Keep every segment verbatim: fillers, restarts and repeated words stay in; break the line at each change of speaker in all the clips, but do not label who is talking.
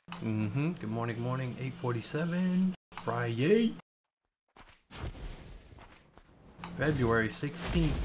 Mm-hmm. Good morning, good morning. eight forty-seven. F R I-YAY. February sixteenth.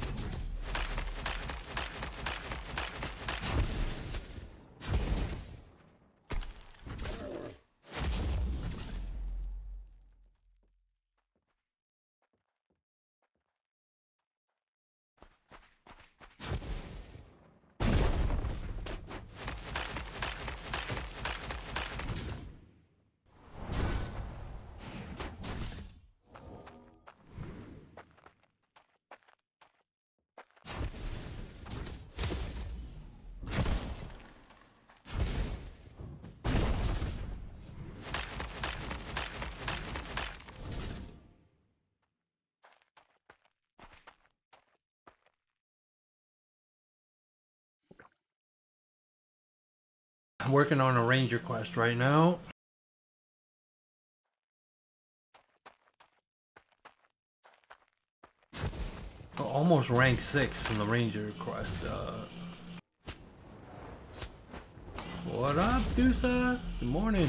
I'm working on a ranger quest right now. Almost rank six in the ranger quest. Uh, what up, Dusa? Good morning.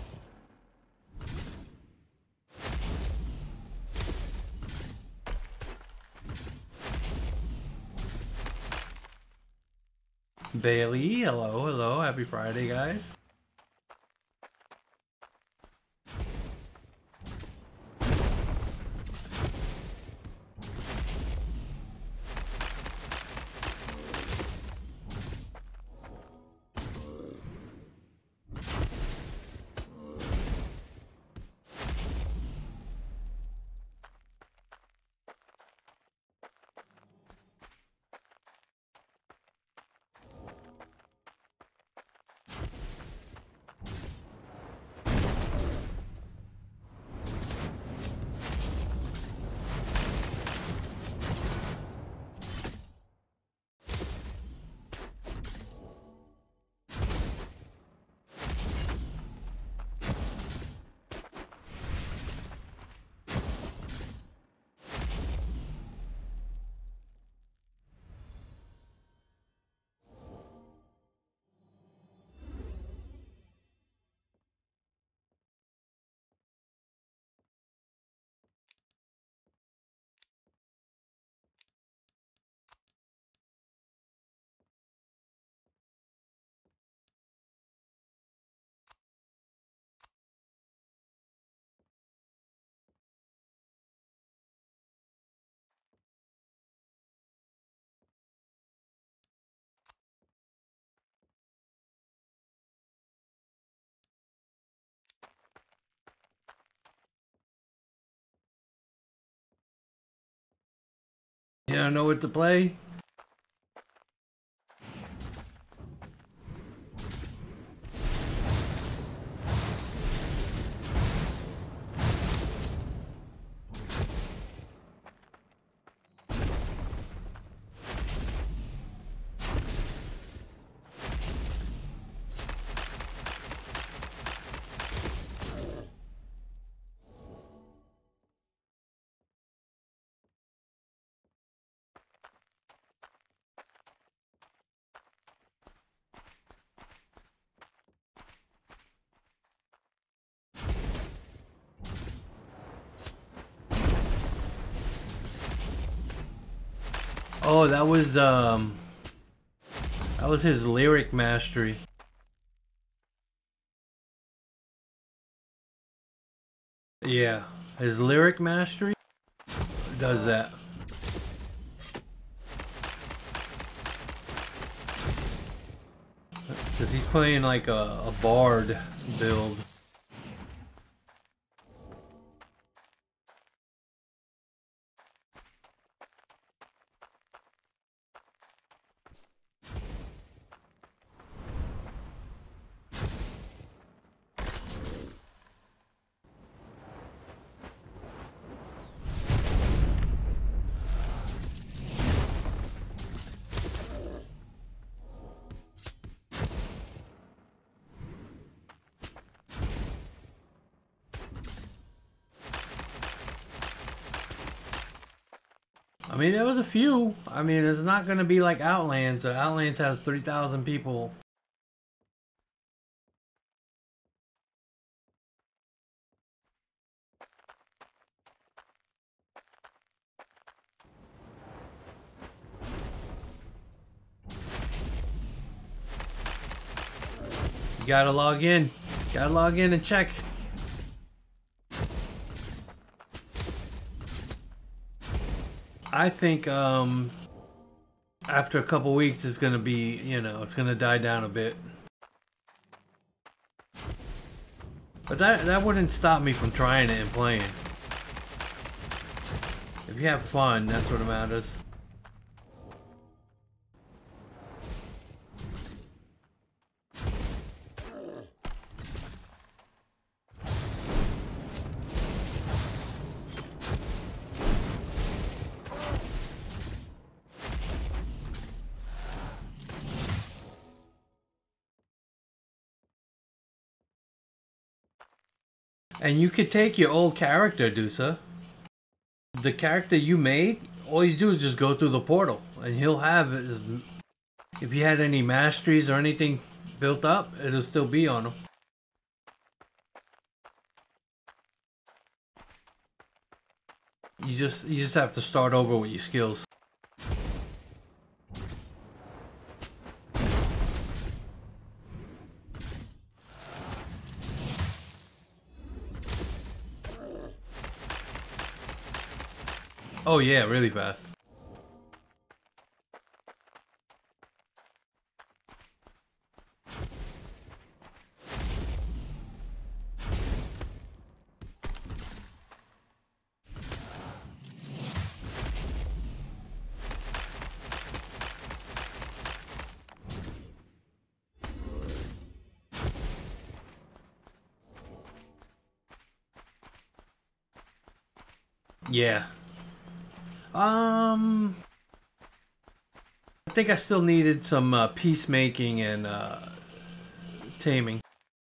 Bailey, hello, hello. Happy Friday, guys. You don't know what to play? Oh, that was um that was his lyric mastery. Yeah, his lyric mastery does that. Cause he's playing like a, a bard build. I mean, there was a few. I mean, it's not gonna be like Outlands. So Outlands has three thousand people. You gotta log in. Gotta log in and check. I think um, after a couple weeks it's gonna be, you know, it's gonna die down a bit. But that, that wouldn't stop me from trying it and playing. If you have fun, that's what matters. And you could take your old character, Dusa. The character you made, all you do is just go through the portal. And he'll have, if you had any masteries or anything built up, it'll still be on him. You just, you just have to start over with your skills. Oh yeah, really fast. Yeah. Um, I think I still needed some uh, peacemaking and uh, taming.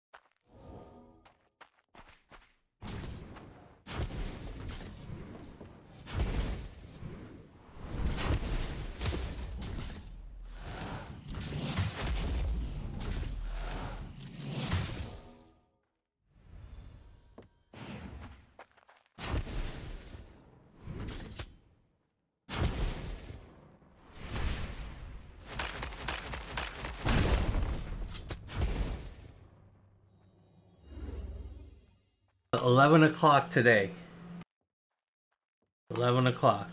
eleven o'clock today. eleven o'clock.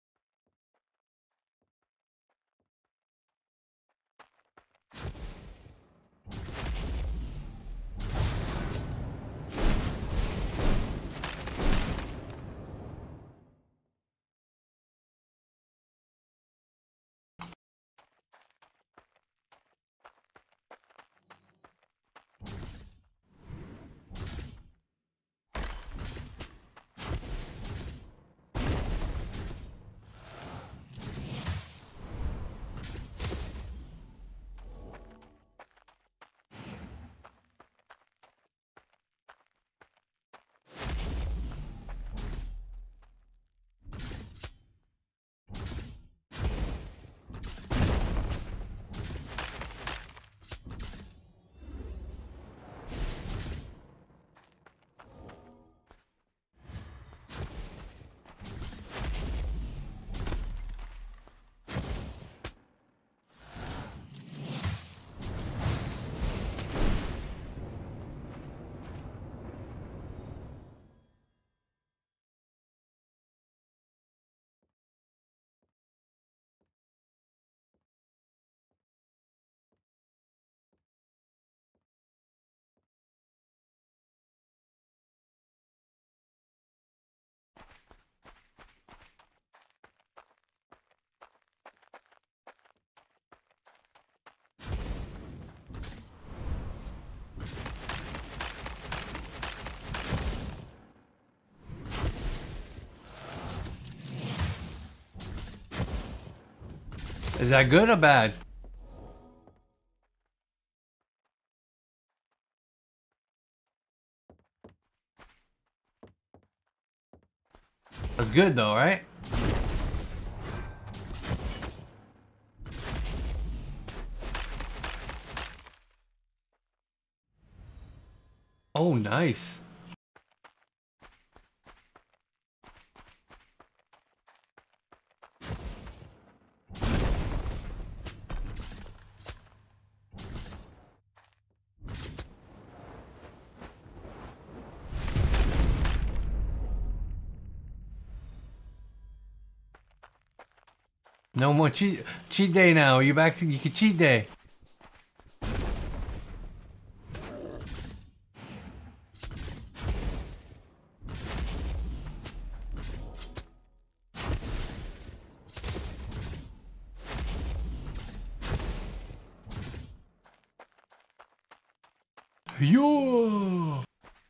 Is that good or bad? That's good though, right? Oh, nice. No more cheat cheat day now. You back to you can cheat day. Yo.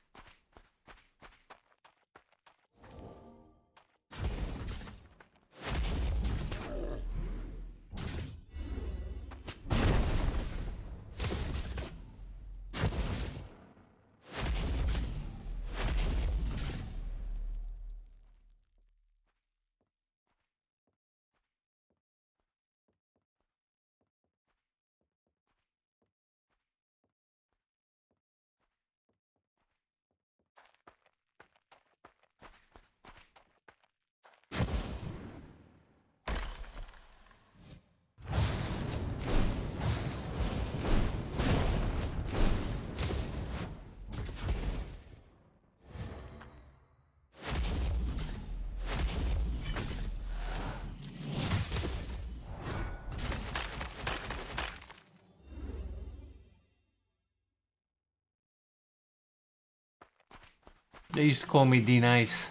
They used to call me D Nice.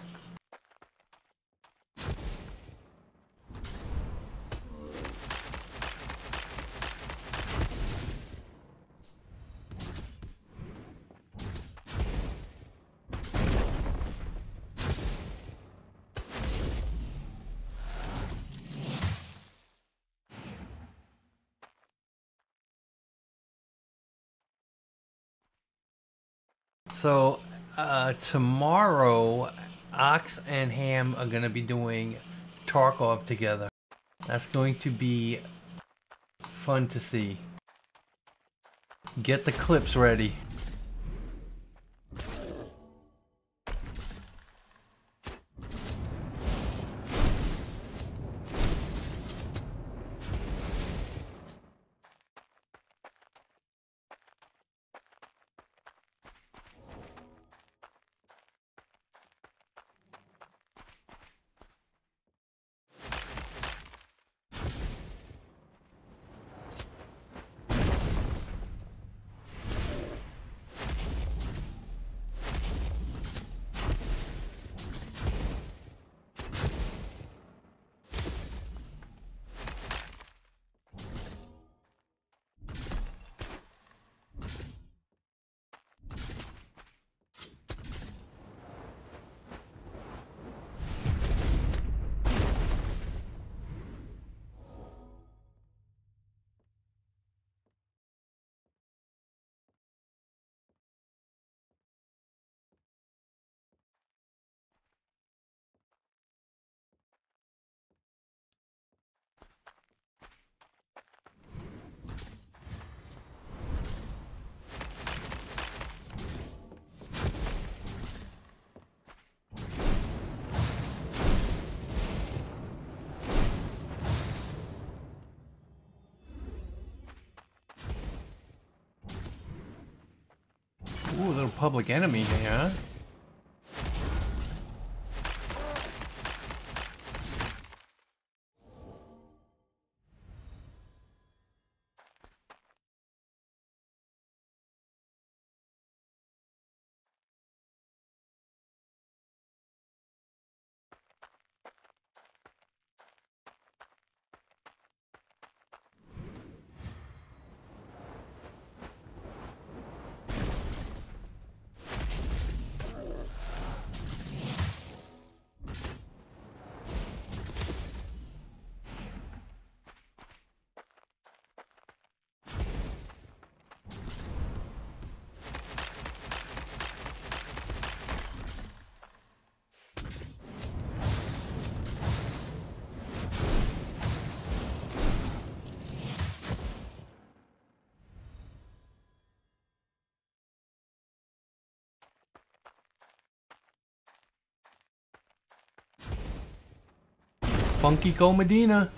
So uh, tomorrow, Ox and Ham are gonna be doing Tarkov together. That's going to be fun to see. Get the clips ready. Ooh, a little Public Enemy here, huh? Funky Co Medina.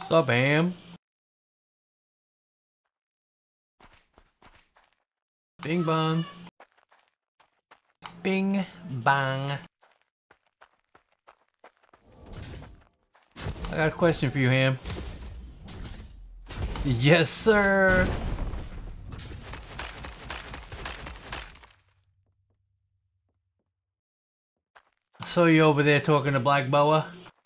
What's up, Ham? Bing bong. Bing bong. I got a question for you, Ham. Yes, sir. I saw you over there talking to Black Boa.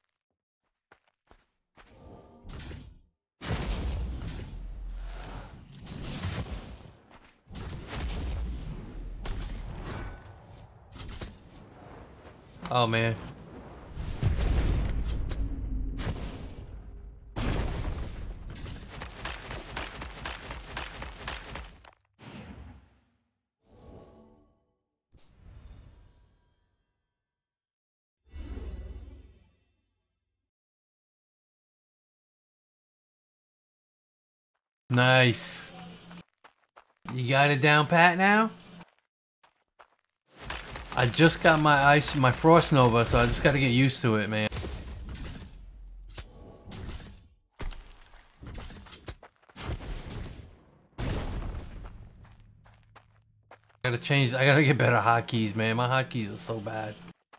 Oh, man. Nice. You got it down pat now? I just got my ice, my Frost Nova, so I just gotta get used to it, man. I gotta change, I gotta get better hotkeys, man. My hotkeys are so bad.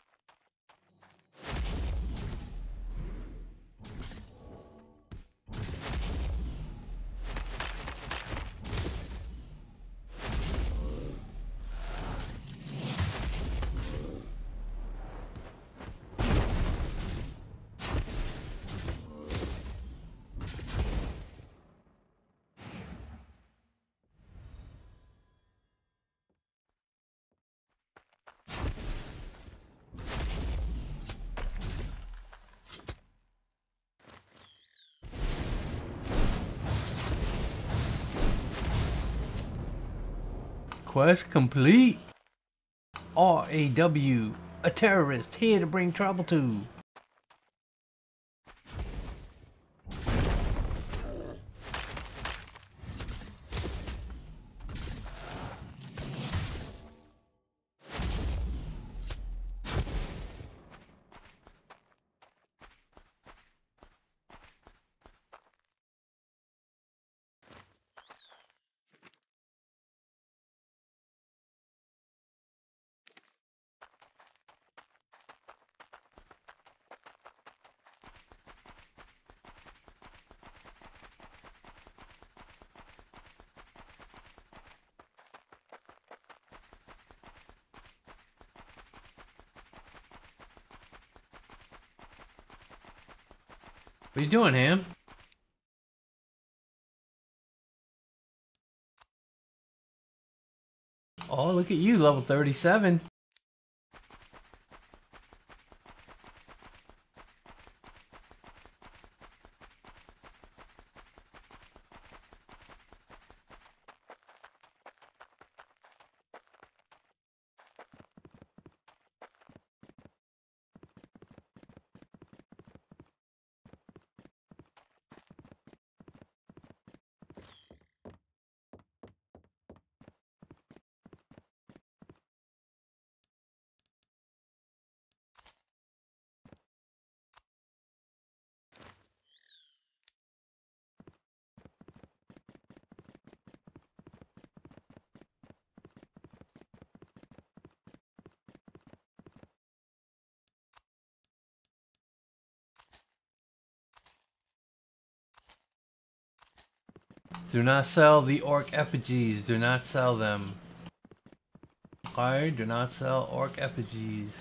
Quest complete. R A W, a terrorist here to bring trouble to. What are you doing, Ham? Oh, look at you, level thirty-seven. Do not sell the orc effigies. Do not sell them. Okay, do not sell orc effigies.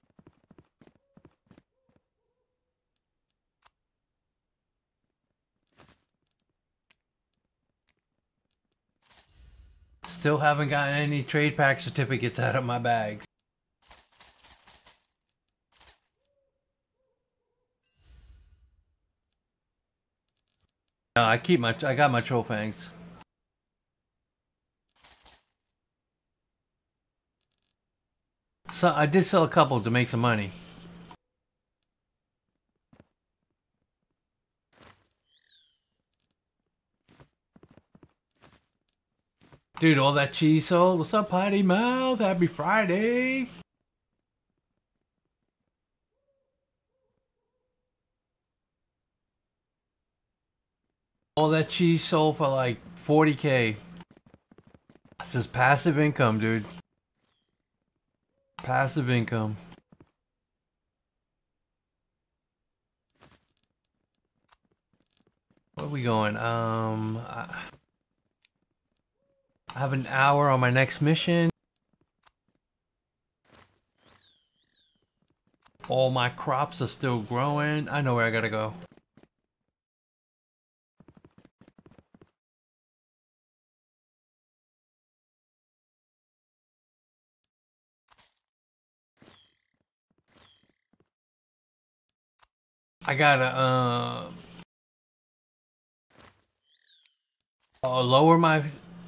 Still haven't gotten any trade pack certificates out of my bags. No, I keep my, I got my troll fangs. So I did sell a couple to make some money. Dude, all that cheese sold. What's up, Potty Mouth? Happy Friday. All that cheese sold for like forty K. This is passive income, dude. Passive income. Where are we going? Um, I have an hour on my next mission. All my crops are still growing. I know where I gotta go. I gotta, uh, uh lower my...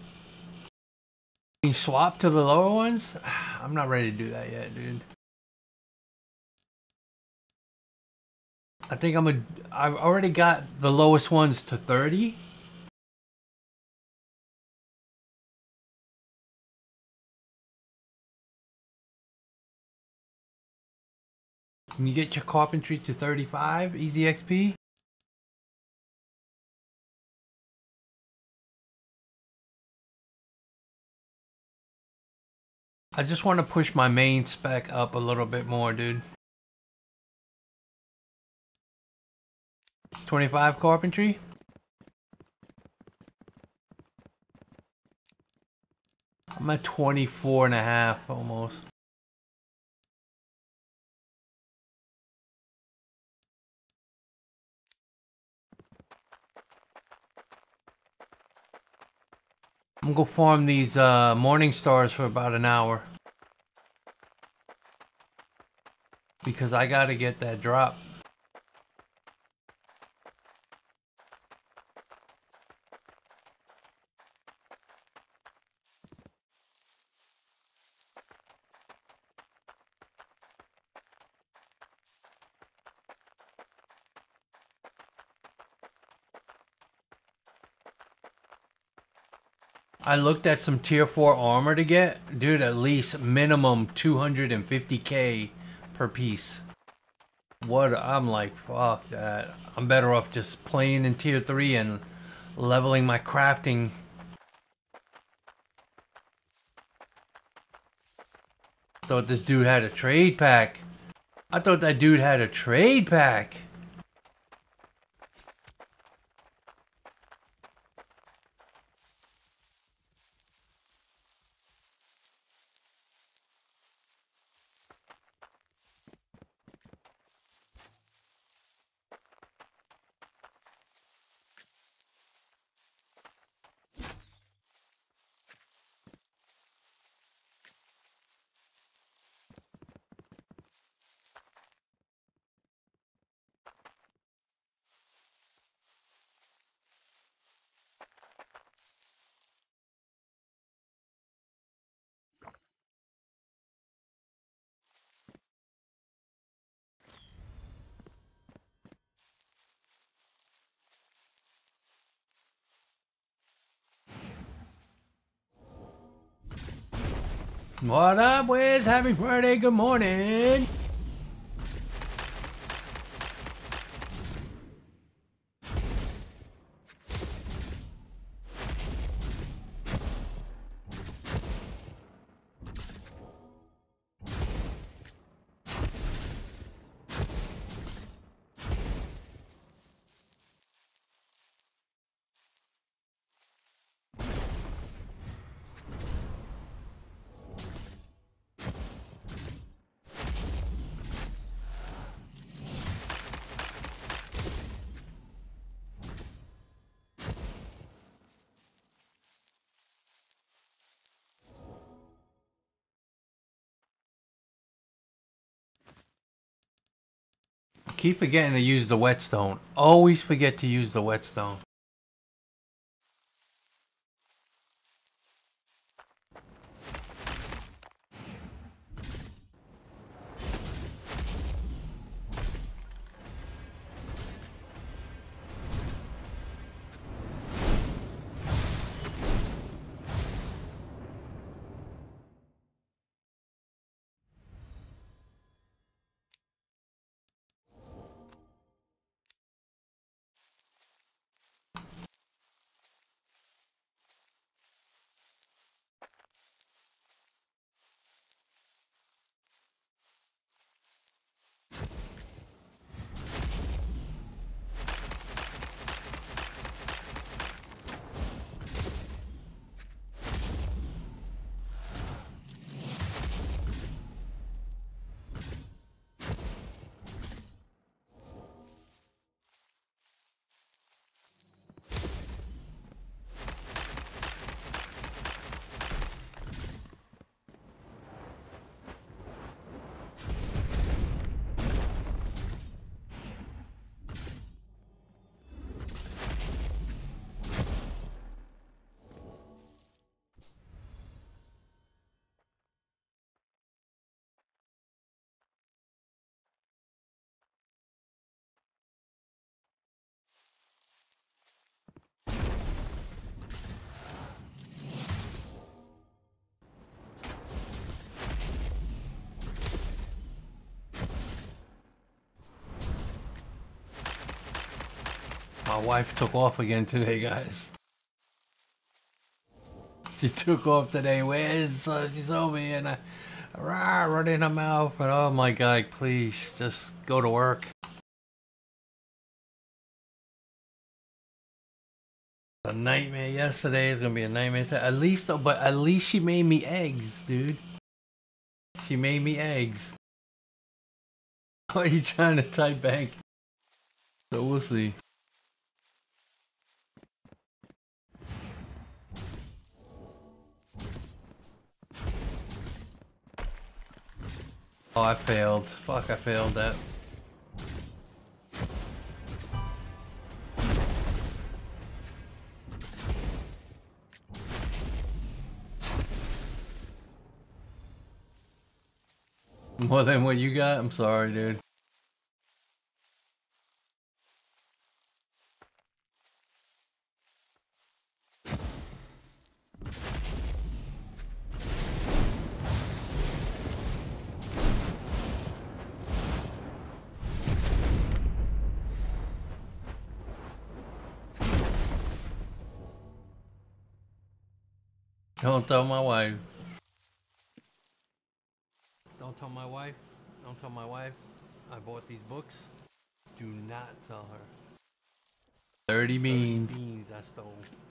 swap to the lower ones? I'm not ready to do that yet, dude. I think I'm a... I've already got the lowest ones to thirty. Can you get your carpentry to thirty-five? Easy X P? I just want to push my main spec up a little bit more, dude. twenty-five carpentry? I'm at twenty-four and a half almost. I'm gonna go farm these uh, morning stars for about an hour. Because I gotta get that drop. I looked at some tier four armor to get. Dude, at least minimum two hundred fifty K per piece. What? I'm like, fuck that. I'm better off just playing in tier three and leveling my crafting. Thought this dude had a trade pack. I thought that dude had a trade pack. What up, Wiz? Happy Friday, good morning. Keep forgetting to use the whetstone. Always forget to use the whetstone. My wife took off again today, guys. She took off today. Where is uh, she's over here and I rah, running her mouth. And oh my god, please just go to work. A nightmare yesterday is gonna be a nightmare. At least, but at least she made me eggs, dude. She made me eggs. Why are you trying to type bank? So we'll see. Oh, I failed. Fuck, I failed that. More than what you got? I'm sorry, dude. Don't tell my wife. Don't tell my wife. Don't tell my wife. I bought these books. Do not tell her. thirty beans. thirty beans I stole.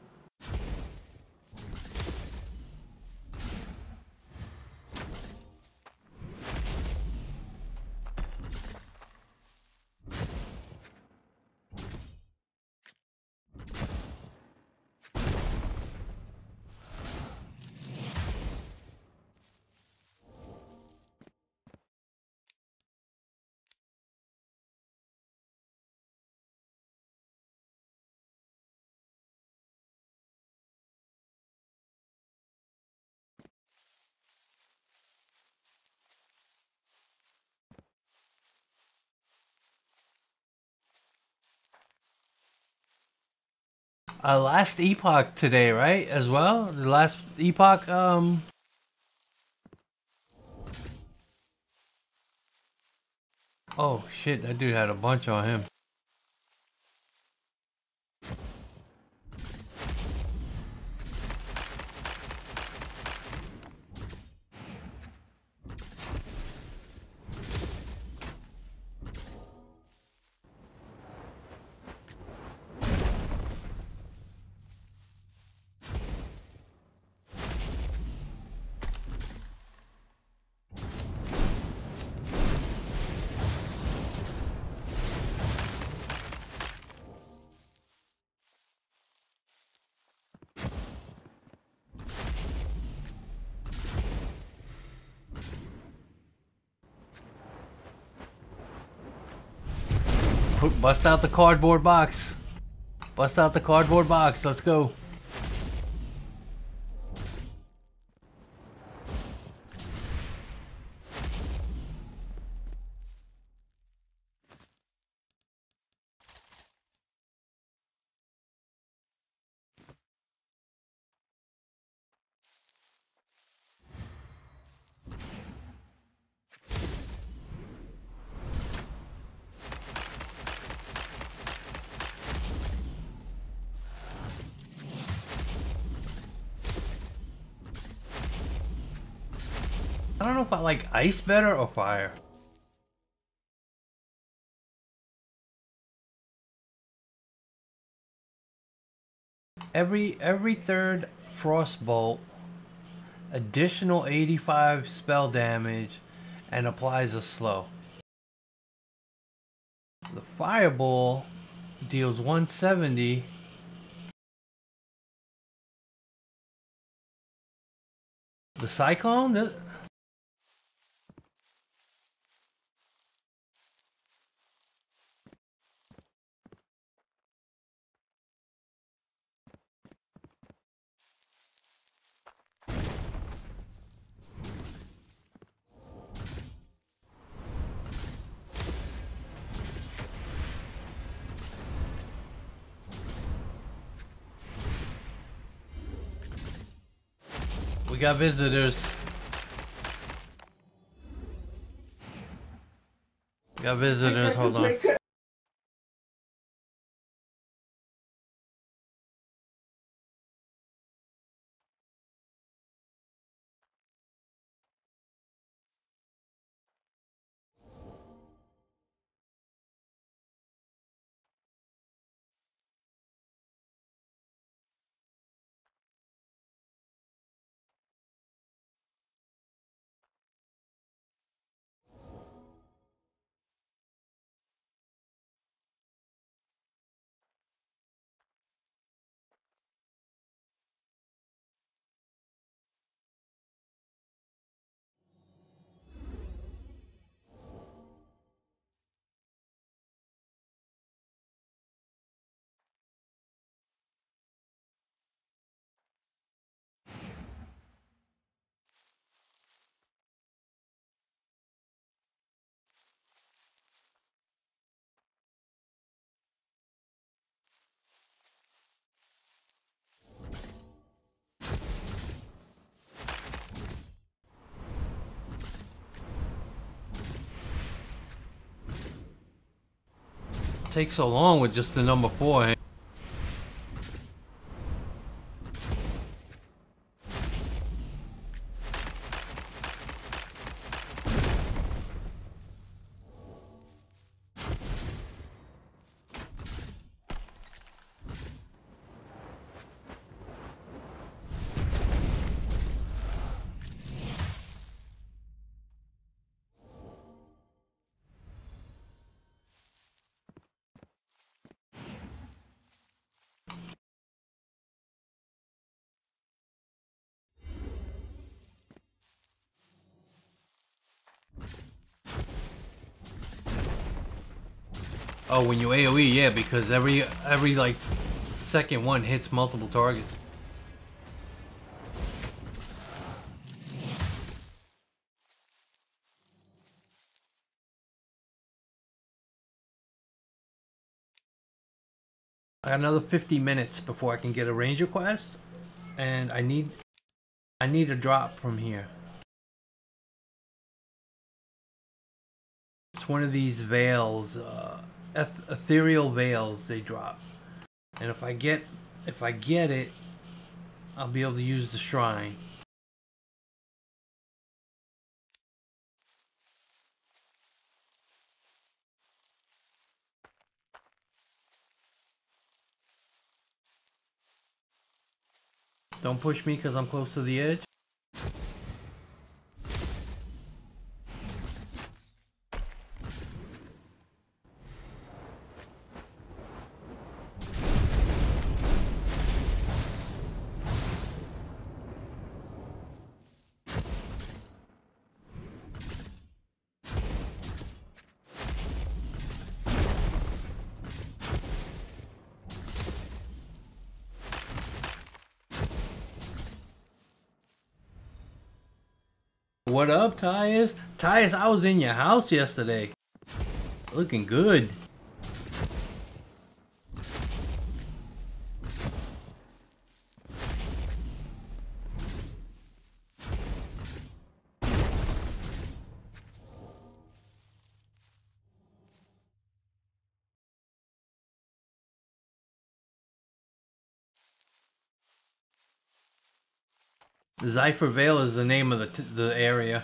Uh, last epoch today, right? As well? The last epoch, um... oh, shit, that dude had a bunch on him. Bust out the cardboard box. Bust out the cardboard box. Let's go. I don't know if I like ice better or fire. Every every third frostbolt, additional eighty-five spell damage, and applies a slow. The fireball deals one seventy. The cyclone. The We got visitors. We got visitors. Hold on. Takes so long with just the number four. Eh? Oh, when you A O E, yeah, because every every like second one hits multiple targets. I got another fifty minutes before I can get a ranger quest, and I need I need a drop from here. It's one of these veils, uh, eth ethereal veils they drop, and if I get if I get it, I'll be able to use the shrine. Don't push me because I'm close to the edge. What up, Tyus? Tyus, I was in your house yesterday. Looking good. Zypher Vale is the name of the, t the area.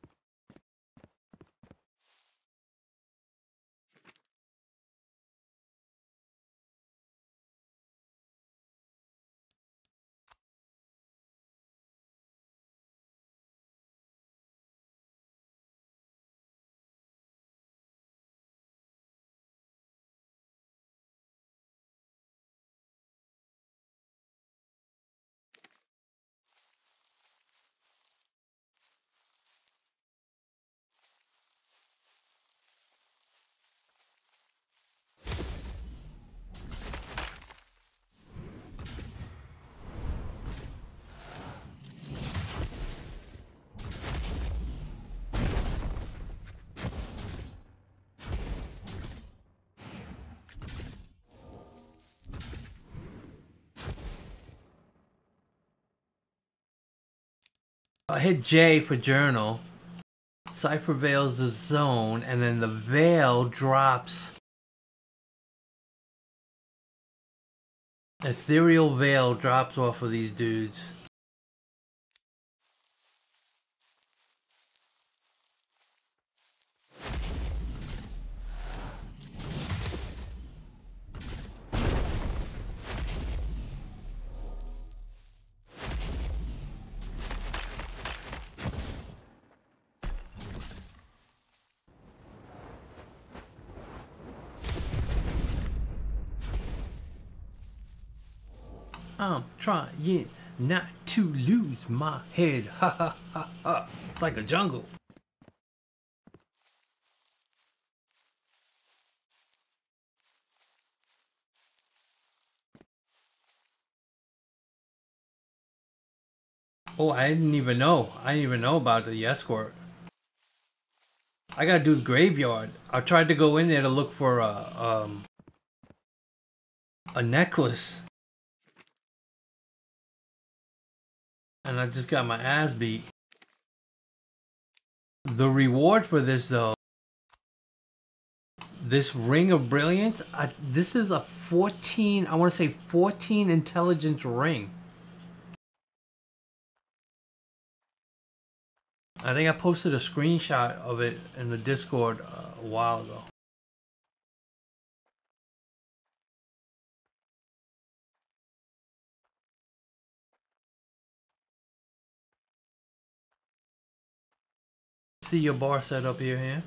I hit J for journal. Cypher Vale's the zone, and then the Veil drops. Ethereal Veil drops off of these dudes. I'm trying not to lose my head. Ha ha ha ha. It's like a jungle. Oh, I didn't even know. I didn't even know about the escort. I gotta do the graveyard. I tried to go in there to look for a, um, a necklace. And I just got my ass beat. The reward for this, though, This ring of brilliance, I, this is a fourteen, I want to say fourteen intelligence ring. I think I posted a screenshot of it in the Discord uh, a while ago. See your bar set up here, here.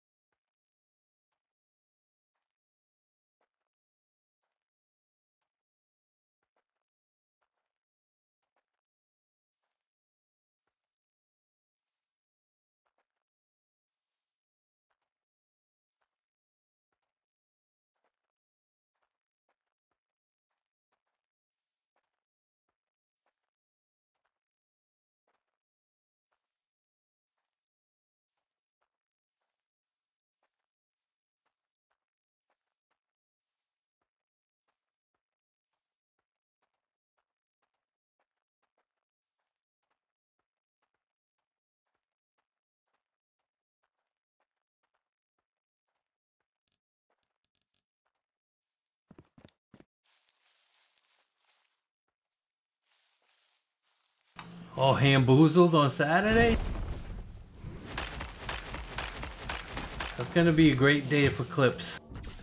Oh, Hamboozled on Saturday? That's gonna be a great day for clips.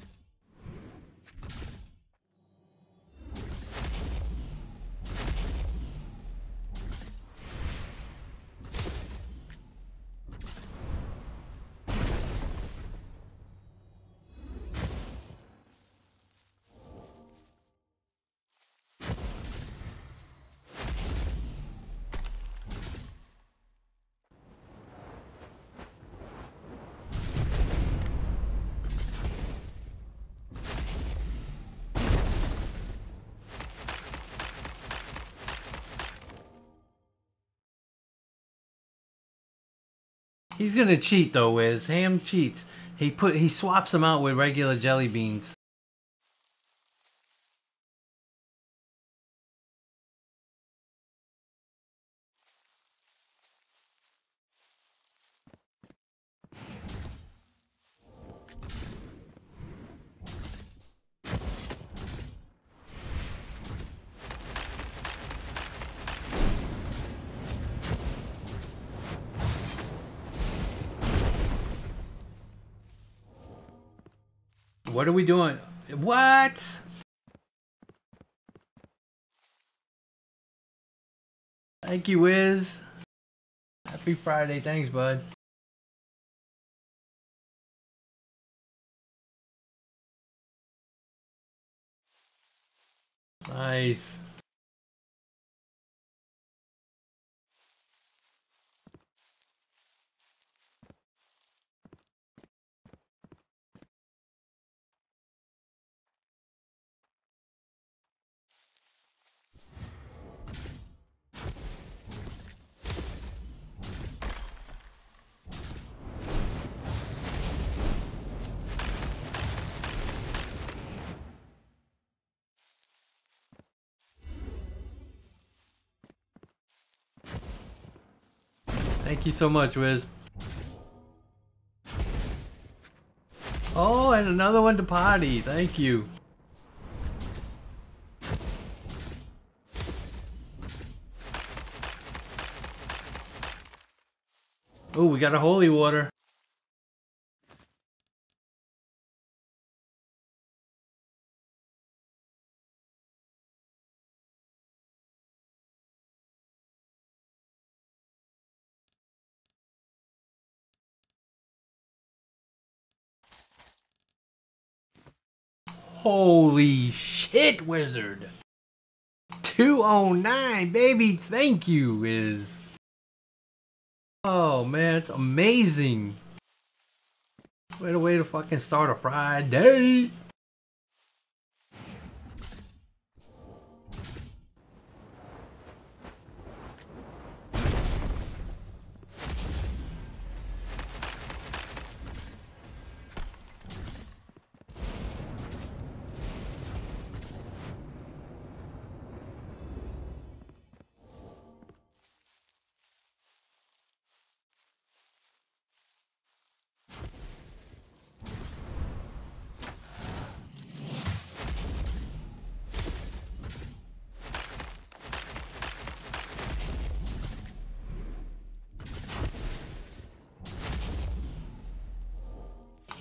He's gonna cheat though, Wiz. Ham cheats. He put he swaps them out with regular jelly beans. What are we doing? What? Thank you, Wiz. Happy Friday. Thanks, bud. Nice. Thank you so much, Wiz. Oh, and another one to potty. Thank you. Oh, we got a holy water. Holy shit, Wizard. two oh nine, baby. Thank you, Wiz. Oh, man, it's amazing. What a way to fucking start a Friday.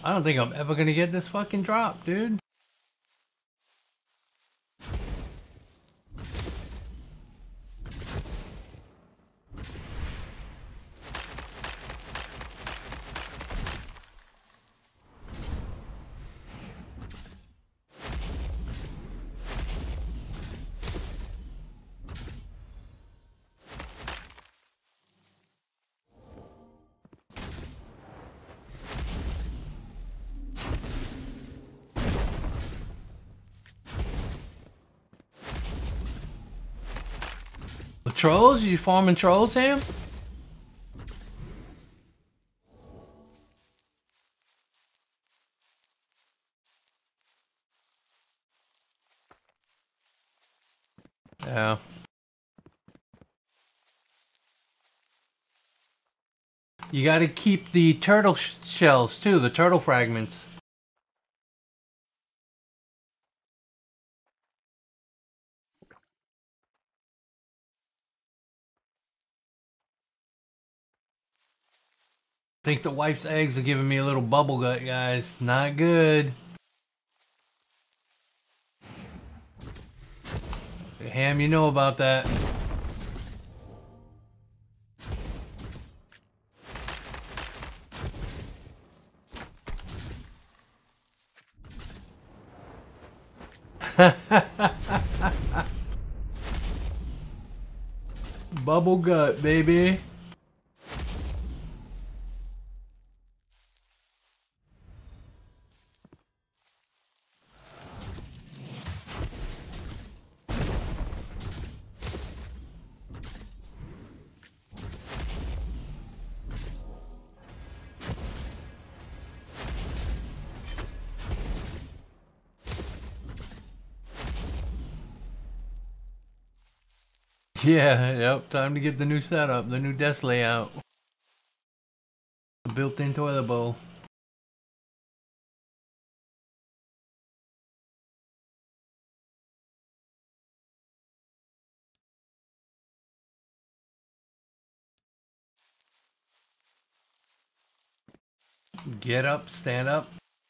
I don't think I'm ever gonna get this fucking drop, dude. The trolls? You farming trolls, Sam? Yeah. You gotta keep the turtle sh shells too, the turtle fragments. I think the wife's eggs are giving me a little bubble gut, guys. Not good. Ham, you know about that. Bubble gut, baby. Yeah, yep, time to get the new setup, the new desk layout. The built-in toilet bowl. Get up, stand up.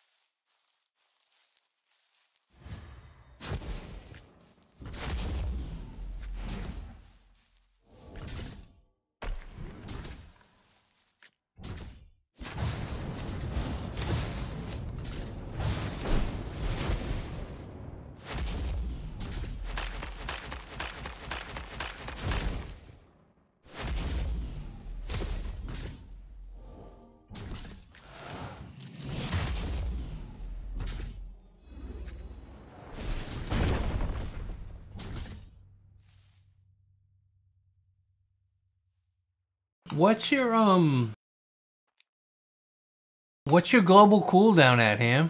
What's your, um... What's your global cooldown at, Ham?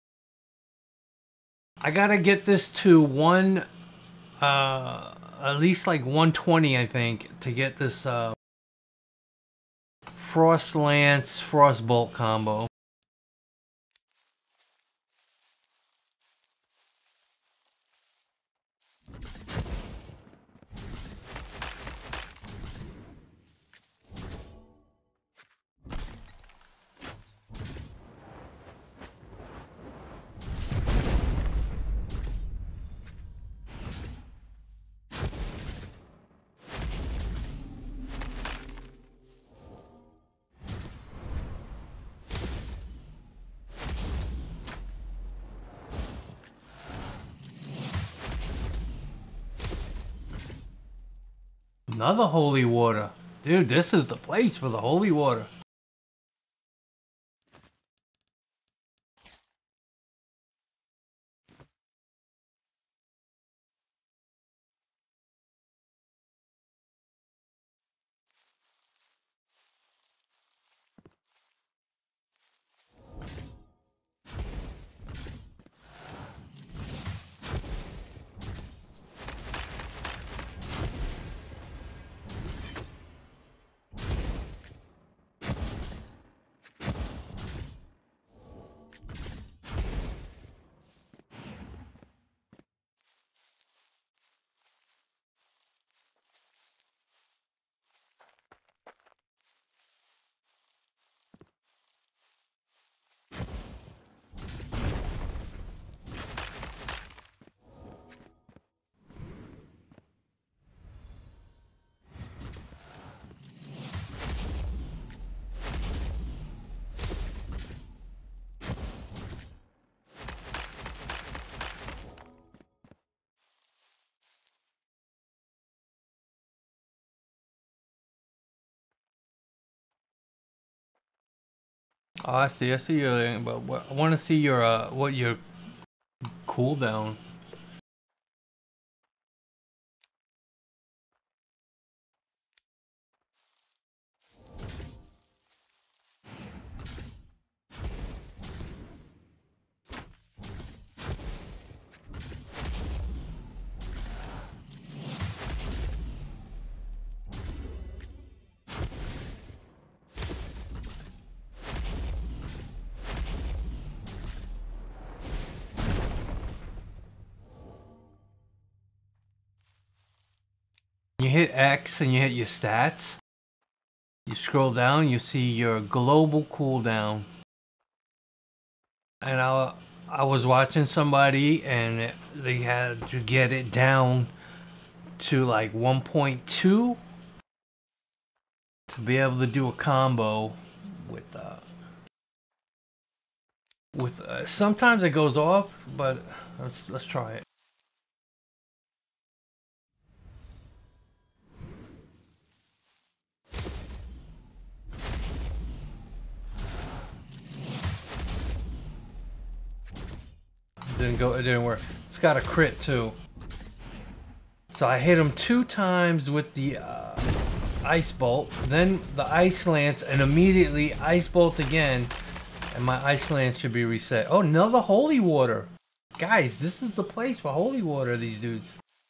I gotta get this to one... Uh... At least like one twenty, I think, to get this, uh... Frost Lance, Frost Bolt combo. Another holy water. Dude, this is the place for the holy water. Oh, I see. I see your. But what, I want to see your uh, what your cooldown. You hit X and you hit your stats. You scroll down, you see your global cooldown. And I, I was watching somebody and they had to get it down to like one point two to be able to do a combo with uh with uh, sometimes it goes off, but let's let's try it. Didn't go. It didn't work. It's got a crit too. So I hit him two times with the uh, ice bolt, then the ice lance, and immediately ice bolt again, and my ice lance should be reset. Oh, another holy water, guys! This is the place for holy water. These dudes.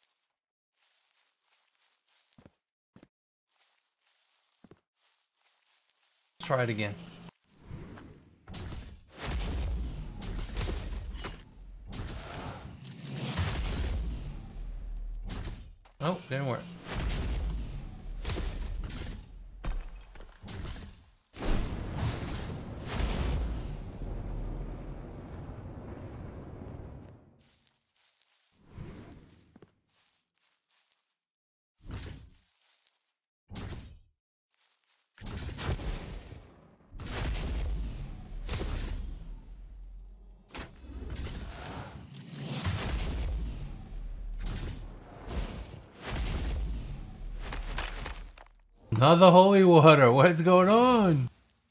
Let's try it again. Oh, didn't work. Another holy water. What's going on?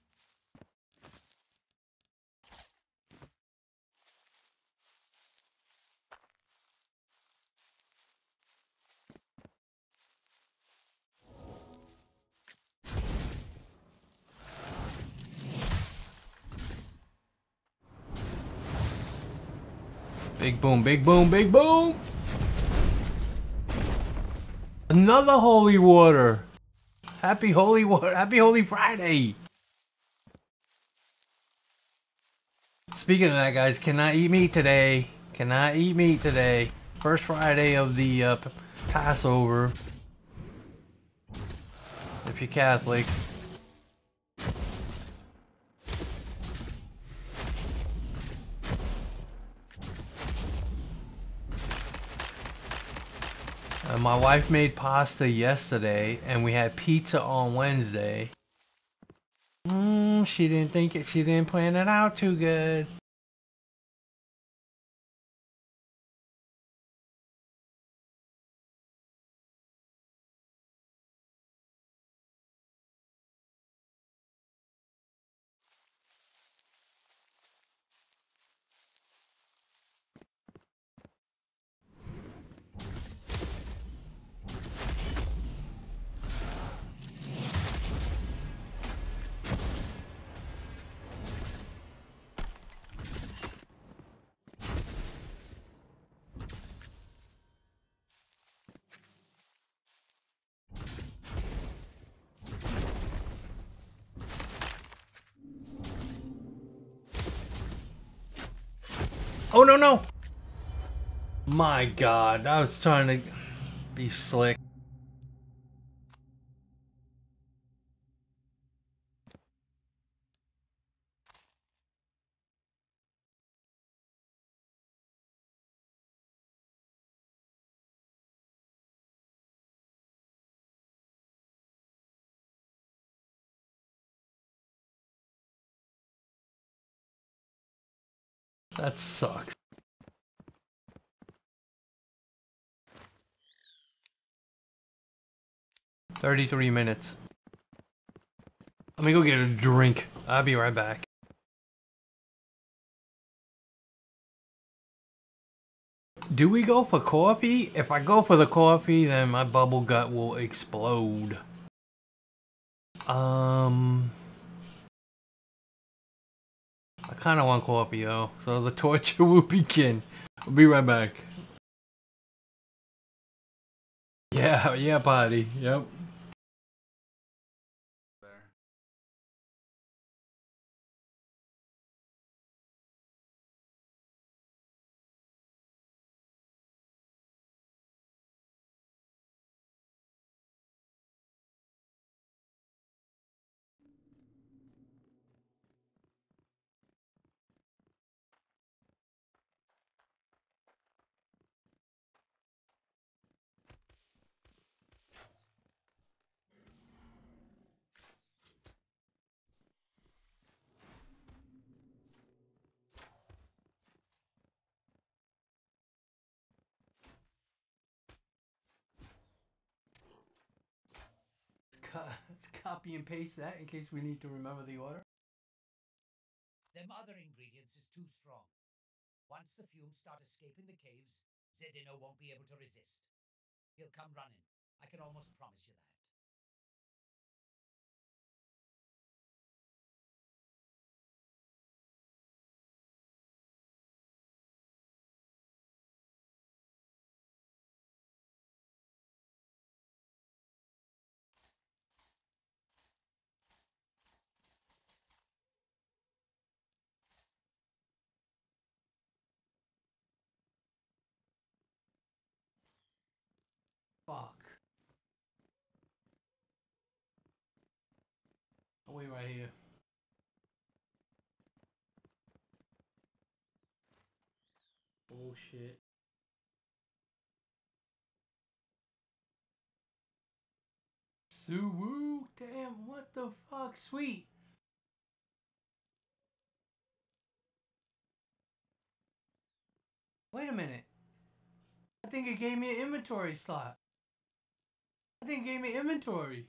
Big boom, big boom, big boom. Another holy water. Happy holy water. Happy Holy Friday. Speaking of that, guys, cannot eat meat today. Cannot eat meat today. First Friday of the uh, Passover. If you're Catholic. Uh, my wife made pasta yesterday, and we had pizza on Wednesday. Mm, she didn't think it. She didn't plan it out too good. Oh, no, no! My God, I was trying to be slick. That sucks. thirty-three minutes. Let me go get a drink. I'll be right back. Do we go for coffee? If I go for the coffee, then my bubble gut will explode. Um, I kind of want coffee though, so the torture will begin. I'll be right back. Yeah, yeah, buddy. Yep.
There.
Let's copy and paste that in case we need to remember the order.
Them other ingredients is too strong. Once the fumes start escaping the caves, Zedino won't be able to resist. He'll come running. I can almost promise you that.
Fuck. I'll wait right here. Bullshit. Suwoo? Damn, what the fuck? Sweet. Wait a minute. I think it gave me an inventory slot. I think it gave me inventory.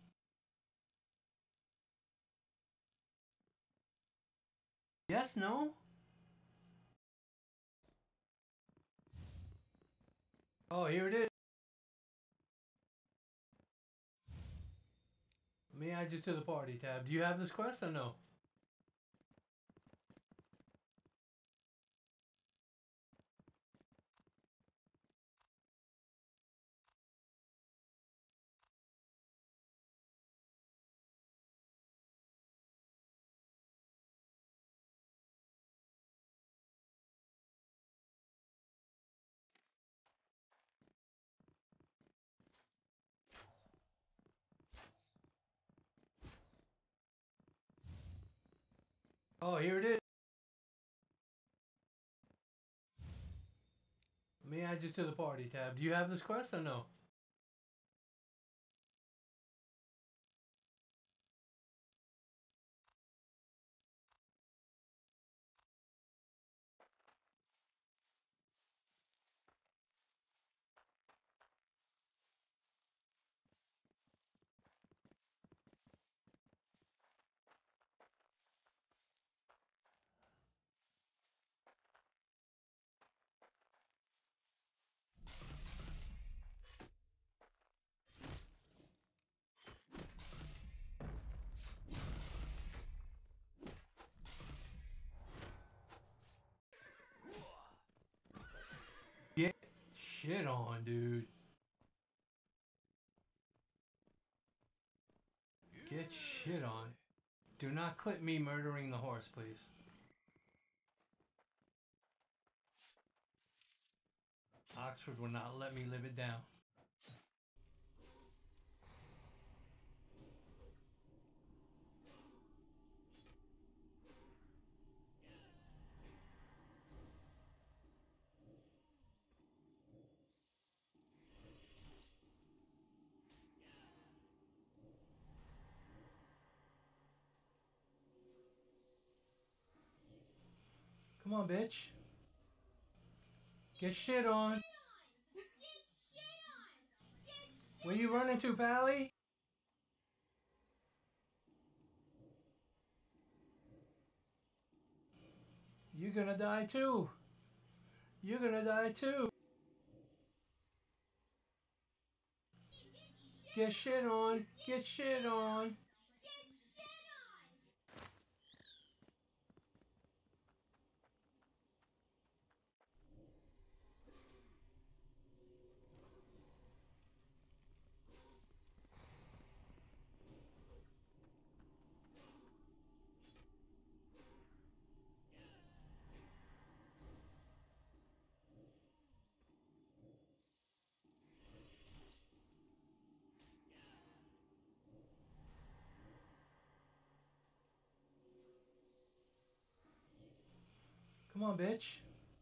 Yes, no? Oh, here it is. Let me add you to the party tab. Do you have this quest or no? Oh, here it is. Let me add you to the party tab. Do you have this quest or no? Get shit on, dude. Get shit on. Do not clip me murdering the horse, please. Oxford will not let me live it down. Come on, bitch. Get shit on. Where you running to, Pally? You're gonna die too. You're gonna die too. Get shit on. Get shit on. Come on, bitch.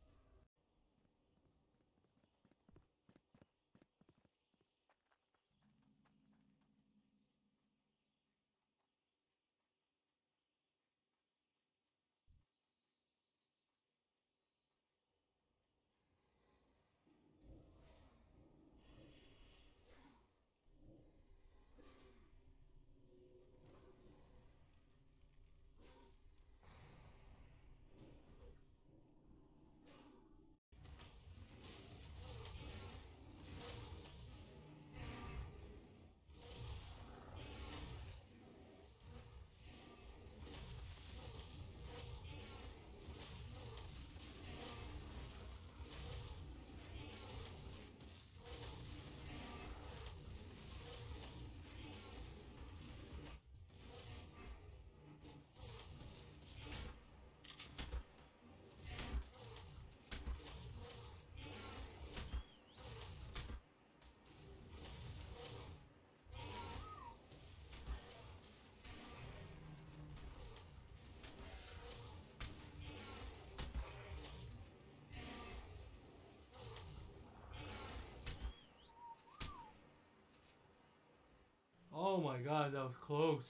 Oh my god, that was close.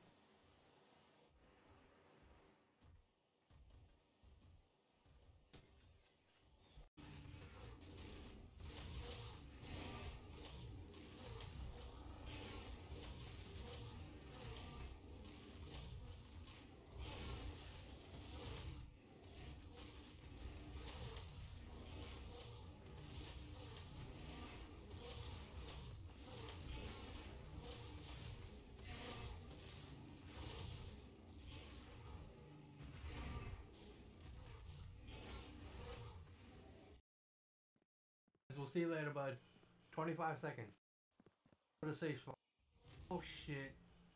We'll see you later, bud. twenty-five seconds. Go to safe spot. Oh shit.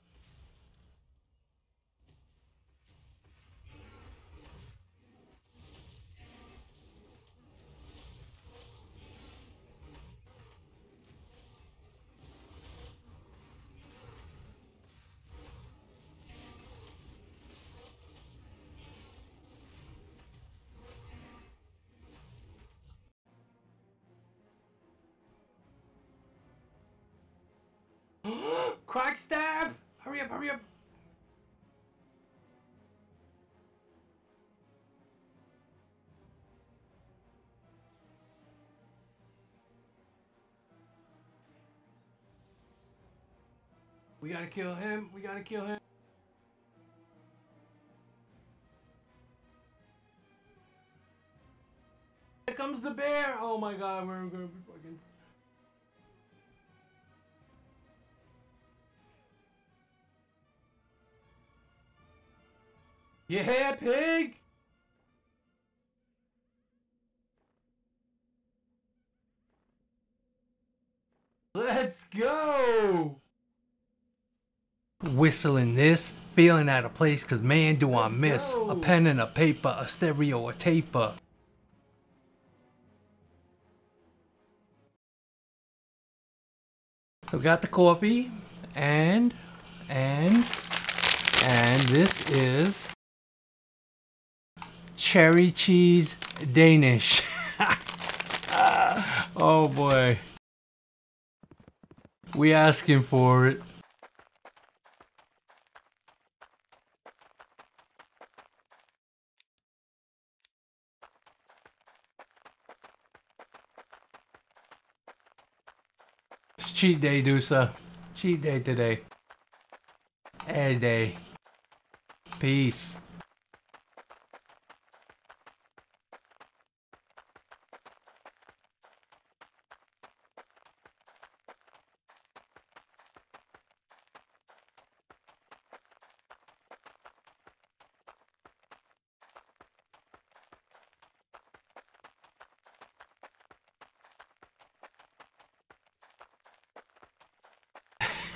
Crack stab! Hurry up, hurry up! We gotta kill him. We gotta kill him. Here comes the bear! Oh my god, we're gonna be fucking... Yeah, pig! Let's go! Whistling this, feeling out of place, cause man do I miss a pen and a paper, a stereo, a taper. So we got the coffee, and, and, and this is cherry cheese Danish. Oh boy. We asking for it. It's cheat day, Dusa. Cheat day today. Every day. Peace.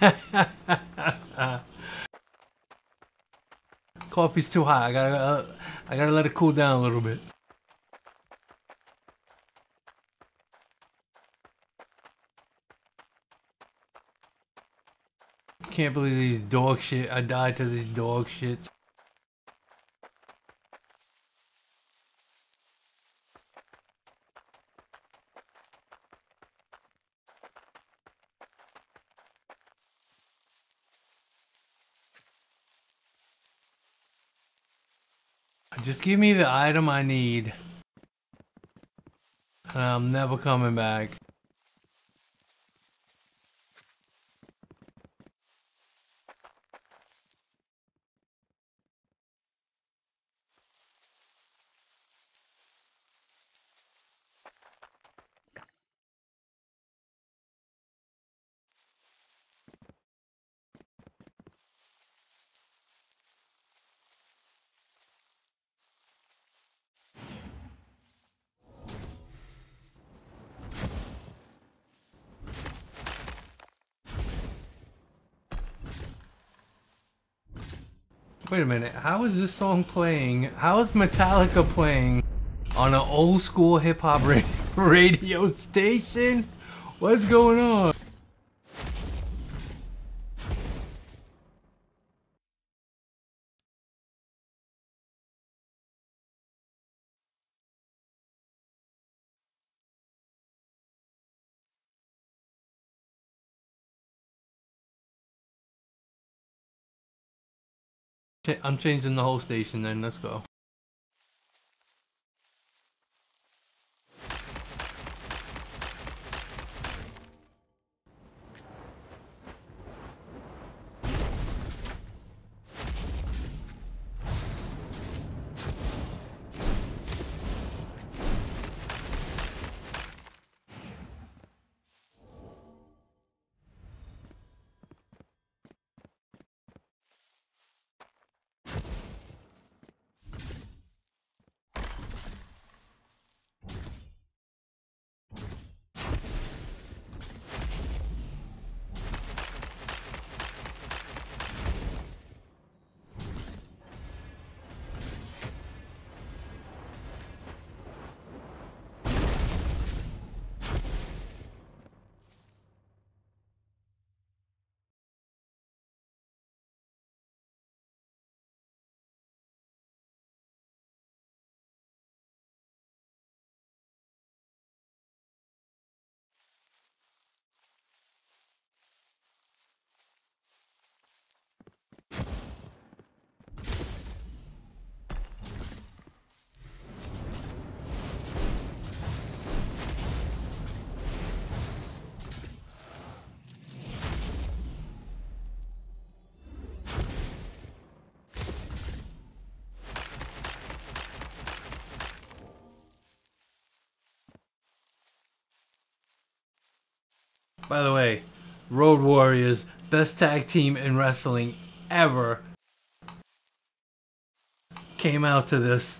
Coffee's too hot. I gotta, uh, I gotta let it cool down a little bit. Can't believe these dog shit. I died to these dog shits. Just give me the item I need. And I'm never coming back. Wait a minute, how is this song playing? How is Metallica playing on an old school hip hop ra radio station? What's going on? I'm changing the whole station then, let's go. By the way, Road Warriors, best tag team in wrestling ever, came out to this.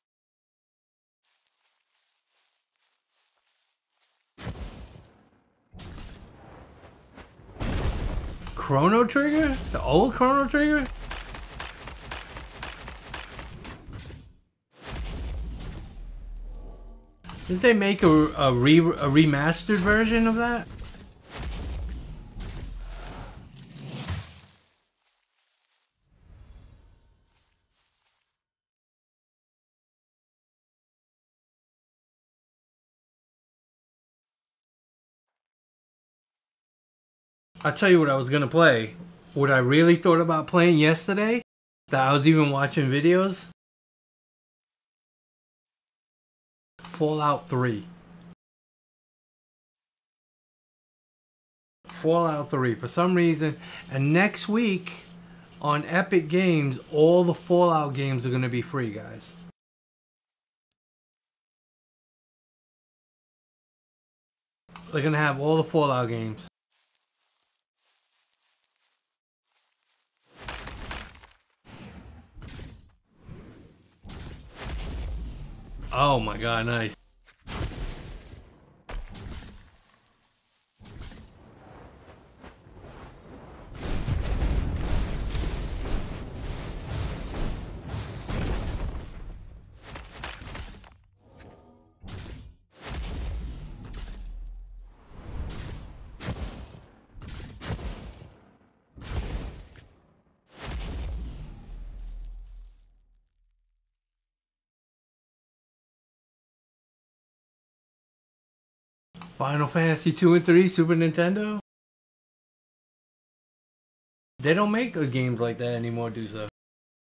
Chrono Trigger? The old Chrono Trigger? Didn't they make a, a, re, a remastered version of that? I'll tell you what I was gonna play. What I really thought about playing yesterday, that I was even watching videos. Fallout three. Fallout three, for some reason. And next week, on Epic Games, all the Fallout games are gonna be free, guys. They're gonna have all the Fallout games. Oh my god, nice. Final Fantasy two and three, Super Nintendo? They don't make the games like that anymore, do so.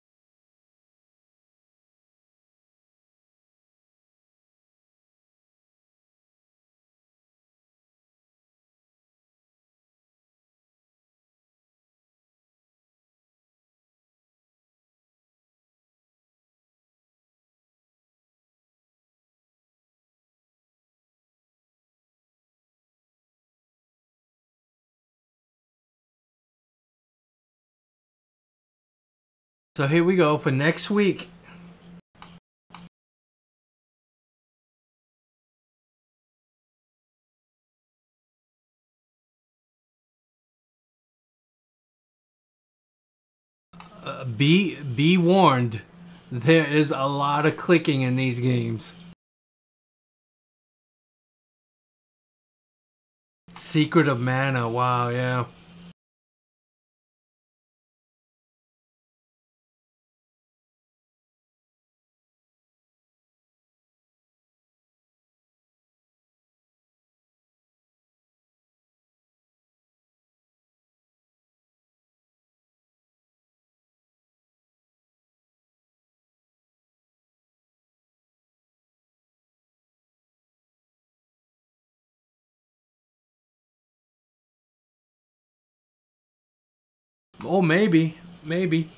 So here we go for next week. Uh, be be warned, there is a lot of clicking in these games. Secret of Mana, wow, yeah. Oh, maybe, maybe.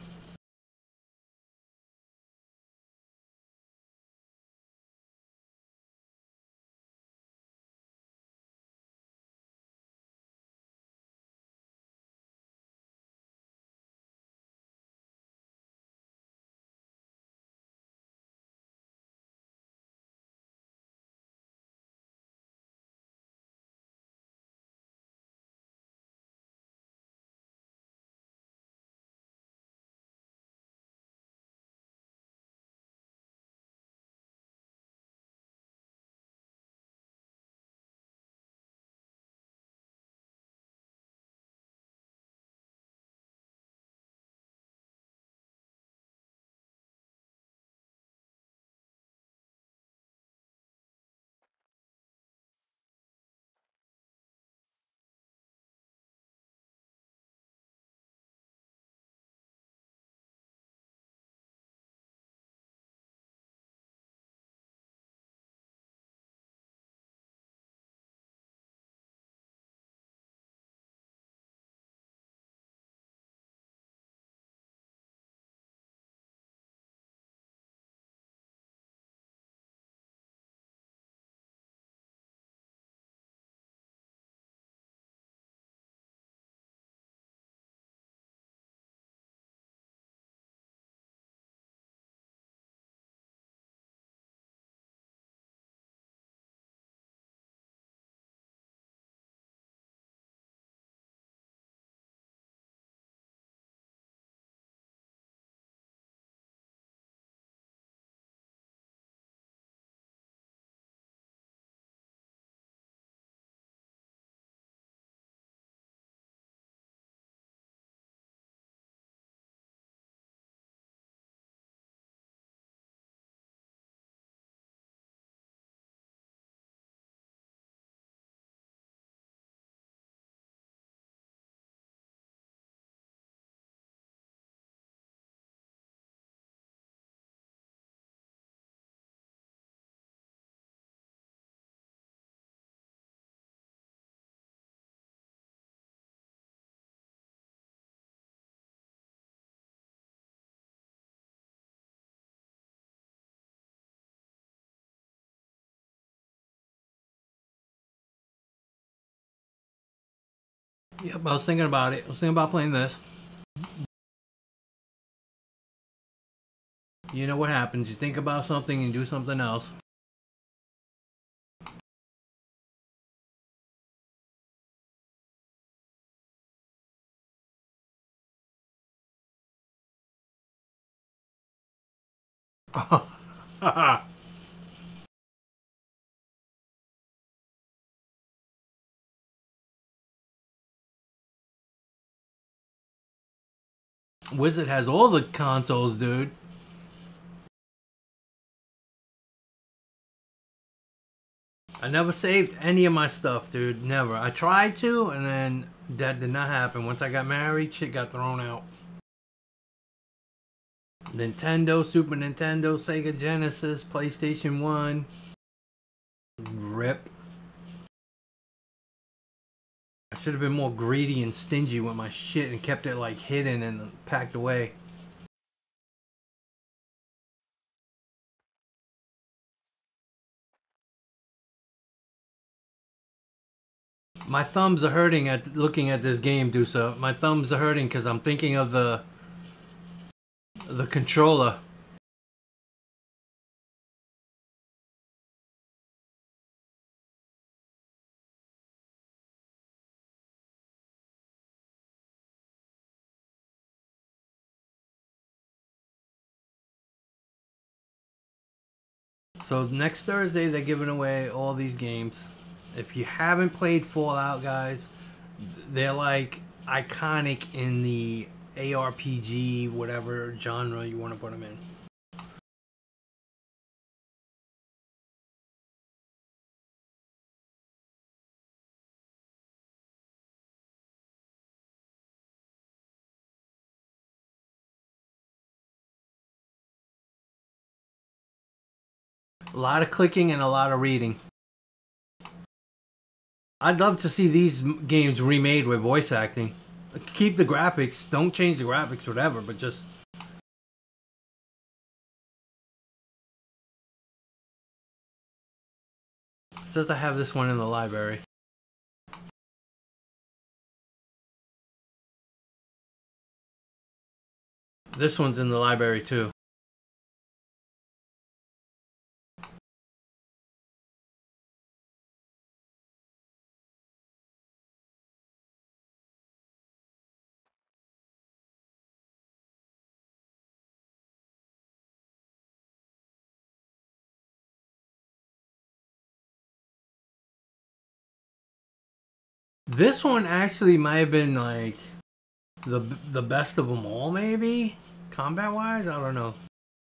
Yep, I was thinking about it. I was thinking about playing this. You know what happens? You think about something and do something else. Wizard has all the consoles, dude. I never saved any of my stuff, dude. Never. I tried to, and then that did not happen. Once I got married, shit got thrown out. Nintendo, Super Nintendo, Sega Genesis, PlayStation one. Rip. I should have been more greedy and stingy with my shit and kept it like hidden and packed away. My thumbs are hurting at looking at this game, Dusa. My thumbs are hurting because I'm thinking of the the controller. So next Thursday they're giving away all these games. If you haven't played Fallout, guys, they're like iconic in the A R P G, whatever genre you want to put them in. A lot of clicking and a lot of reading. I'd love to see these games remade with voice acting. Keep the graphics, don't change the graphics, whatever, but just... It says I have this one in the library. This one's in the library too. This one actually might have been like the the best of them all, maybe combat wise. I don't know.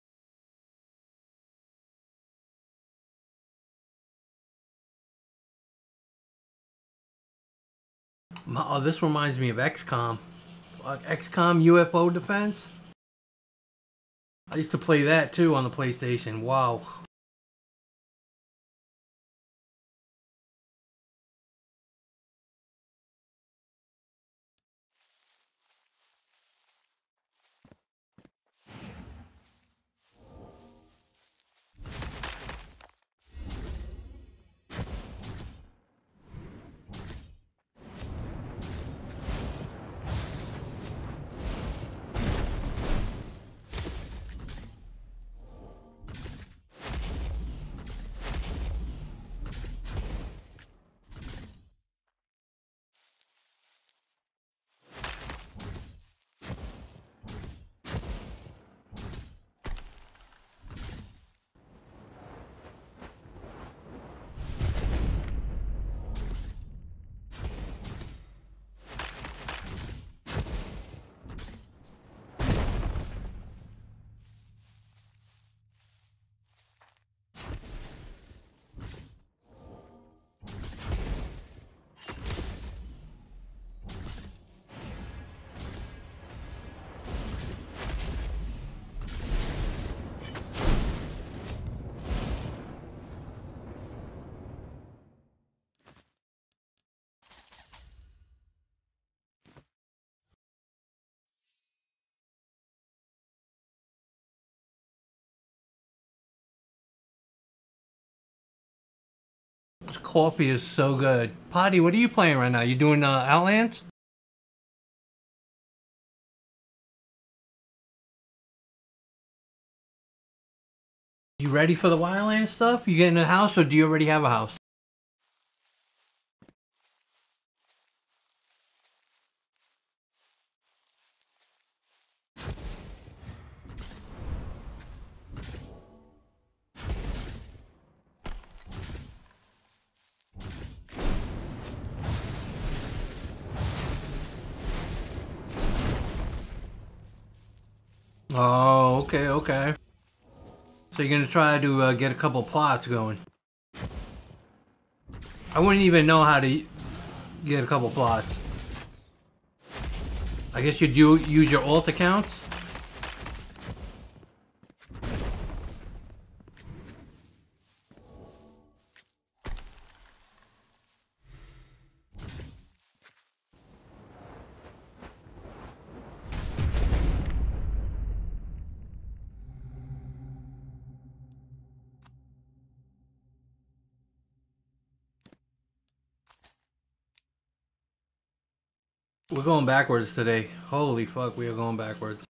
Oh, this reminds me of X COM. X COM U F O Defense. I used to play that too on the PlayStation. Wow. This coffee is so good. Potty, what are you playing right now? You doing uh, Outlands? You ready for the Wildlands stuff? You getting a house or do you already have a house? Oh, okay, okay. So you're gonna try to uh, get a couple plots going. I wouldn't even know how to get a couple plots. I guess you'd do, use your alt accounts. We're going backwards today. Holy fuck, we are going backwards.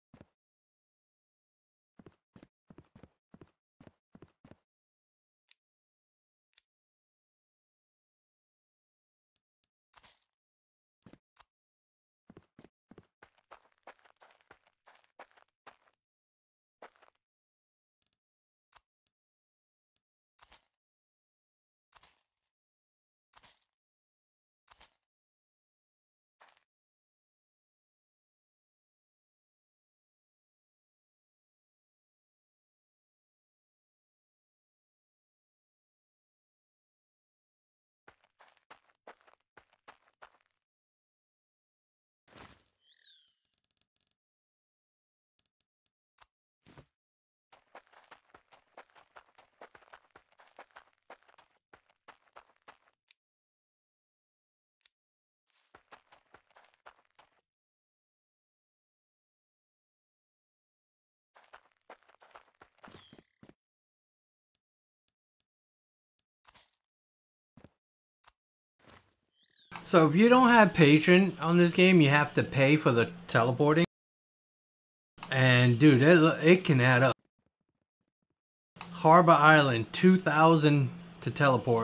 So if you don't have patron on this game, you have to pay for the teleporting. And dude, it, it can add up. Harbor Island, two thousand to teleport.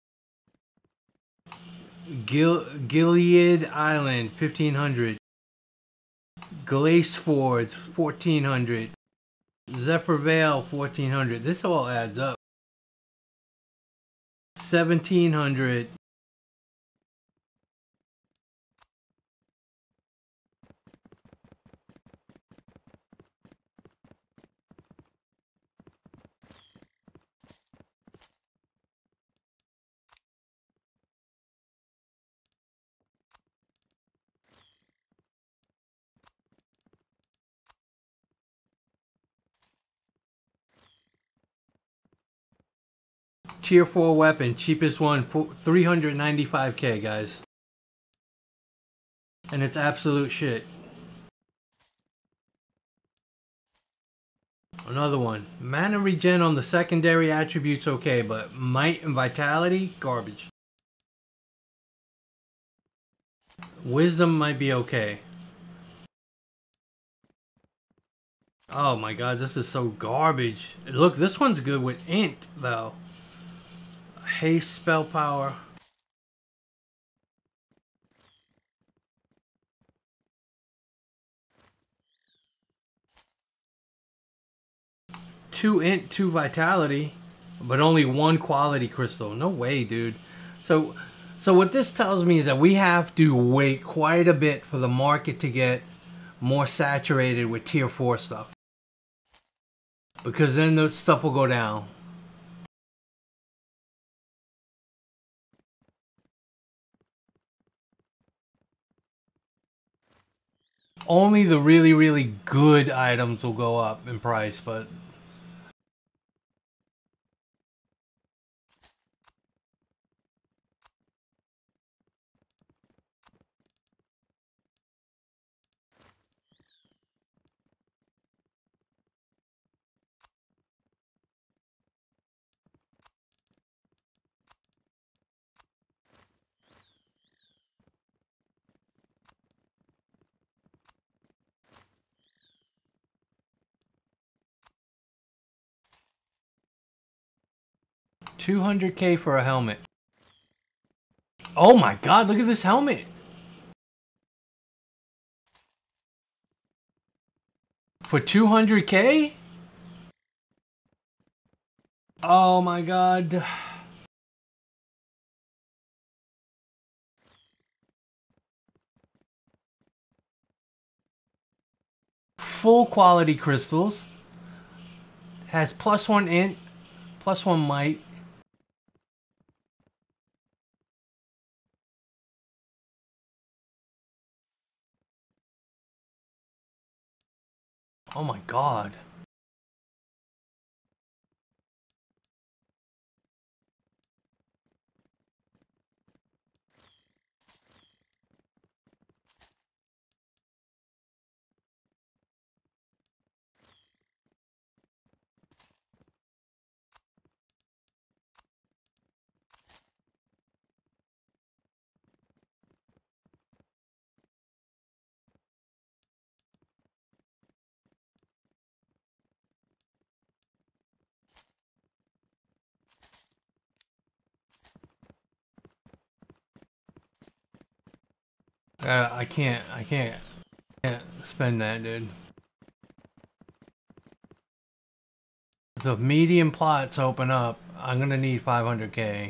Gil Gilead Island, fifteen hundred. Glace Fords, fourteen hundred. Zephyr Vale, fourteen hundred. This all adds up. seventeen hundred. Tier four weapon, cheapest one, three hundred ninety-five K, guys. And it's absolute shit. Another one. Mana regen on the secondary attributes okay, but might and vitality, garbage. Wisdom might be okay. Oh my god, this is so garbage. Look, this one's good with int, though. Haste spell power. Two int, two vitality, but only one quality crystal. No way, dude. So, so what this tells me is that we have to wait quite a bit for the market to get more saturated with tier four stuff. Because then the stuff will go down. Only the really, really good items will go up in price, but... two hundred K for a helmet. Oh my god, look at this helmet. For two hundred K? Oh my god. Full quality crystals. Has plus one int, plus one might. Oh my god. Uh, I can't, I can't, can't spend that, dude. So if medium plots open up, I'm gonna need five hundred K.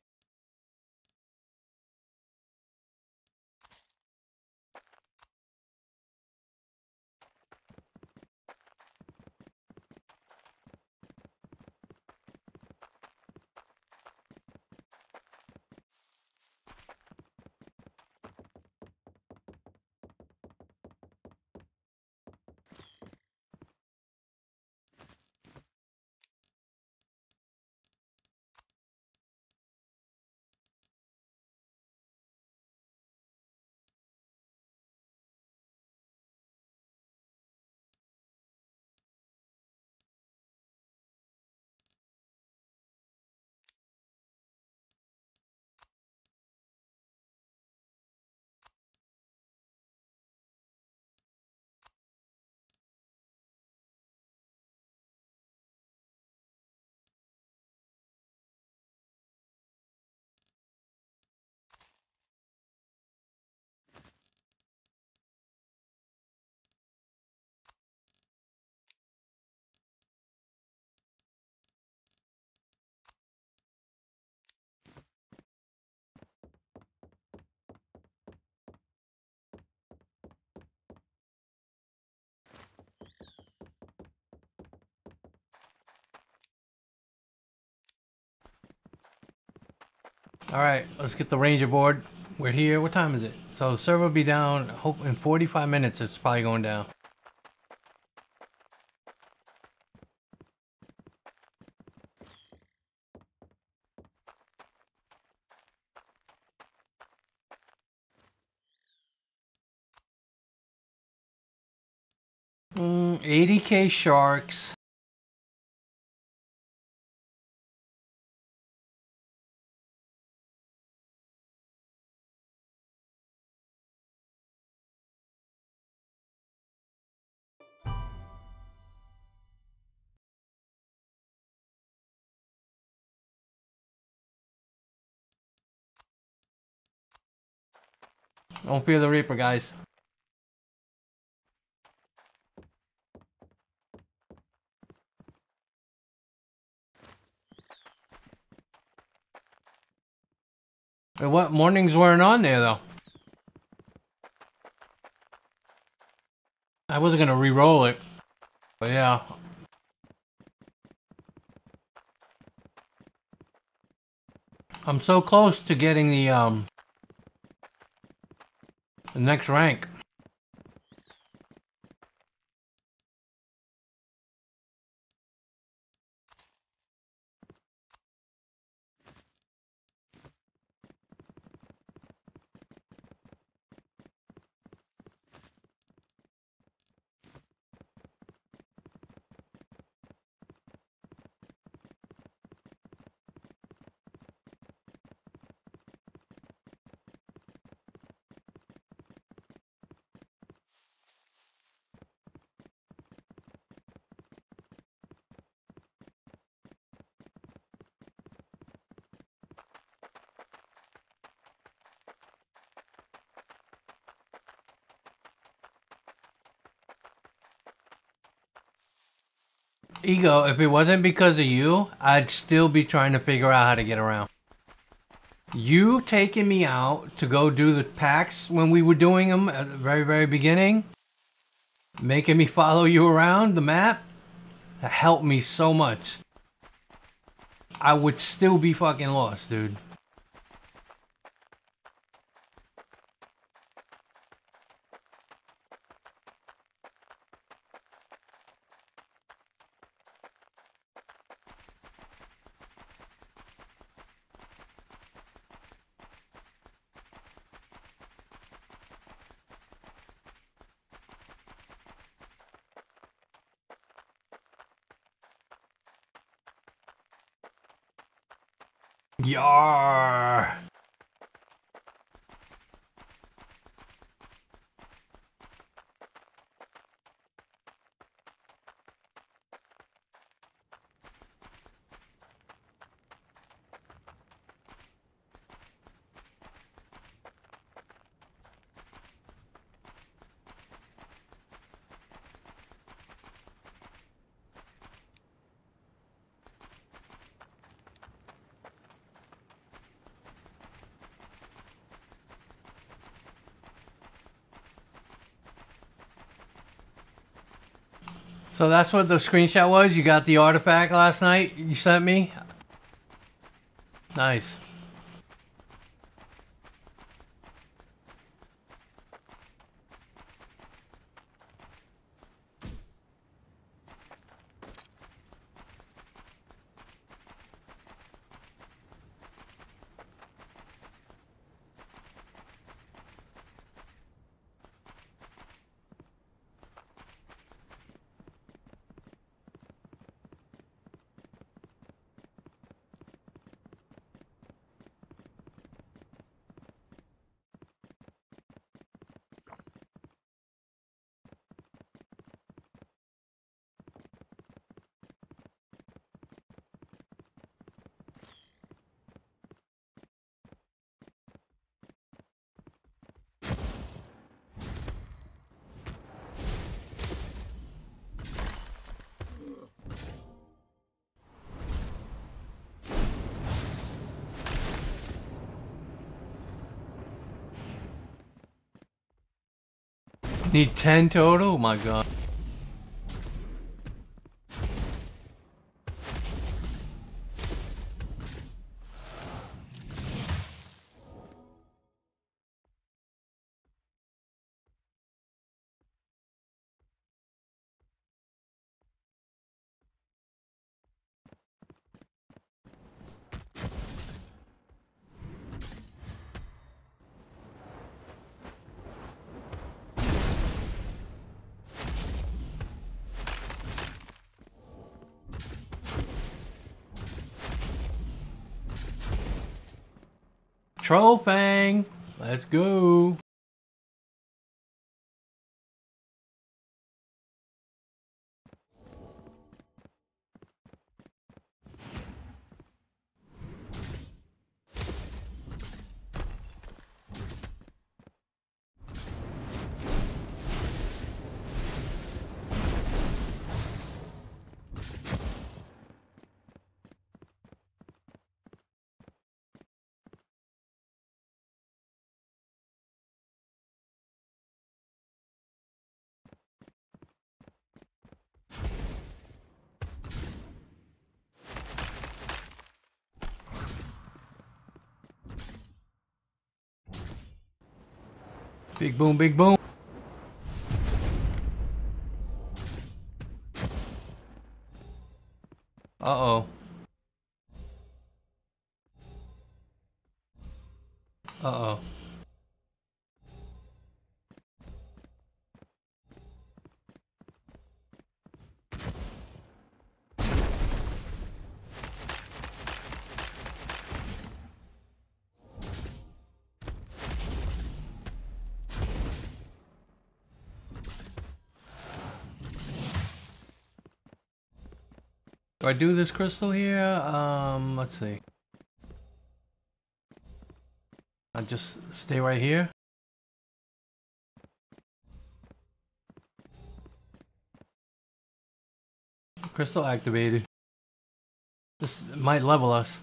Alright, let's get the ranger board. We're here. What time is it? So the server will be down, hope in forty-five minutes it's probably going down. Mm, eighty K sharks. Don't fear the Reaper, guys. Hey, what mornings weren't on there though? I wasn't gonna re-roll it, but yeah. I'm so close to getting the um the next rank. Ego, if it wasn't because of you, I'd still be trying to figure out how to get around. You taking me out to go do the packs when we were doing them at the very, very beginning, making me follow you around the map, that helped me so much. I would still be fucking lost, dude. Yar. So that's what the screenshot was? You got the artifact last night you sent me? Nice. Need ten total? Oh my god. Troll Fang, let's go. Big boom, big boom. Uh-oh. Uh-oh. Do I do this crystal here? Um, let's see. I just stay right here. Crystal activated. This might level us.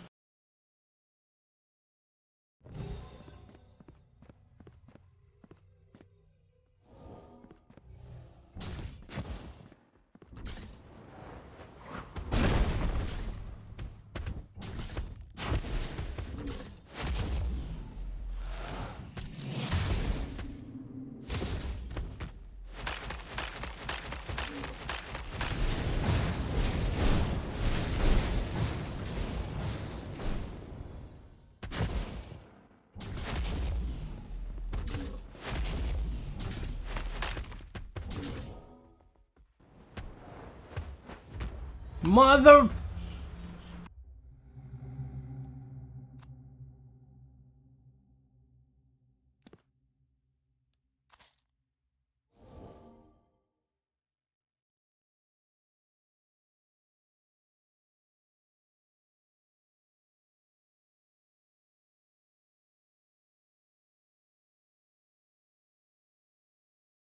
Mother...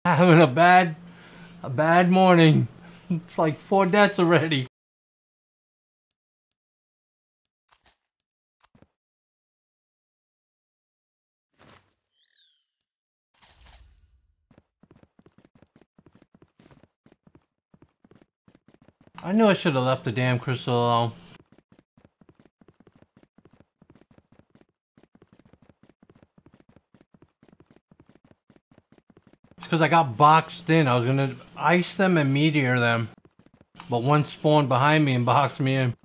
Having a bad, a bad morning. It's like four deaths already. I knew I should have left the damn crystal alone. It's because I got boxed in. I was gonna ice them and meteor them. But one spawned behind me and boxed me in.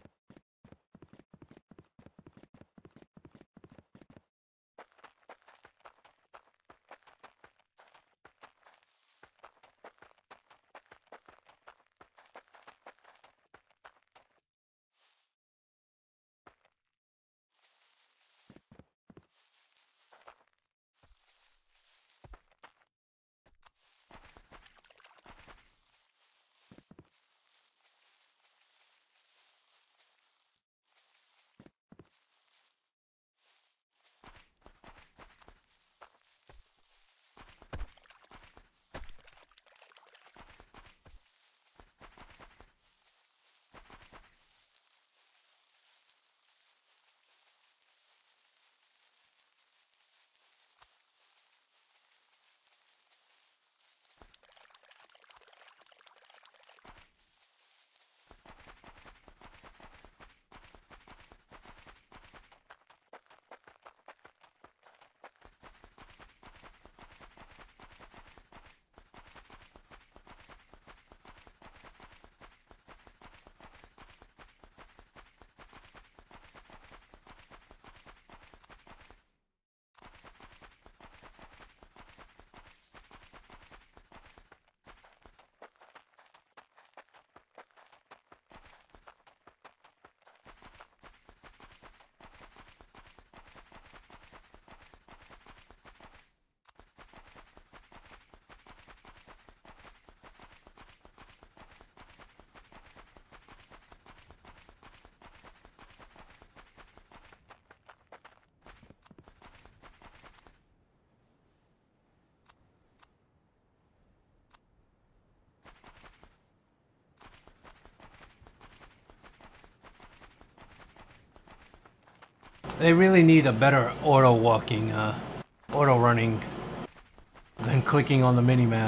They really need a better auto walking, uh, auto running than clicking on the minimap.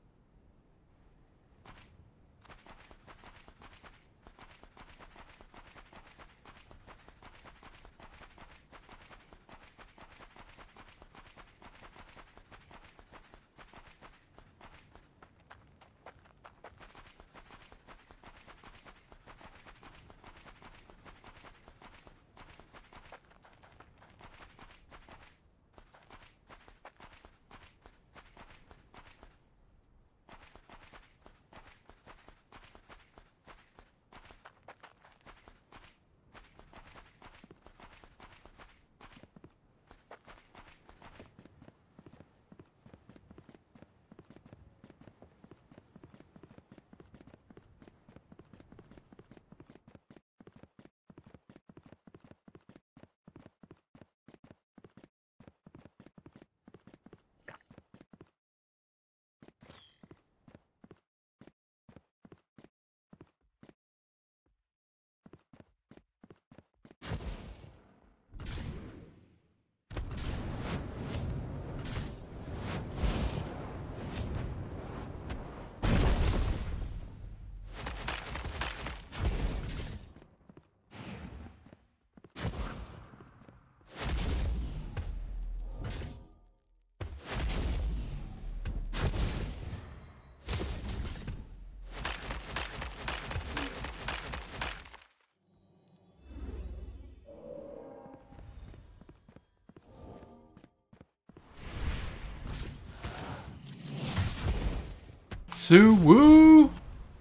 Sue Woo!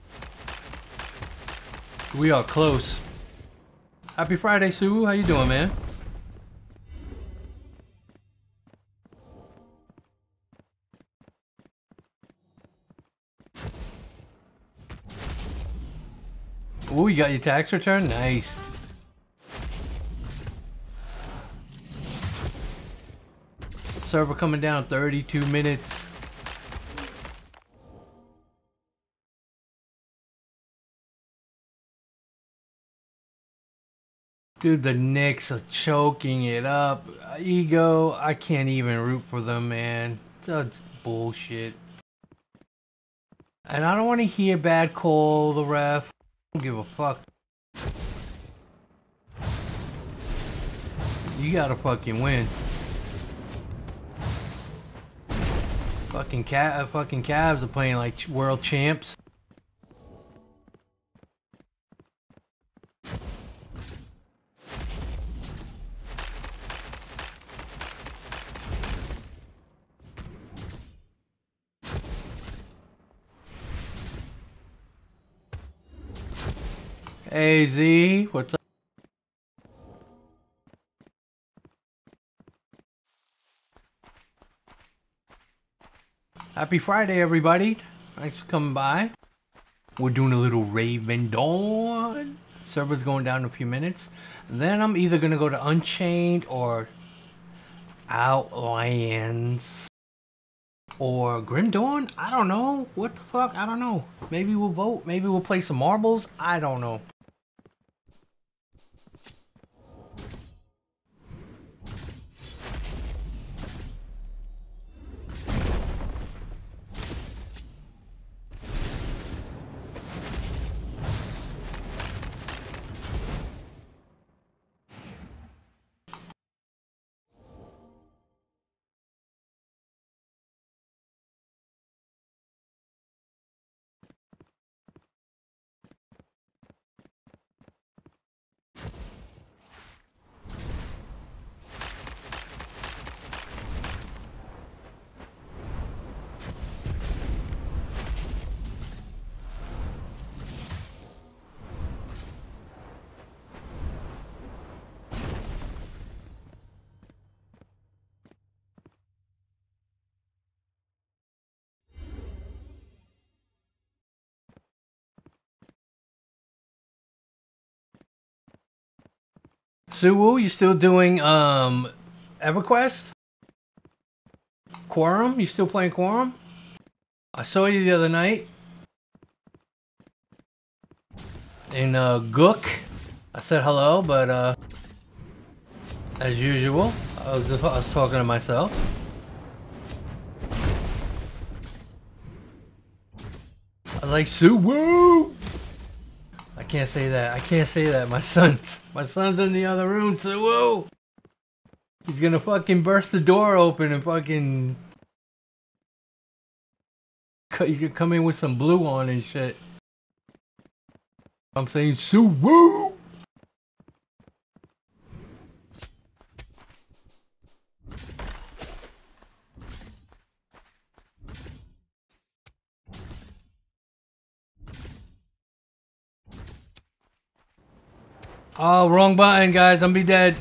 We are close. Happy Friday, Sue Woo. How you doing, man? Ooh, you got your tax return? Nice. Server coming down thirty-two minutes. Dude, the Knicks are choking it up. Ego, I can't even root for them, man. That's bullshit. And I don't want to hear bad call the ref. I don't give a fuck. You gotta fucking win. Fucking cat, fucking Cavs are playing like world champs. Hey Z, what's up? Happy Friday, everybody. Thanks for coming by. We're doing a little Ravendawn. Server's going down in a few minutes. Then I'm either gonna go to Unchained or Outlands or Grim Dawn. I don't know. What the fuck? I don't know. Maybe we'll vote. Maybe we'll play some marbles. I don't know. Suwu, you still doing um EverQuest? Quorum? You still playing Quorum? I saw you the other night in uh, Gook. I said hello, but uh, as usual, I was just, I was talking to myself. I was like, Suwu! I can't say that. I can't say that. My son's my son's in the other room. Suwu! He's gonna fucking burst the door open and fucking. He's gonna come in with some blue on and shit. I'm saying Suwu! Oh, wrong button, guys. I'm be dead.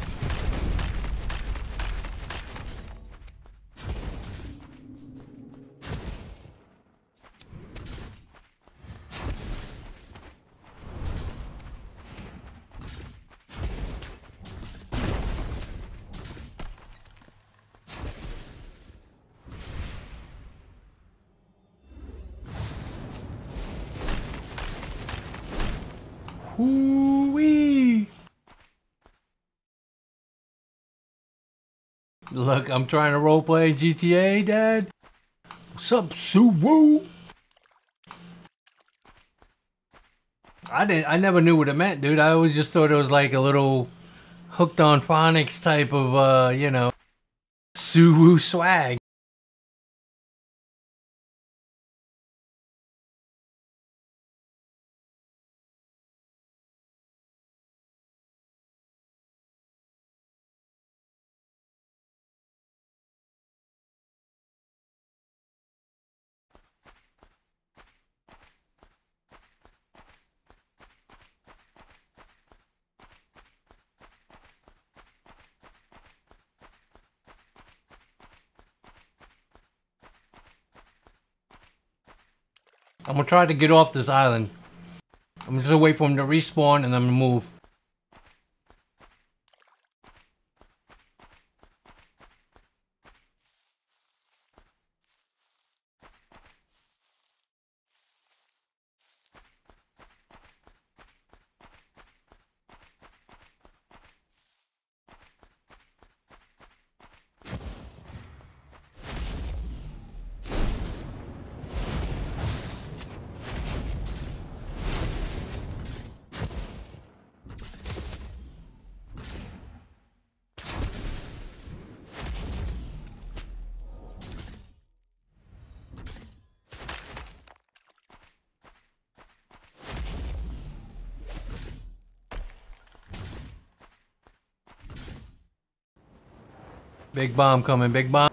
Hoo-wee! Look, I'm trying to roleplay G T A, Dad. What's up, Suwu? I didn't. I never knew what it meant, dude. I always just thought it was like a little hooked on phonics type of, uh, you know, Suwu swag. I'm gonna try to get off this island. I'm just gonna wait for him to respawn and then move. Big bomb coming, big bomb.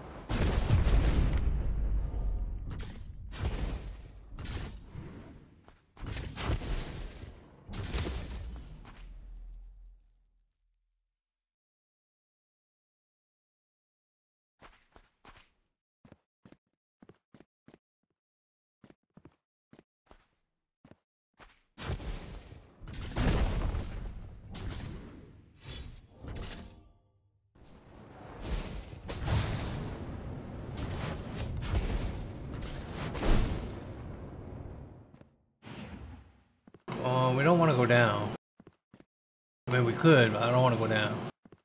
Oh, we don't want to go down. I mean, we could, but I don't want to go down.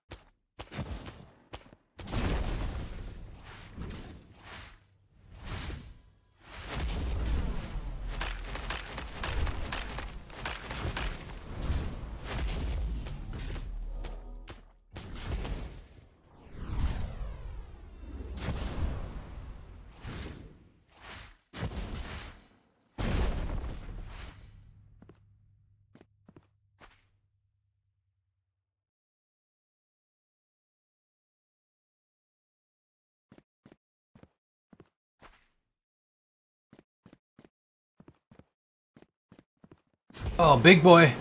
Oh, big boy.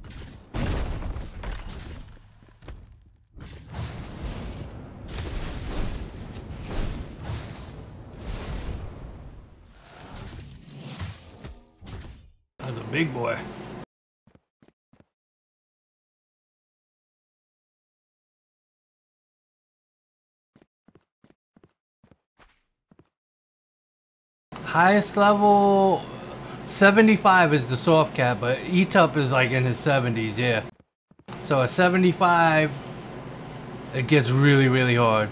That's a big boy. Highest level seventy-five is the soft cap, but E T U P is like in his seventies, yeah. So at seventy-five, it gets really, really hard.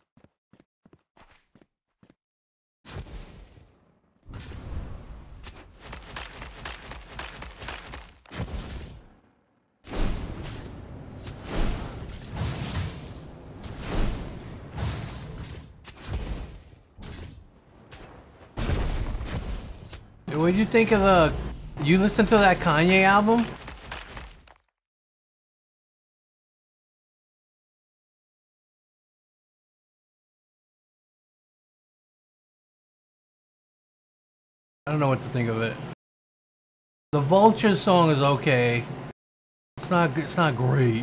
What did you think of the... You listened to that Kanye album? I don't know what to think of it. The Vulture song is okay. It's not, it's not great.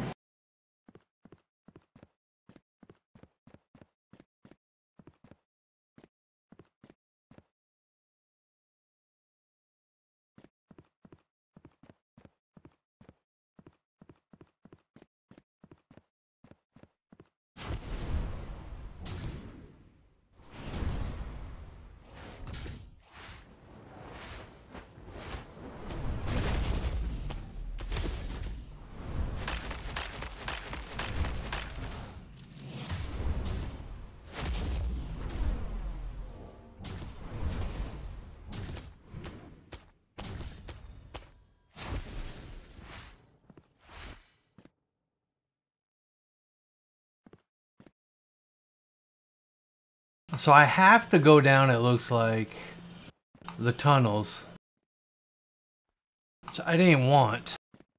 So I have to go down, it looks like, the tunnels. Which I didn't want.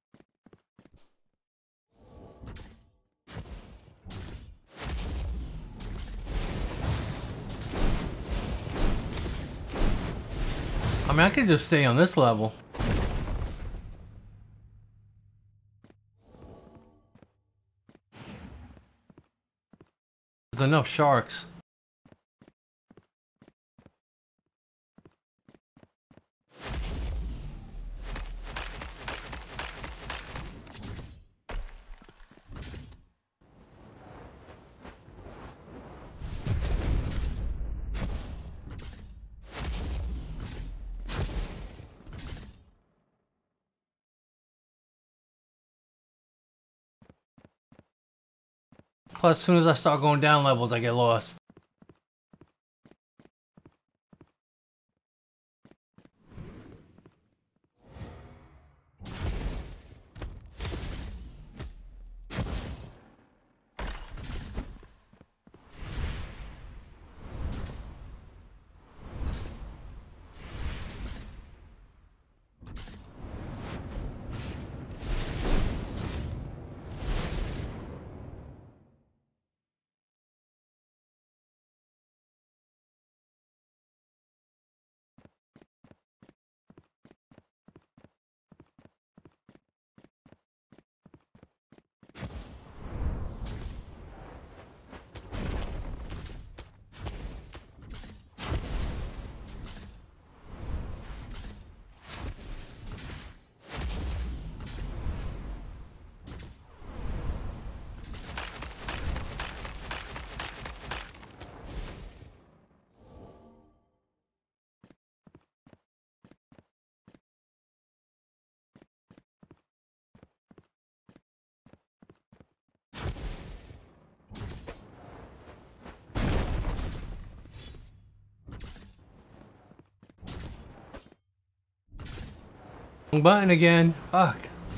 I mean, I could just stay on this level. There's enough sharks. Plus, as soon as I start going down levels, I get lost. Wrong button again. Fuck.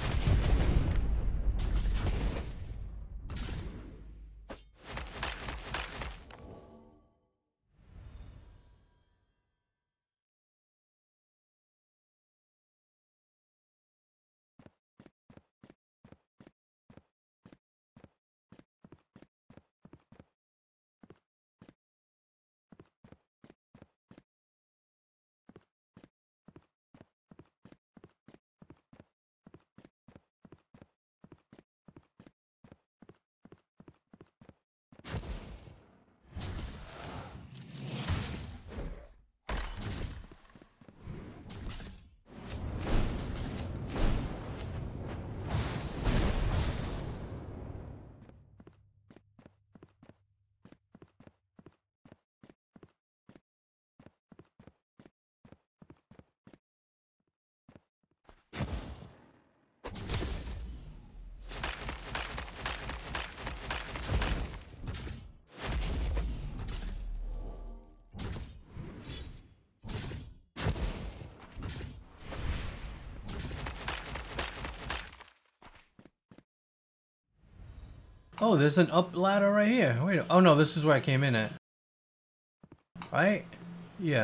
Oh, there's an up ladder right here. Wait. Oh no, this is where I came in at. Right? Yeah.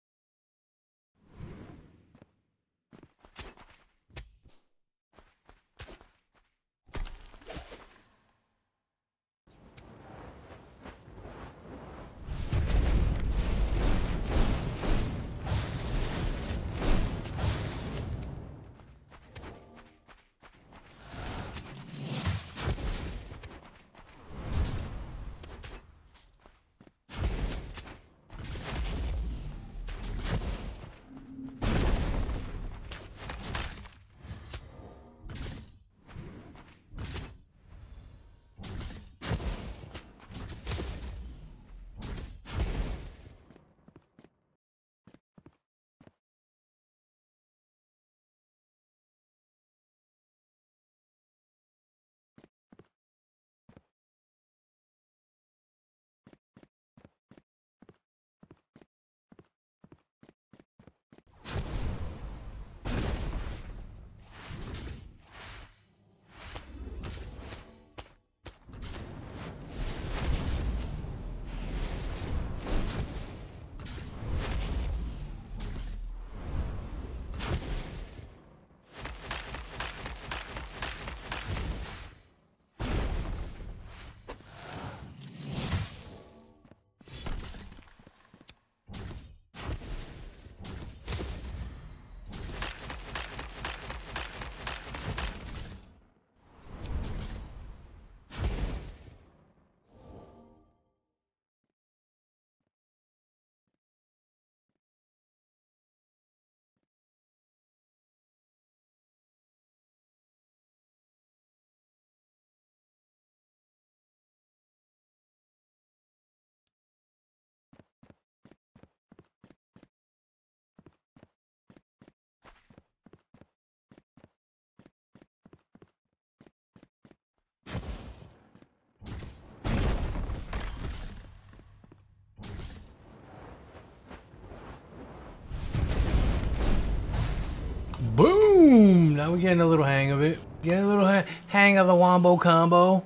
Boom! Now we're getting a little hang of it. Getting a little ha hang of the wombo combo.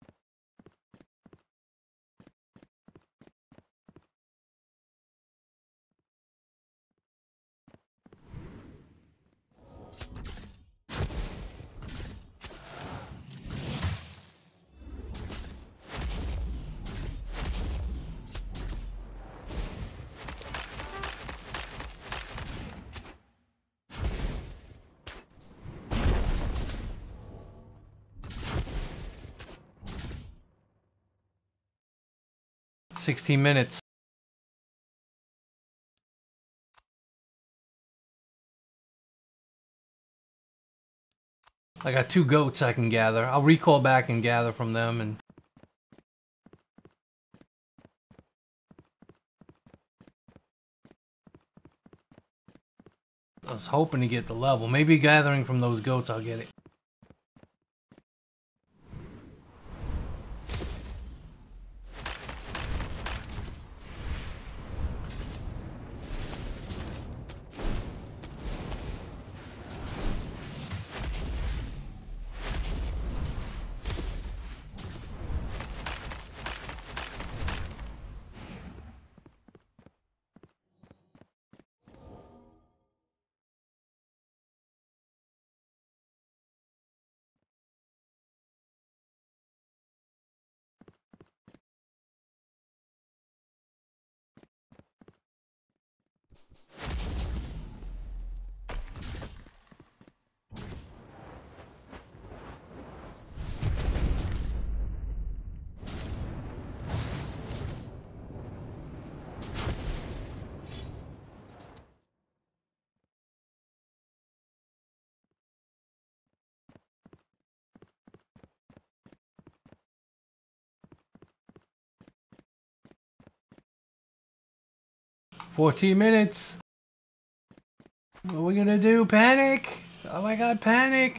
sixteen minutes. I got two goats I can gather. I'll recall back and gather from them. And I was hoping to get the level. Maybe gathering from those goats I'll get it. fourteen minutes. What are we gonna do? Panic! Oh my god, panic!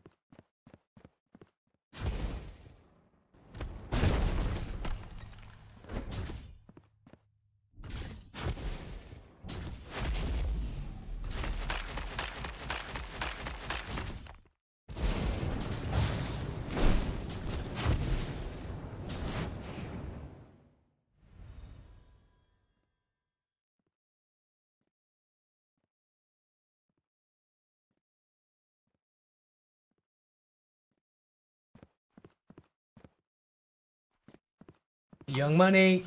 Young Money.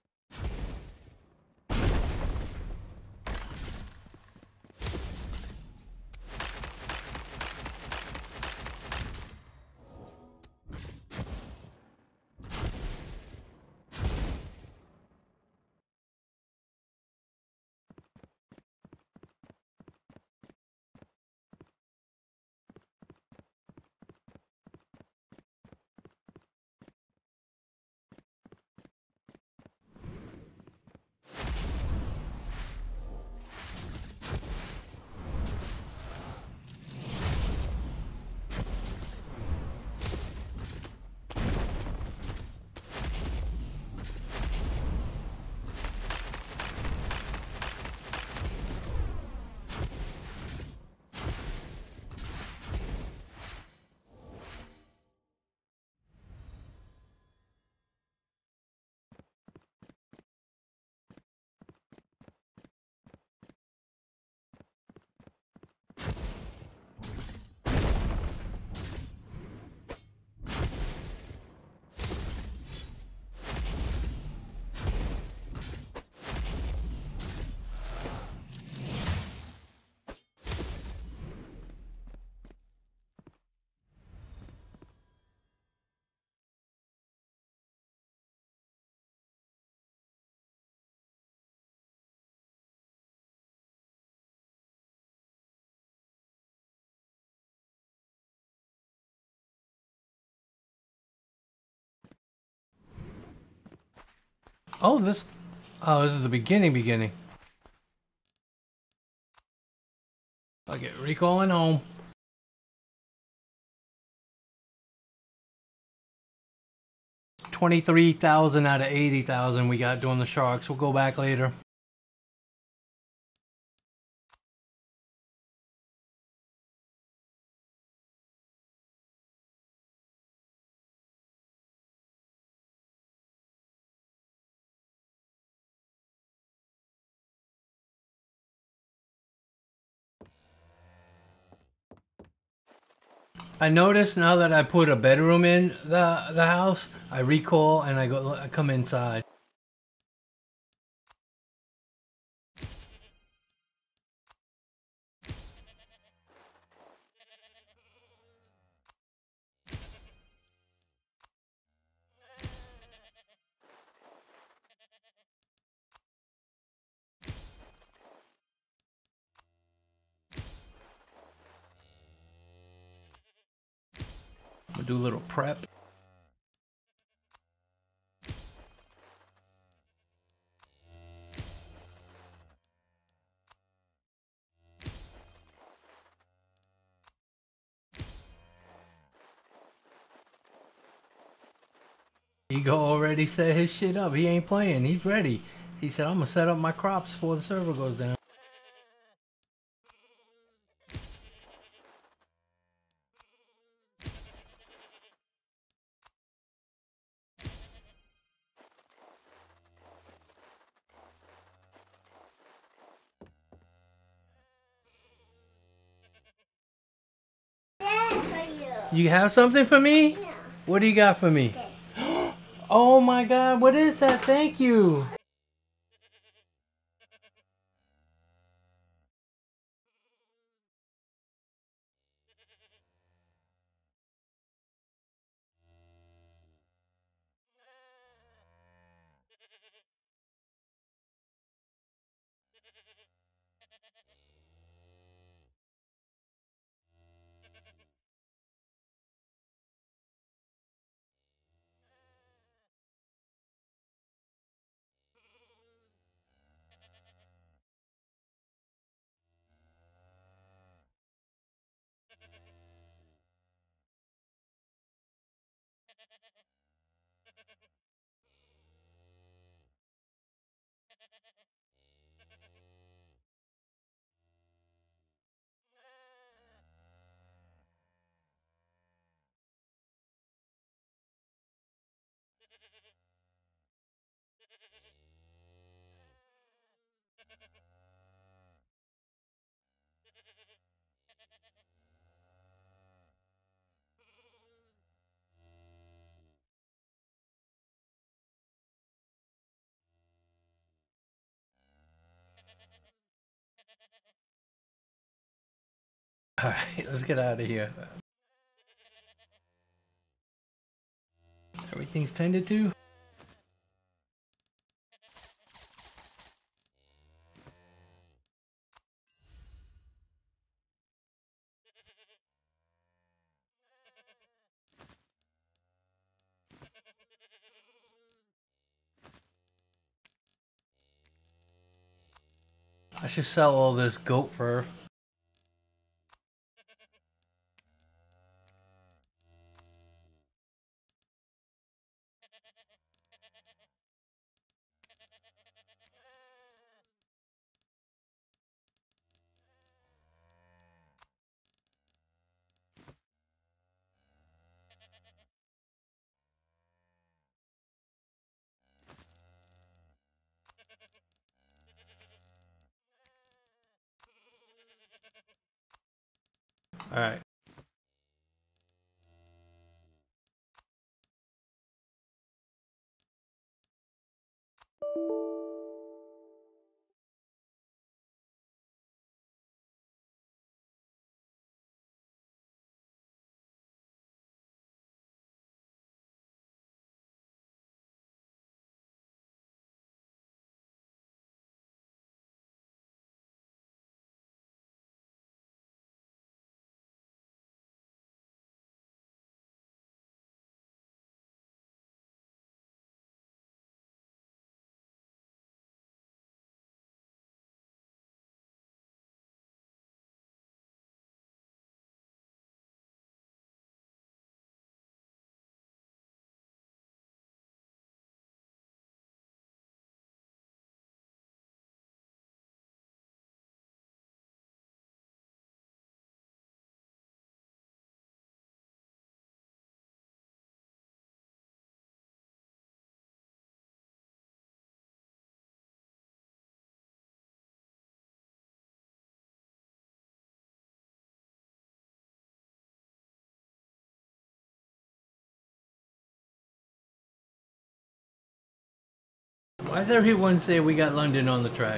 Oh, this. Oh, this is the beginning, beginning. I'll get recalling home. twenty-three thousand out of eighty thousand we got doing the sharks. We'll go back later. I noticed now that I put a bedroom in the the house, I recall and I go I come inside. I'm gonna do a little prep. Ego already set his shit up. He ain't playing. He's ready. He said, I'm gonna set up my crops before the server goes down. You have something for me?
Yeah.
What do you got for me?
This.
Oh my god, what is that? Thank you. Alright, let's get out of here. Everything's tended to? I should sell all this goat fur. Alright. Why does everyone say we got London on the track?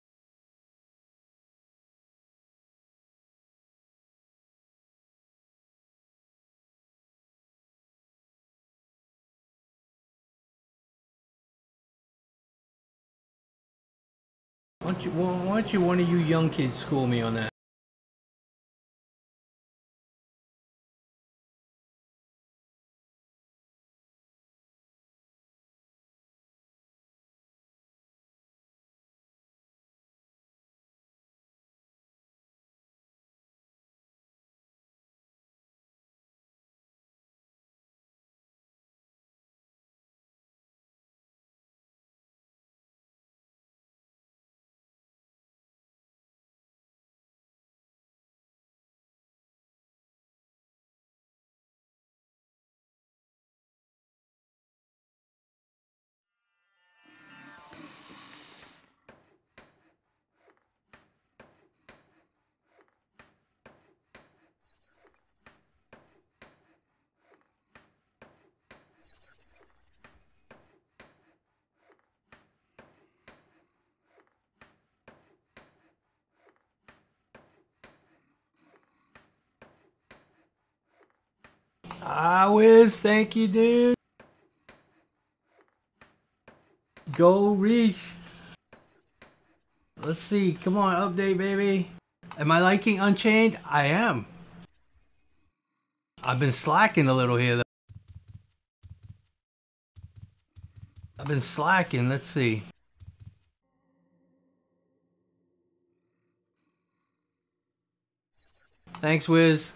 Why don't you, why don't you one of you young kids school me on that? Ah, Wiz, thank you, dude. Go reach. Let's see. Come on, update, baby. Am I liking Unchained? I am. I've been slacking a little here, though. I've been slacking. Let's see. Thanks, Wiz.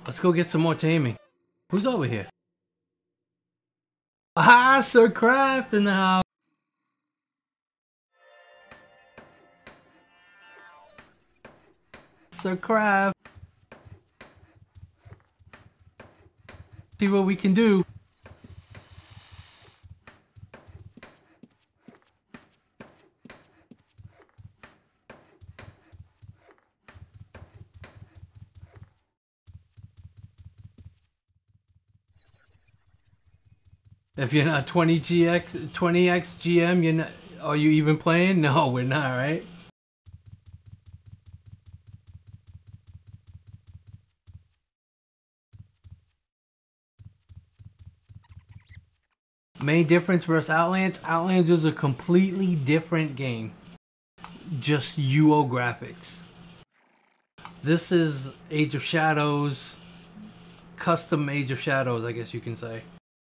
Let's go get some more taming. Who's over here? Ah, Sir Craft in the house. Sir Craft. See what we can do. If you're not twenty G X, twenty X G M, you're not. Are you even playing? No, we're not, right? Main difference versus Outlands. Outlands is a completely different game. Just U O graphics. This is Age of Shadows, custom Age of Shadows, I guess you can say.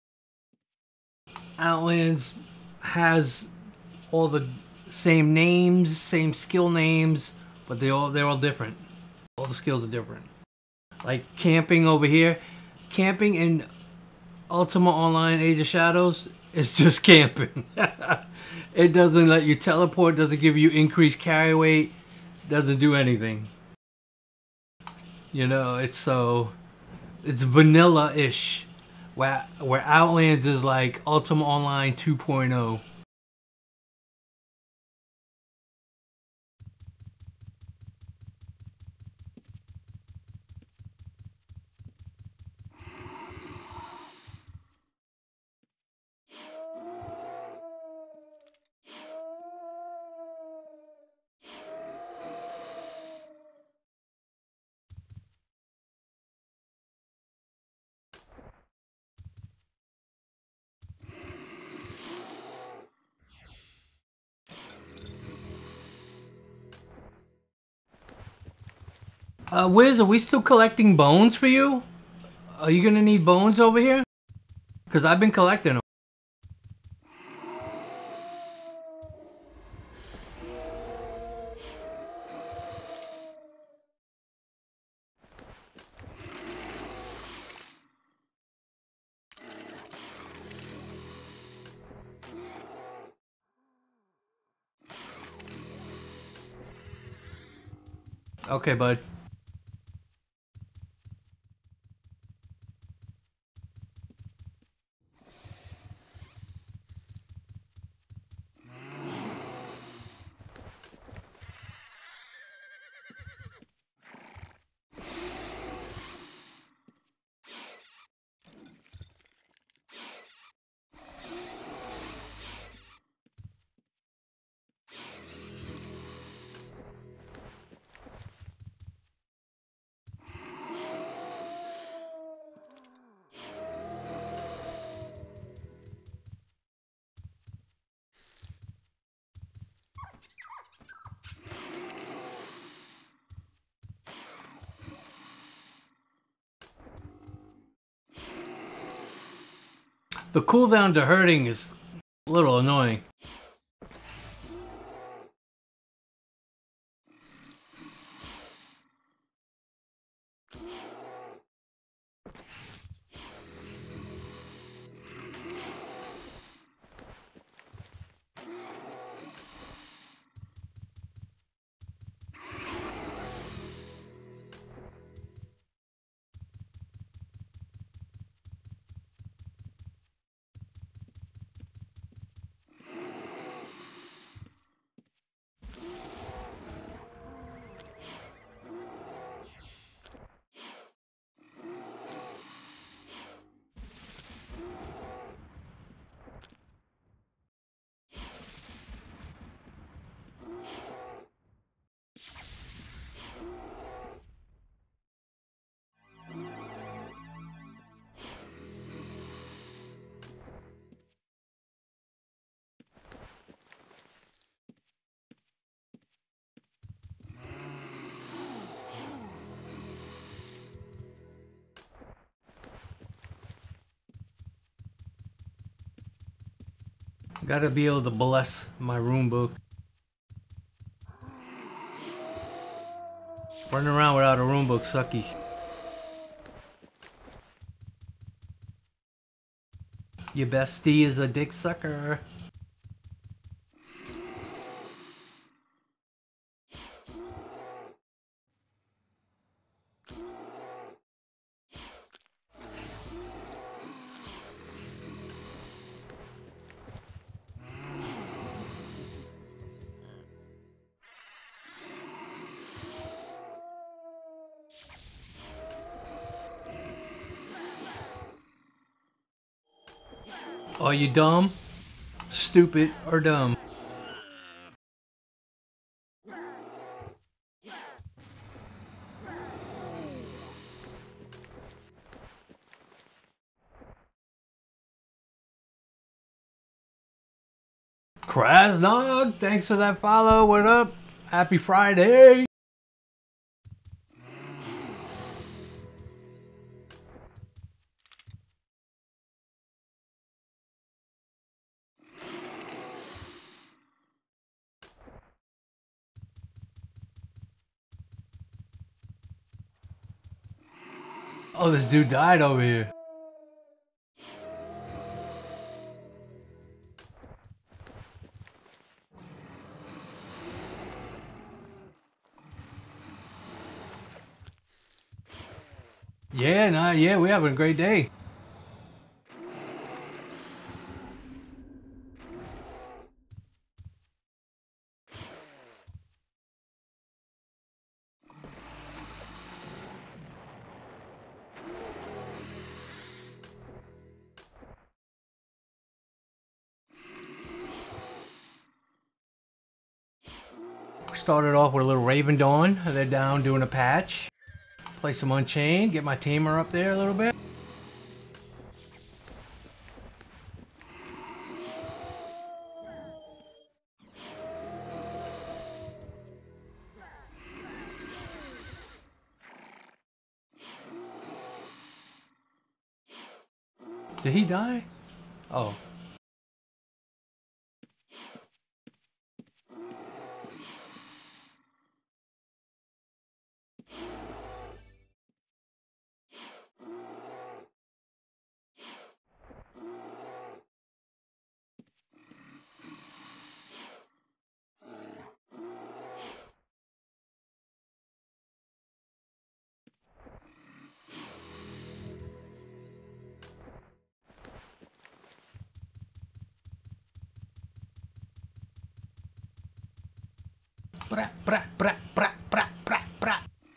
Outlands has all the same names, same skill names, but they all they're all different. All the skills are different. Like camping over here, camping in Ultima Online Age of Shadows is just camping. It doesn't let you teleport, doesn't give you increased carry weight, doesn't do anything. You know, it's so it's vanilla-ish. Where, where Outlands is like Ultima Online two point oh. Uh, Wiz, are we still collecting bones for you? Are you gonna need bones over here? Because I've been collecting them. Okay, bud. The cooldown to hurting is a little annoying. Gotta be able to bless my rune book. Running around without a rune book, sucky. Your bestie is a dick sucker. Are you dumb, stupid, or dumb? Krasnog, thanks for that follow. What up? Happy Friday. Oh, this dude died over here. Yeah, nah, yeah, we're having a great day. Started off with a little Ravendawn. They're down doing a patch. Play some Unchained, get my tamer up there a little bit. Did he die? Oh. Bra, bra, bra, bra, bra, bra, bra.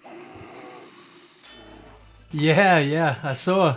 Yeah, yeah, I saw.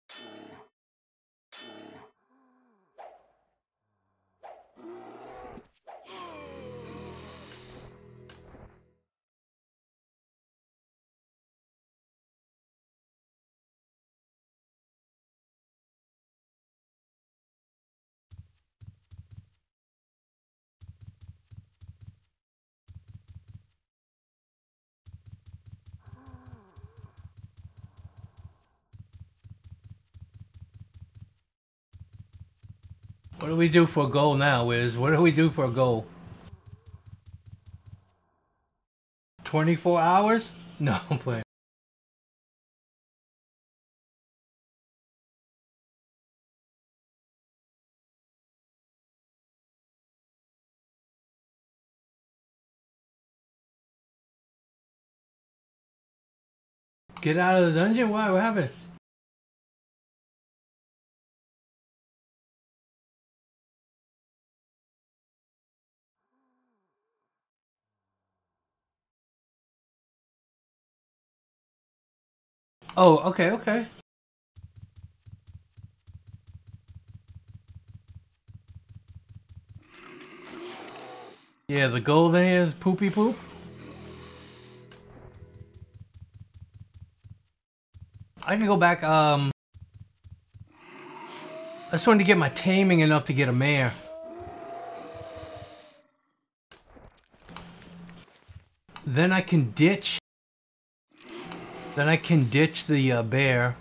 What do we do for a goal now, Wiz? What do we do for a goal? twenty-four hours? No, I'm playing. Get out of the dungeon? Why? What happened? Oh, okay, okay. Yeah, the goal there is poopy poop. I can go back, um... I just wanted to get my taming enough to get a mare. Then I can ditch. Then I can ditch the uh, bear.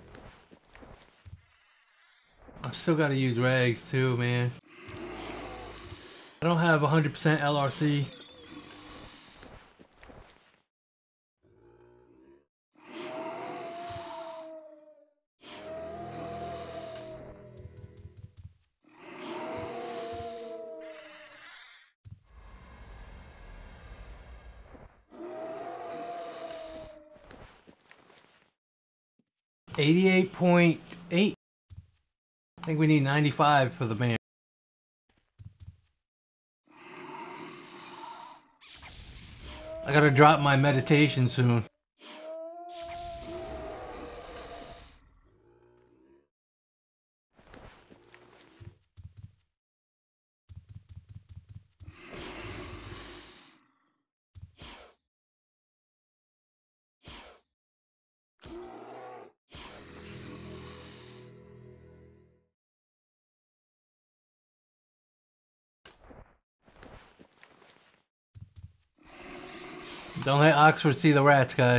I've still got to use rags too, man. I don't have one hundred percent L R C. eighty-eight point eight. I think we need ninety-five for the band. I gotta drop my meditation soon. Don't let Oxford see the rats, guys.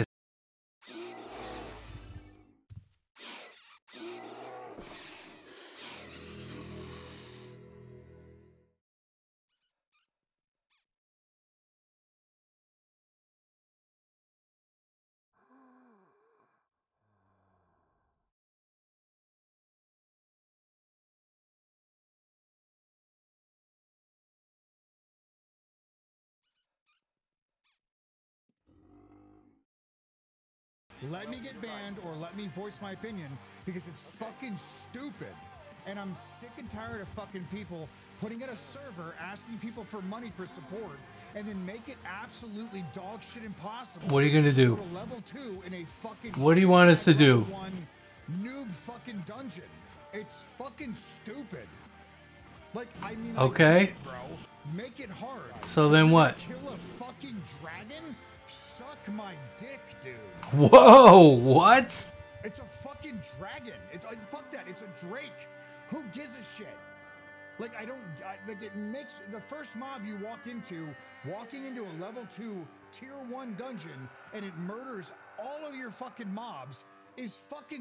Let me get banned or let me voice my opinion because it's fucking stupid. And I'm sick and tired of fucking people putting in a server asking people for money for support and then make it absolutely dog shit impossible.
What are you gonna do?
To level two in a fucking
What do you want us to do?
One noob fucking dungeon. It's fucking stupid. Like, I mean,
okay,
I get it, bro. Make it hard.
So then what?
Kill a fucking dragon? Suck my dick, dude.
Whoa, what?
It's a fucking dragon. It's like, fuck that. It's a drake. Who gives a shit? Like, I don't, I, like, it makes the first mob you walk into, walking into a level two tier one dungeon, and it murders all of your fucking mobs, is fucking.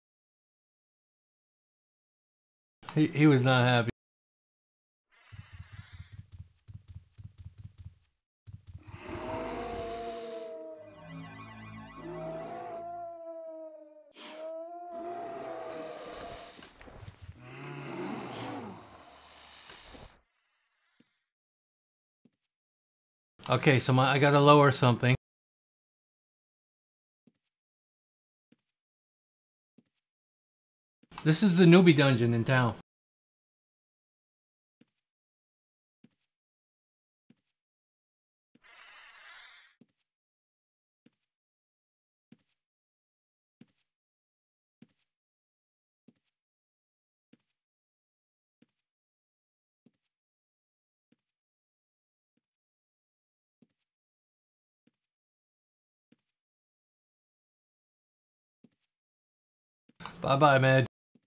He, he was not happy. Okay, so my, I gotta lower something. This is the newbie dungeon in town. Bye-bye, Med.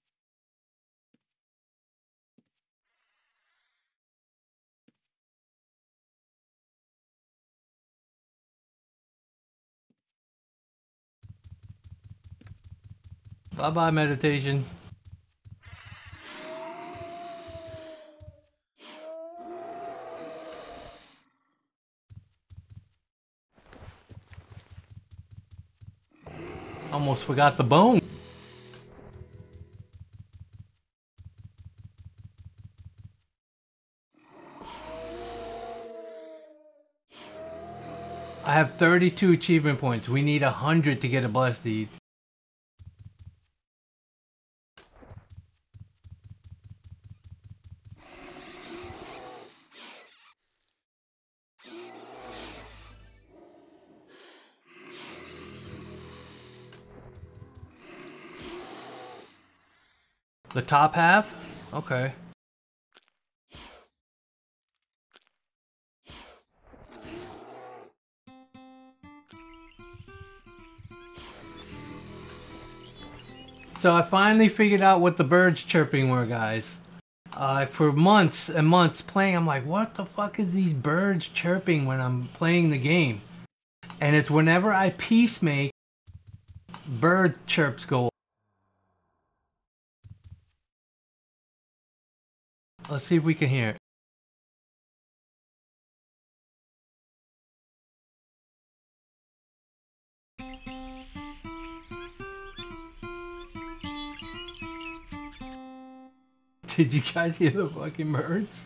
Bye-bye, meditation. Almost forgot the bone. I have thirty-two achievement points. We need one hundred to get a blessed deed. The top half? Okay. So I finally figured out what the birds chirping were, guys. Uh, for months and months playing, I'm like, what the fuck is these birds chirping when I'm playing the game? And it's whenever I peacemake, bird chirps go. Let's see if we can hear it. Did you guys hear the fucking birds?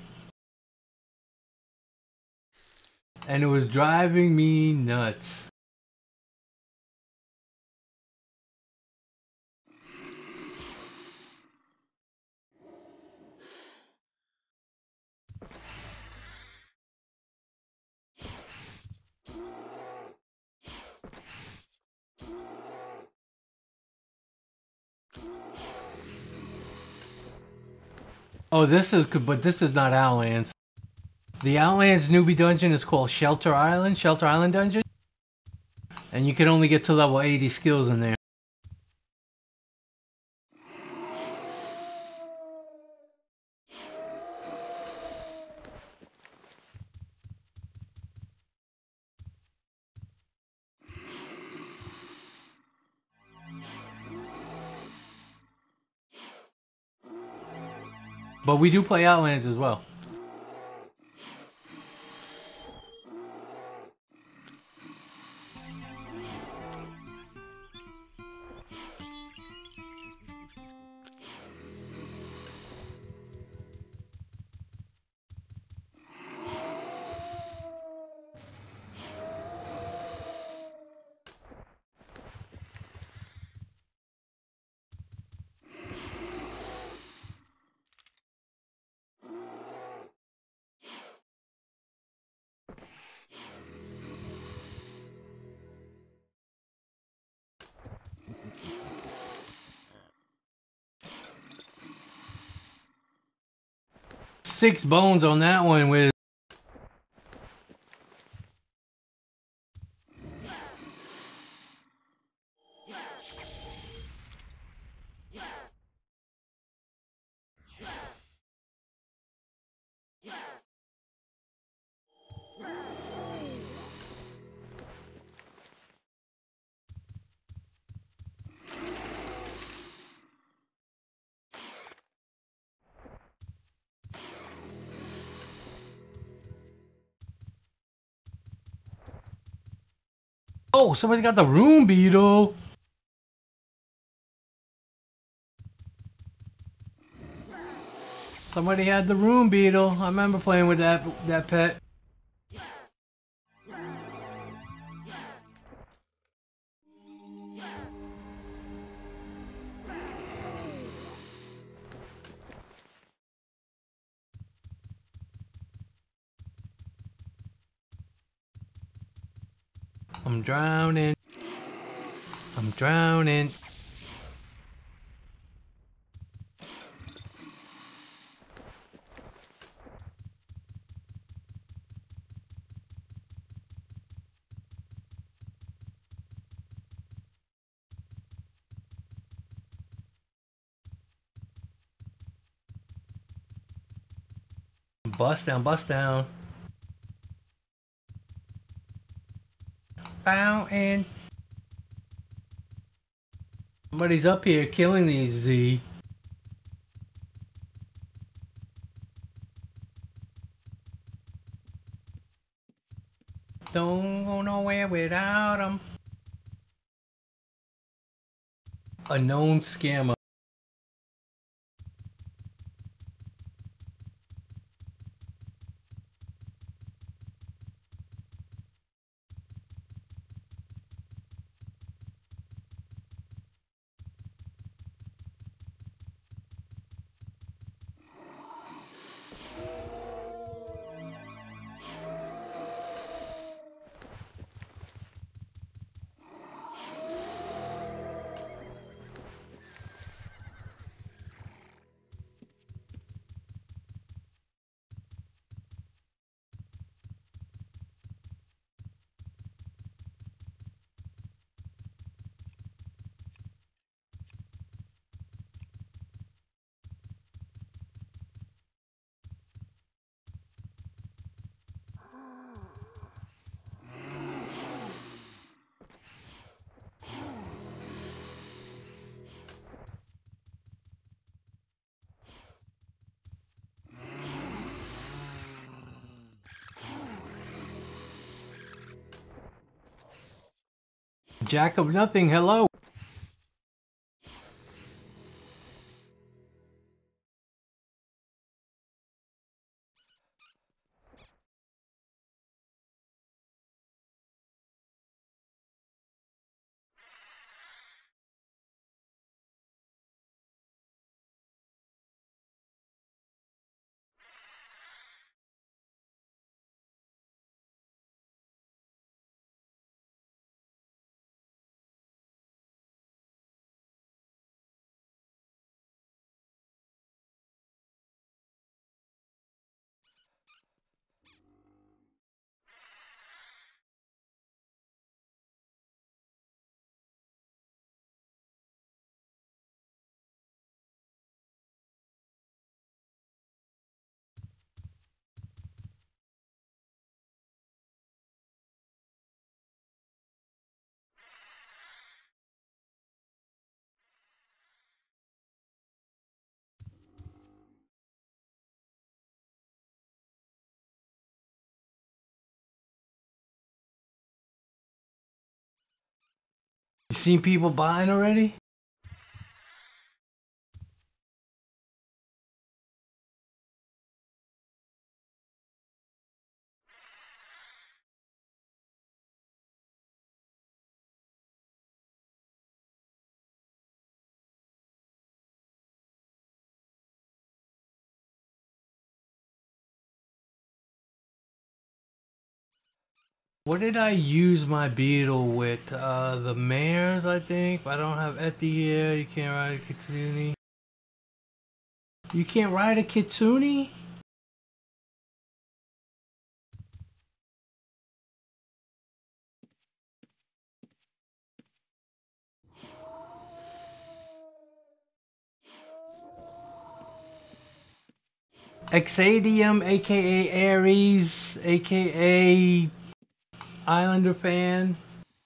And it was driving me nuts. Oh, this is good, but this is not Outlands. The Outlands newbie dungeon is called Shelter Island, Shelter Island Dungeon. And you can only get to level eighty skills in there. But we do play Outlands as well. Six bones on that one with oh, somebody's got the room beetle. Somebody had the room beetle. I remember playing with that that pet. I'm drowning. I'm drowning. Bust down, bust down. Fountain. Somebody's up here killing these Z. Don't go nowhere without them. A known scammer. Jack of nothing, hello. You seen people buying already? What did I use my beetle with? Uh, the mares, I think. I don't have Eti here. You can't ride a kitsune. You can't ride a kitsune? Exadium, aka Ares, aka Islander fan.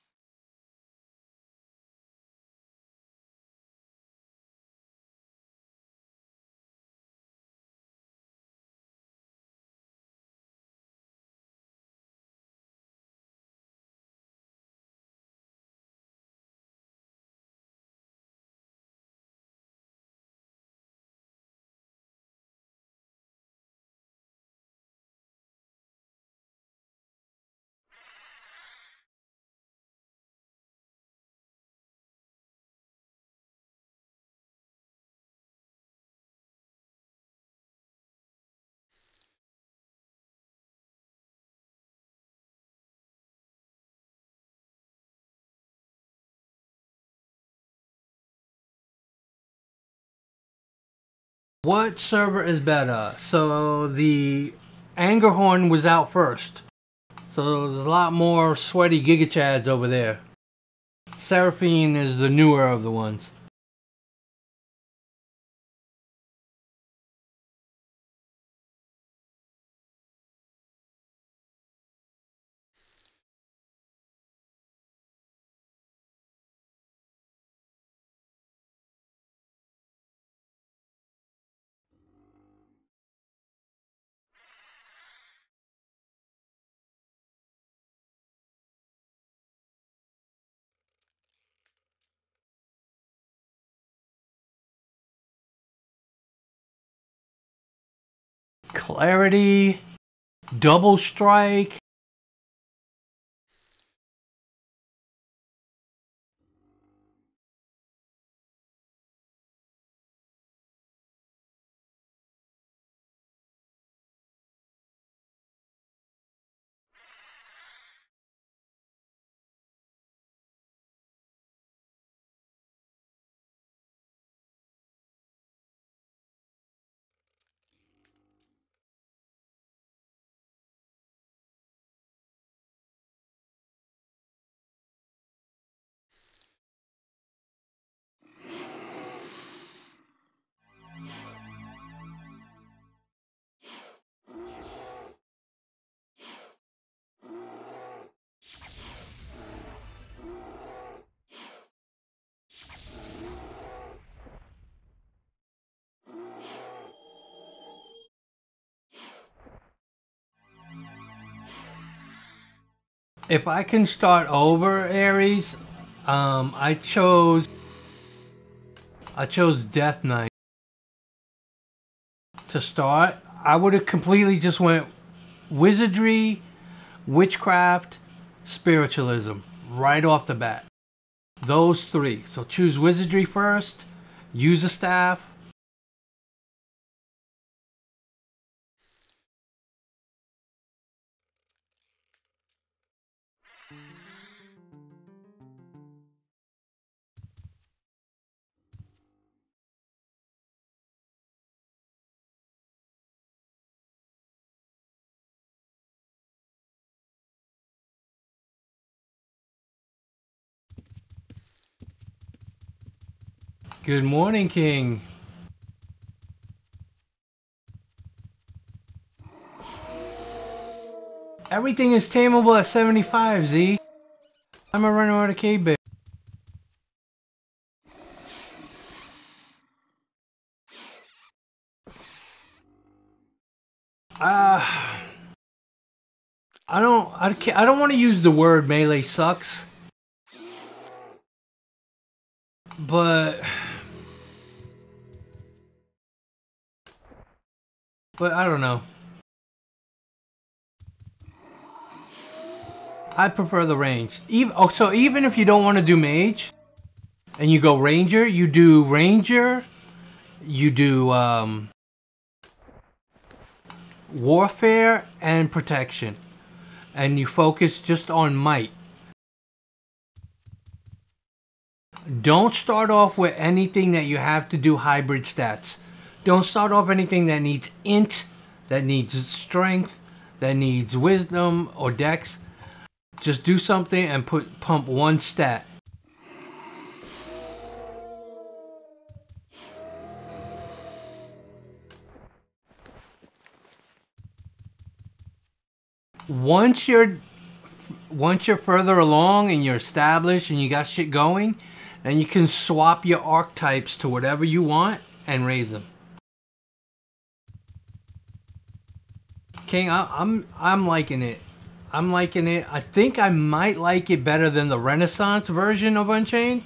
What server is better? So the Angerhorn was out first. So there's a lot more sweaty Giga Chads over there. Seraphine is the newer of the ones. Clarity, Double Strike. If I can start over, Ares, um, I chose I chose Death Knight to start. I would have completely just went wizardry, witchcraft, spiritualism right off the bat. Those three. So choose wizardry first, use a staff. Good morning, King. Everything is tameable at seventy-five, Z. I'm a runner out of cave bait. Uh, I don't, I can't, I don't want to use the word melee sucks. But but I don't know. I prefer the range. Even oh, so even if you don't want to do mage and you go ranger, you do ranger, you do um, warfare and protection, and you focus just on might. Don't start off with anything that you have to do hybrid stats. Don't start off anything that needs int, that needs strength, that needs wisdom or dex. Just do something and put pump one stat. Once you're once you're further along and you're established and you got shit going, and you can swap your archetypes to whatever you want and raise them. King, I, I'm I'm liking it. I'm liking it. I think I might like it better than the Renaissance version of Unchained.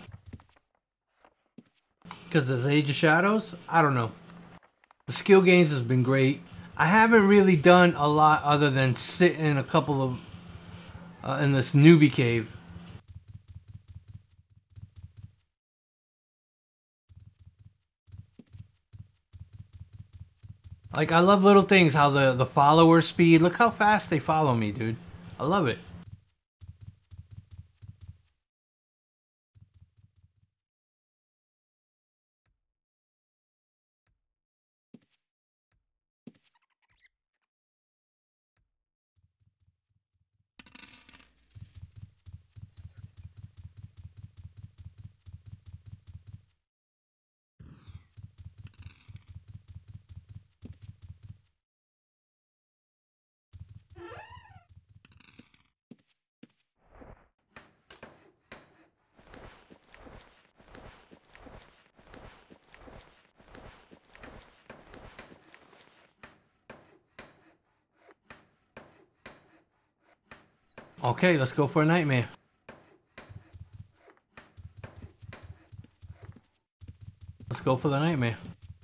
Because there's Age of Shadows. I don't know. The skill gains has been great. I haven't really done a lot other than sit in a couple of... Uh, in this newbie cave. Like, I love little things. How the, the follower speed. Look how fast they follow me, dude. I love it. Okay, let's go for a nightmare. Let's go for the nightmare.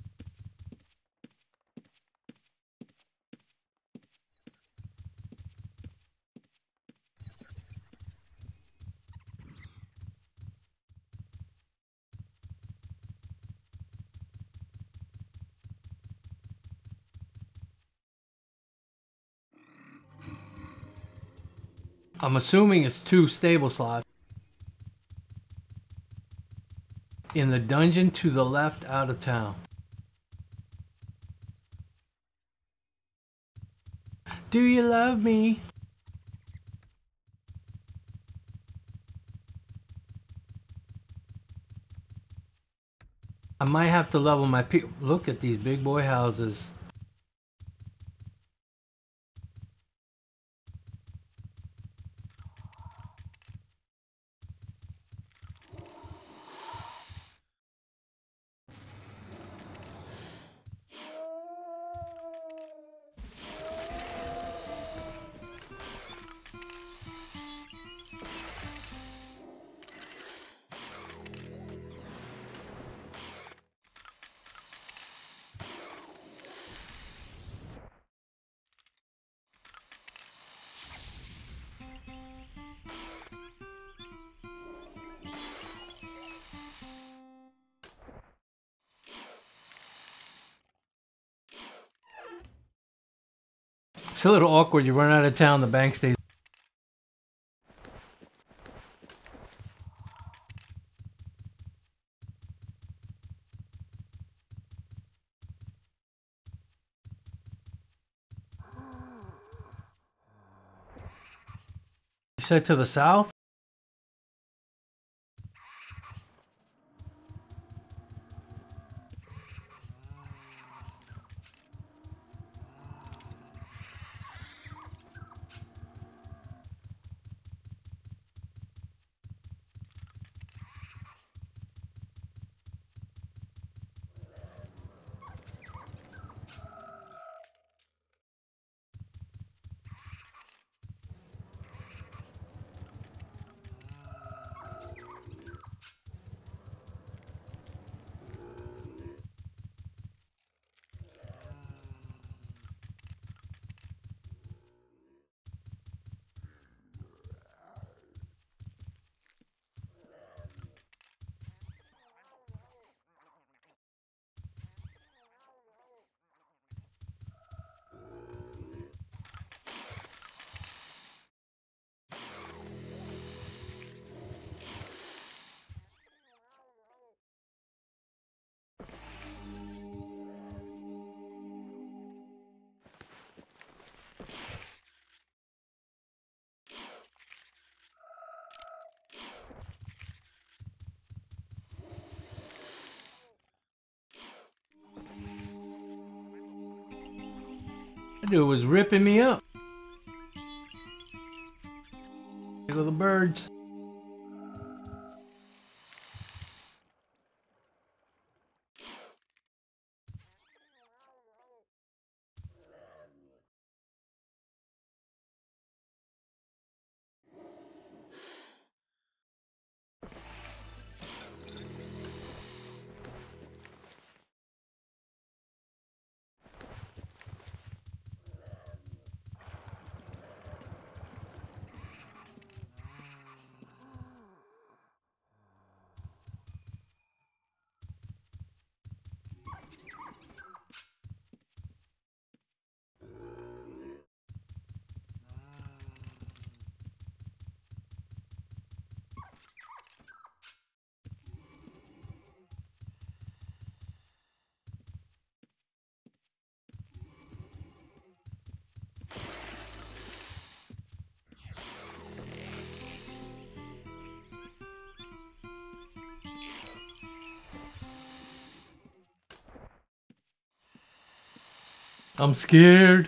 I'm assuming it's two stable slots. In the dungeon to the left out of town. Do you love me? I might have to level my pe- Look at these big boy houses. It's a little awkward. You run out of town, the bank stays. You said to the south? Dude was ripping me up. There go the birds. I'm scared.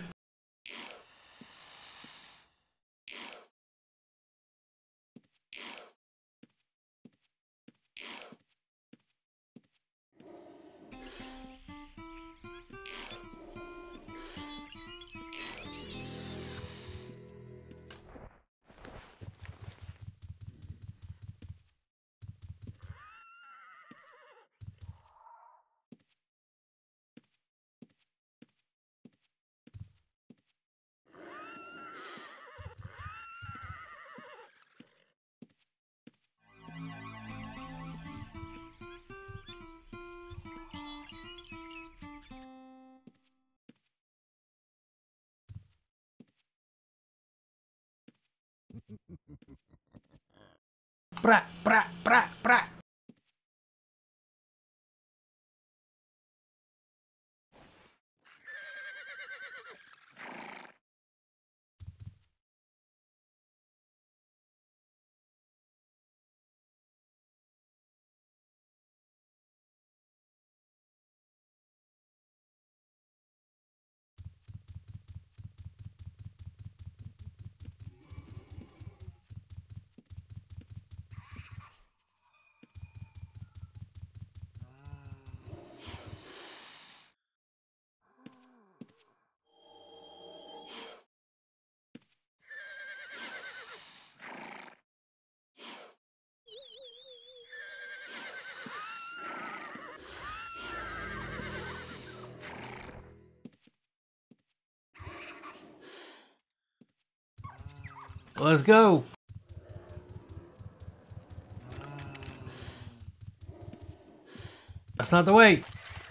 Brat, brat, brat, brat. Let's go. That's not the way.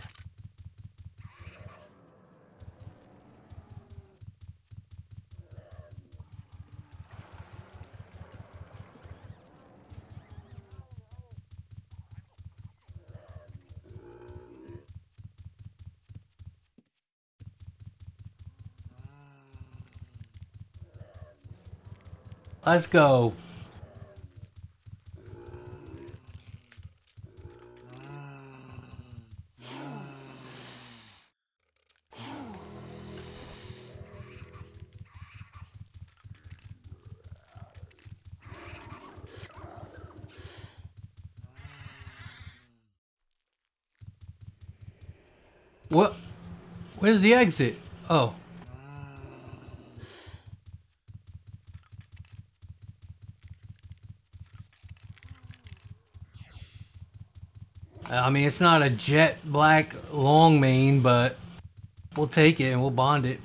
Let's go. What? Where's the exit? Oh. I mean, it's not a jet black long mane, but we'll take it and we'll bond it.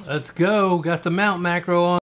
Let's go. Got the mount macro on.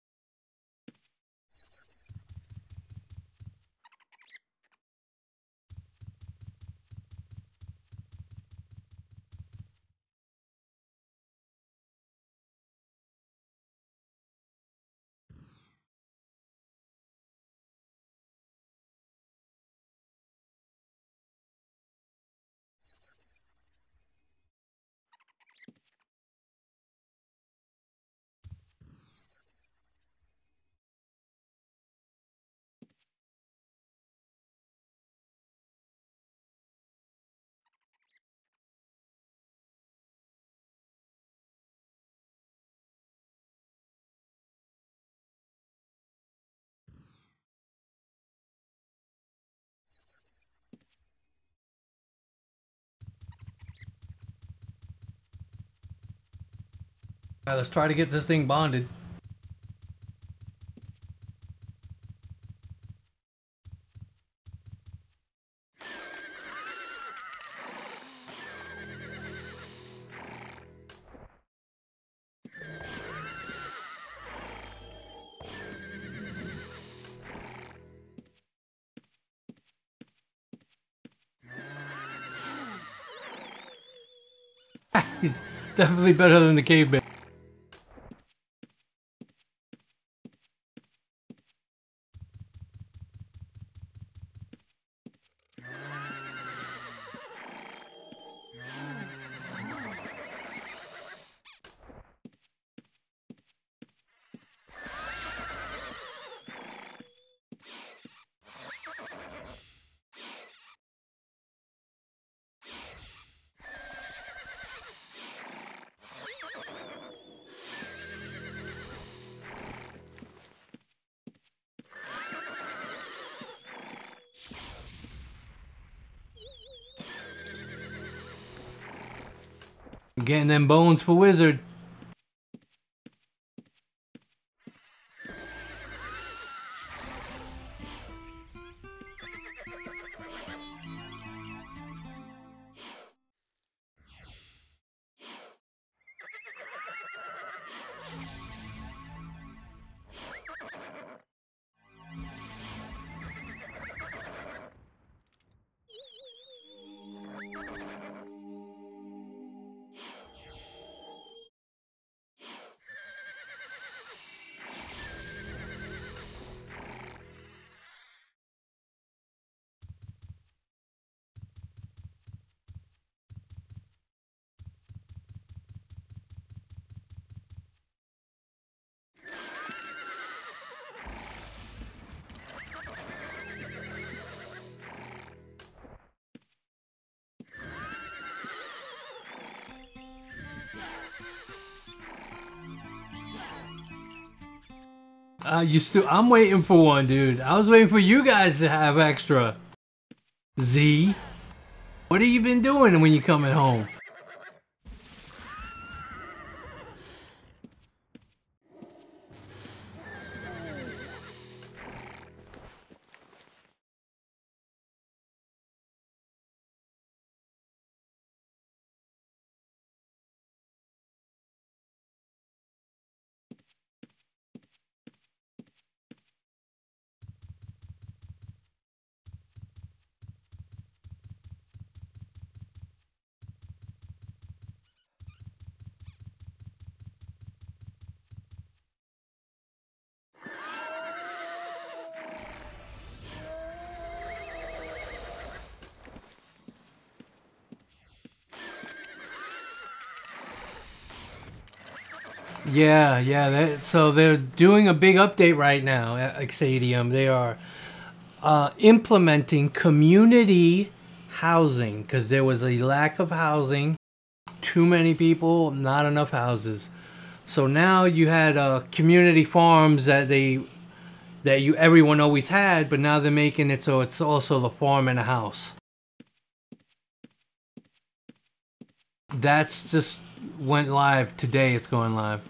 All right, let's try to get this thing bonded. He's definitely better than the caveman. Getting them bones for Wizard. Uh, you still? I'm waiting for one, dude. I was waiting for you guys to have extra. Z, what have you been doing when you coming home? Yeah, yeah. That, so they're doing a big update right now at Exadium. They are uh, implementing community housing because there was a lack of housing. Too many people, not enough houses. So now you had uh, community farms that they that you everyone always had, but now they're making it so it's also the farm and a house. That's just went live today. It's going live.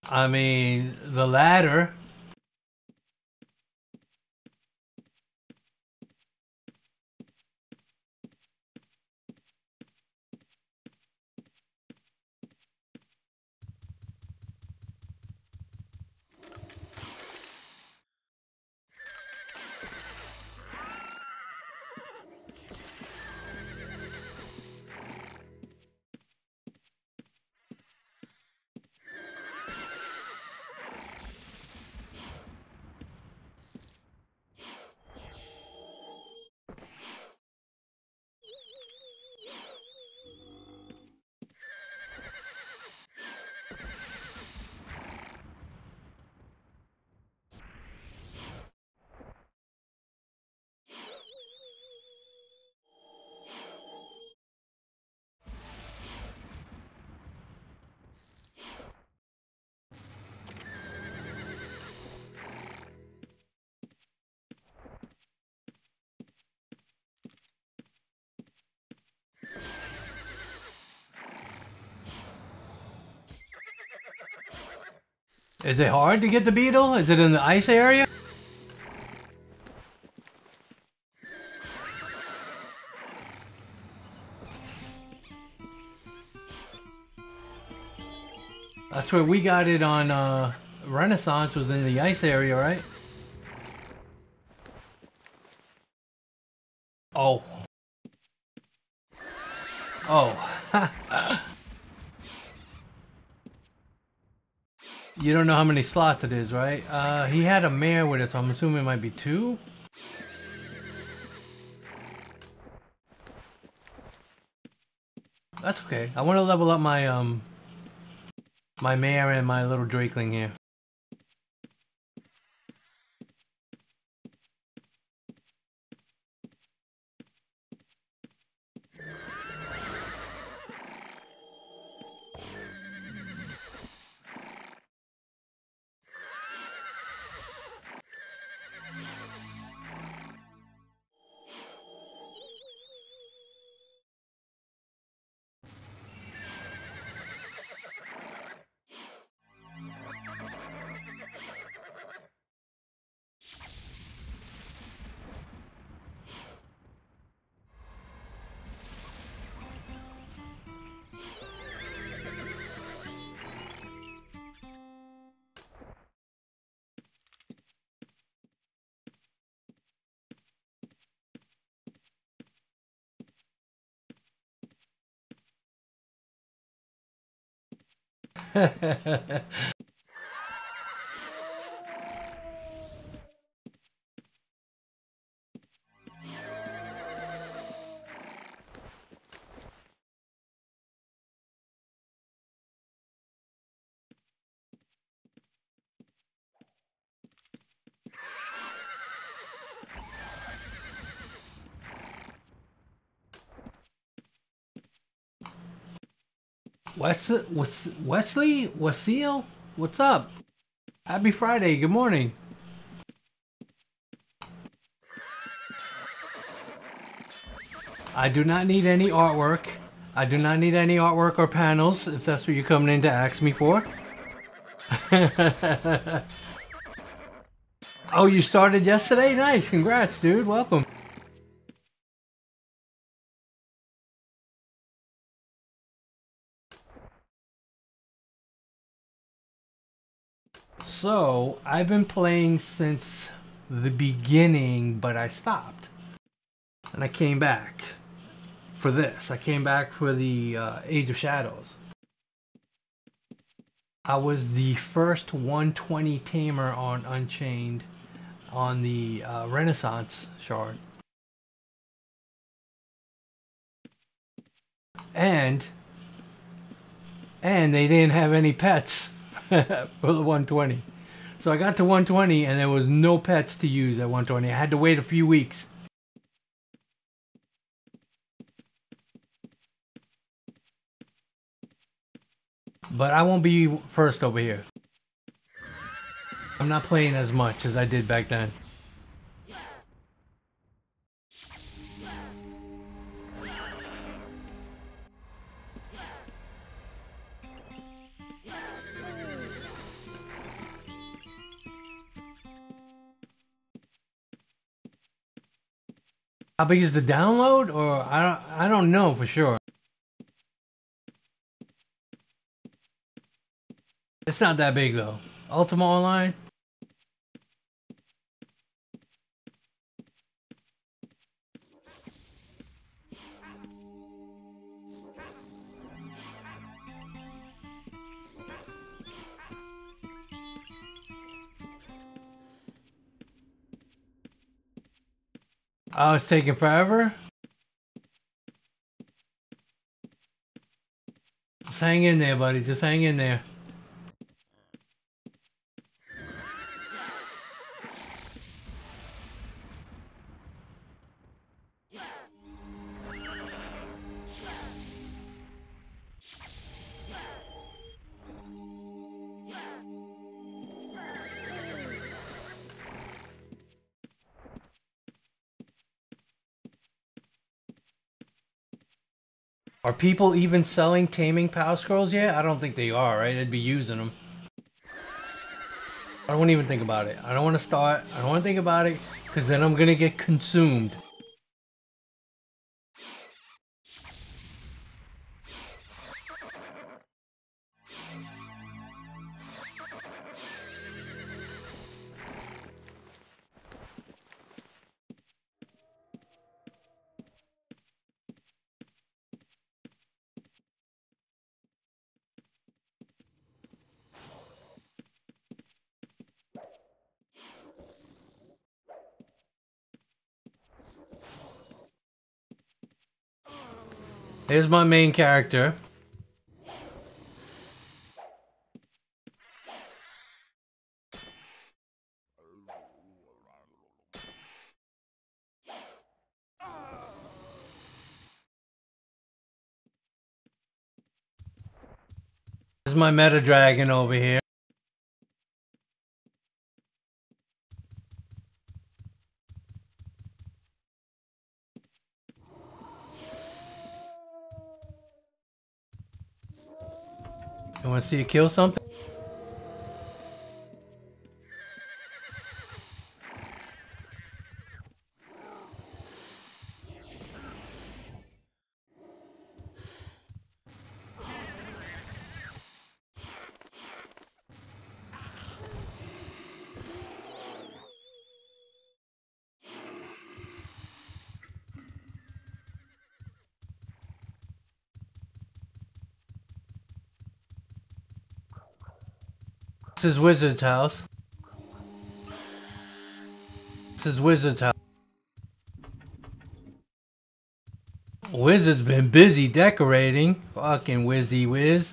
I mean, the ladder. Is it hard to get the beetle? Is it in the ice area? That's where we got it on uh, Renaissance, was in the ice area, right? Oh. Oh. You don't know how many slots it is, right? Uh, he had a mare with it, so I'm assuming it might be two. That's okay. I want to level up my um my mare and my little drakeling here. Wes Wes Wesley? Wasil? What's up? Happy Friday, good morning. I do not need any artwork. I do not need any artwork or panels, if that's what you're coming in to ask me for. Oh, you started yesterday? Nice, congrats, dude, welcome. So, I've been playing since the beginning, but I stopped. And I came back for this. I came back for the uh, Age of Shadows. I was the first one twenty tamer on Unchained on the uh, Renaissance shard. And, and they didn't have any pets for the one twenty. So I got to one twenty and there was no pets to use at one twenty. I had to wait a few weeks. But I won't be first over here. I'm not playing as much as I did back then. How big is the download? Or I don't, I don't know for sure. It's not that big though. Ultima Online? Oh, it's taking forever? Just hang in there, buddy. Just hang in there. Are people even selling Taming Power Scrolls yet? I don't think they are, right? They'd be using them. I don't want to even think about it. I don't want to start. I don't want to think about it, because then I'm going to get consumed. Here's my main character. Here's my meta dragon over here. You want to see it kill something? This is Wizard's house. This is Wizard's house. Wizard's been busy decorating. Fucking Wizzy Wiz.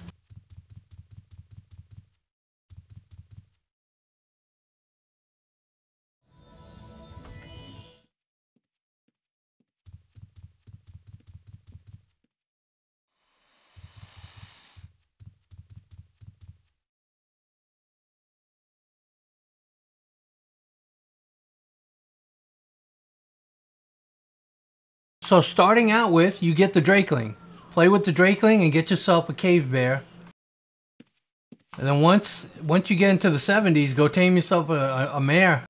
So starting out with, you get the Drakeling. Play with the Drakeling and get yourself a cave bear. And then once once you get into the seventies, go tame yourself a, a, a mare.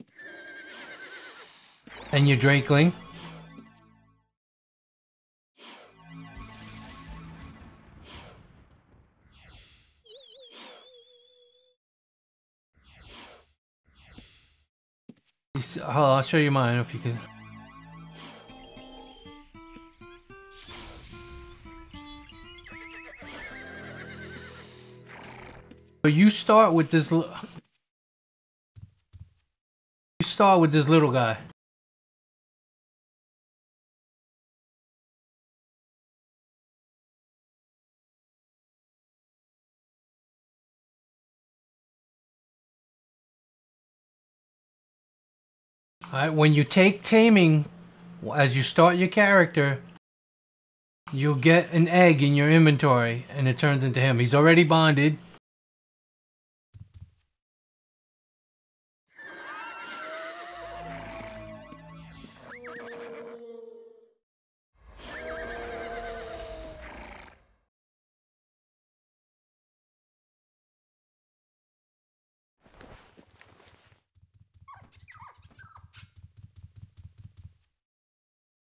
And your Drakeling. Oh, I'll show you mine if you can. So you start with this. You start with this little guy. Alright, when you take taming, as you start your character, you'll get an egg in your inventory, and it turns into him. He's already bonded.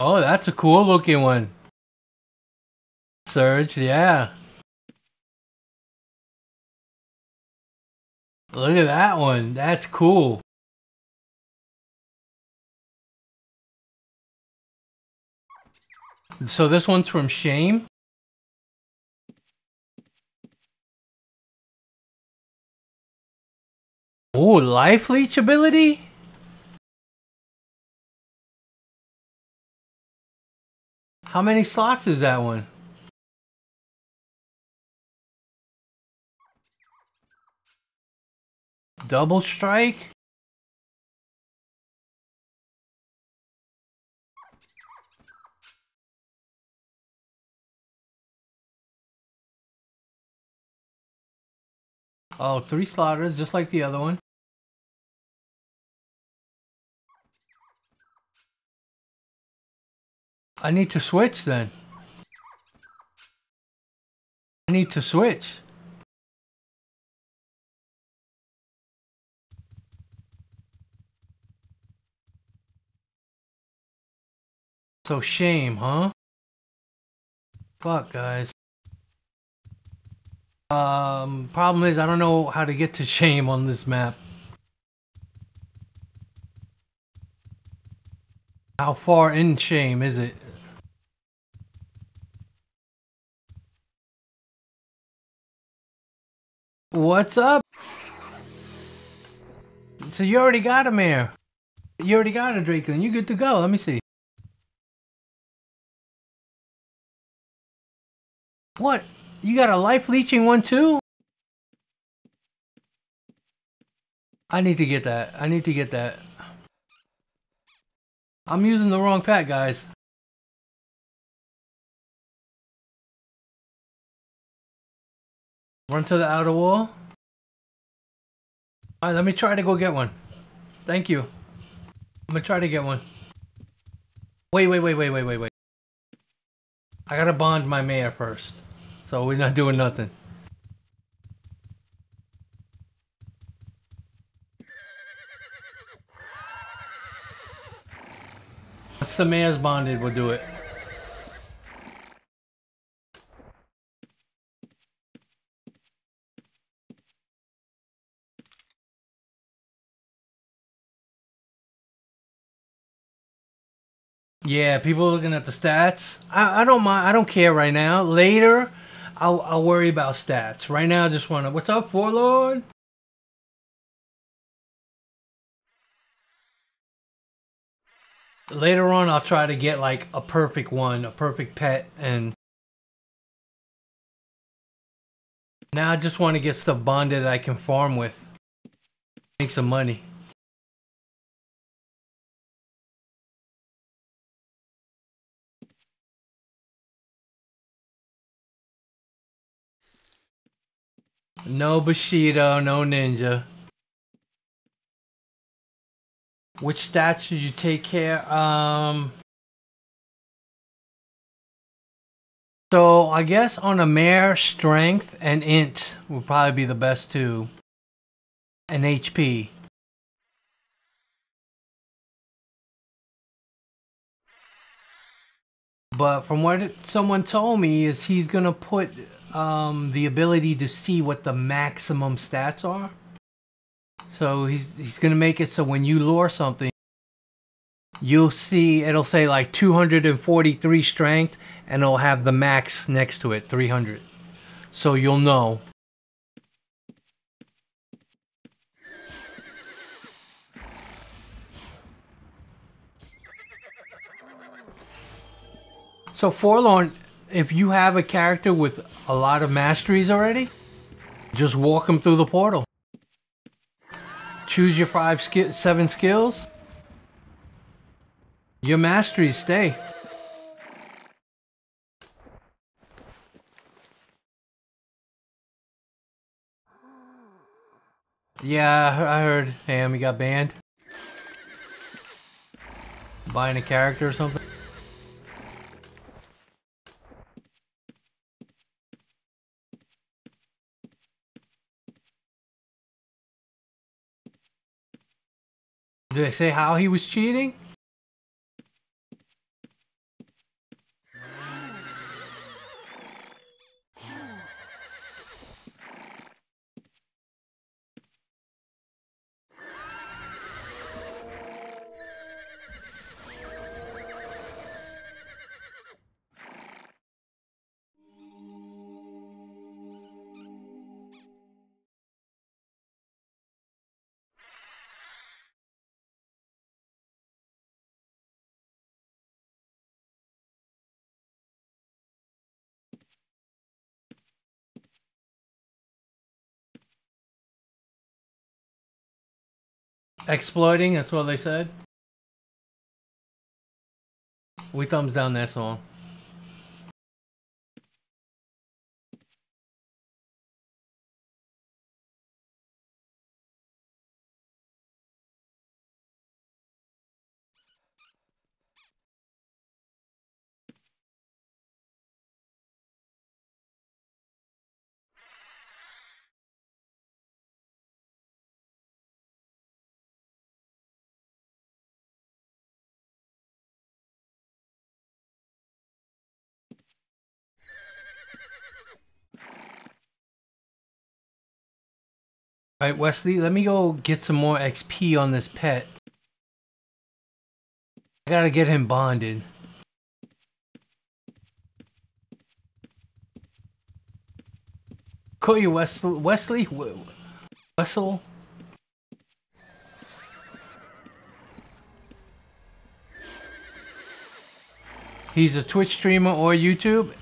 Oh, that's a cool looking one. Surge, yeah. Look at that one. That's cool. So this one's from Shame. Oh, life leech ability? How many slots is that one? Double strike? Oh, three slaughters, just like the other one. I need to switch then. I need to switch. So Shame, huh? Fuck, guys. Um, problem is I don't know how to get to Shame on this map. How far in Shame is it? What's up? So you already got a mare. You already got a Drakeling. You good to go. Let me see. What? You got a life leeching one too? I need to get that. I need to get that. I'm using the wrong pet, guys. Run to the outer wall. Alright, let me try to go get one. Thank you. I'm gonna try to get one. Wait, wait, wait, wait, wait, wait, wait. I gotta bond my mare first. So we're not doing nothing. Once the mare's bonded, we'll do it. Yeah, people are looking at the stats. I, I don't mind. I don't care right now. Later, I'll, I'll worry about stats. Right now, I just want to... What's up, Forlord? Later on, I'll try to get like a perfect one, a perfect pet, and... Now I just want to get stuff bonded that I can farm with. Make some money. No Bushido, no Ninja. Which stats should you take care? Um, so I guess on a mare, strength and int would probably be the best two. And H P. But from what it, someone told me is he's gonna put um, the ability to see what the maximum stats are. So he's he's gonna make it so when you lure something, you'll see it'll say like two hundred forty-three strength, and it'll have the max next to it, three hundred. So you'll know. So Forlorn, if you have a character with a lot of masteries already, just walk them through the portal. Choose your five, sk seven skills. Your masteries stay. Yeah, I heard. Ham, he got banned. Buying a character or something. Did they say how he was cheating? Exploiting, that's what they said. We thumbs down that song. Alright, Wesley, let me go get some more X P on this pet. I gotta get him bonded. Call you Wesley? Wesley? Wessel? He's a Twitch streamer or YouTube.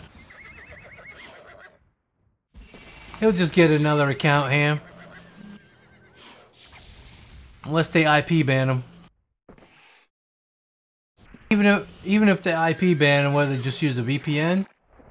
He'll just get another account, Ham. Unless they I P ban him. Even if even if they I P ban him, whether they just use a V P N.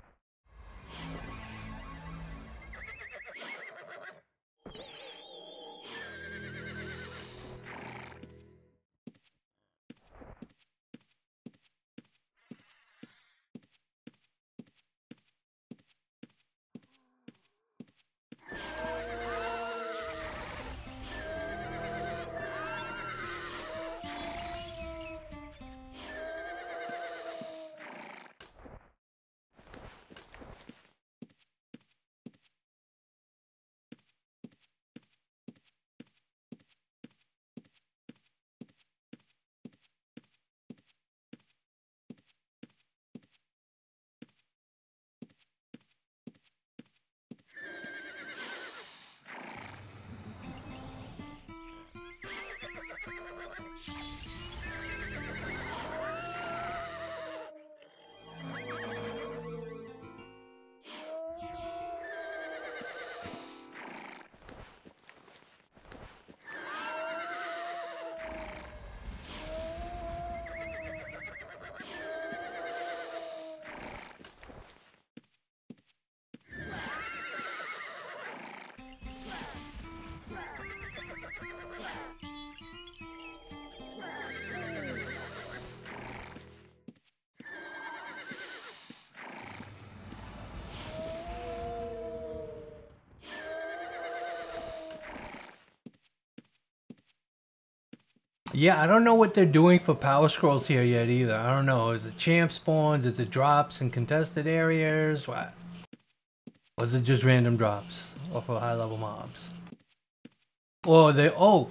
Yeah, I don't know what they're doing for power scrolls here yet either. I don't know. Is it champ spawns? Is it drops in contested areas? What? Or is it just random drops off of high level mobs? Or they oh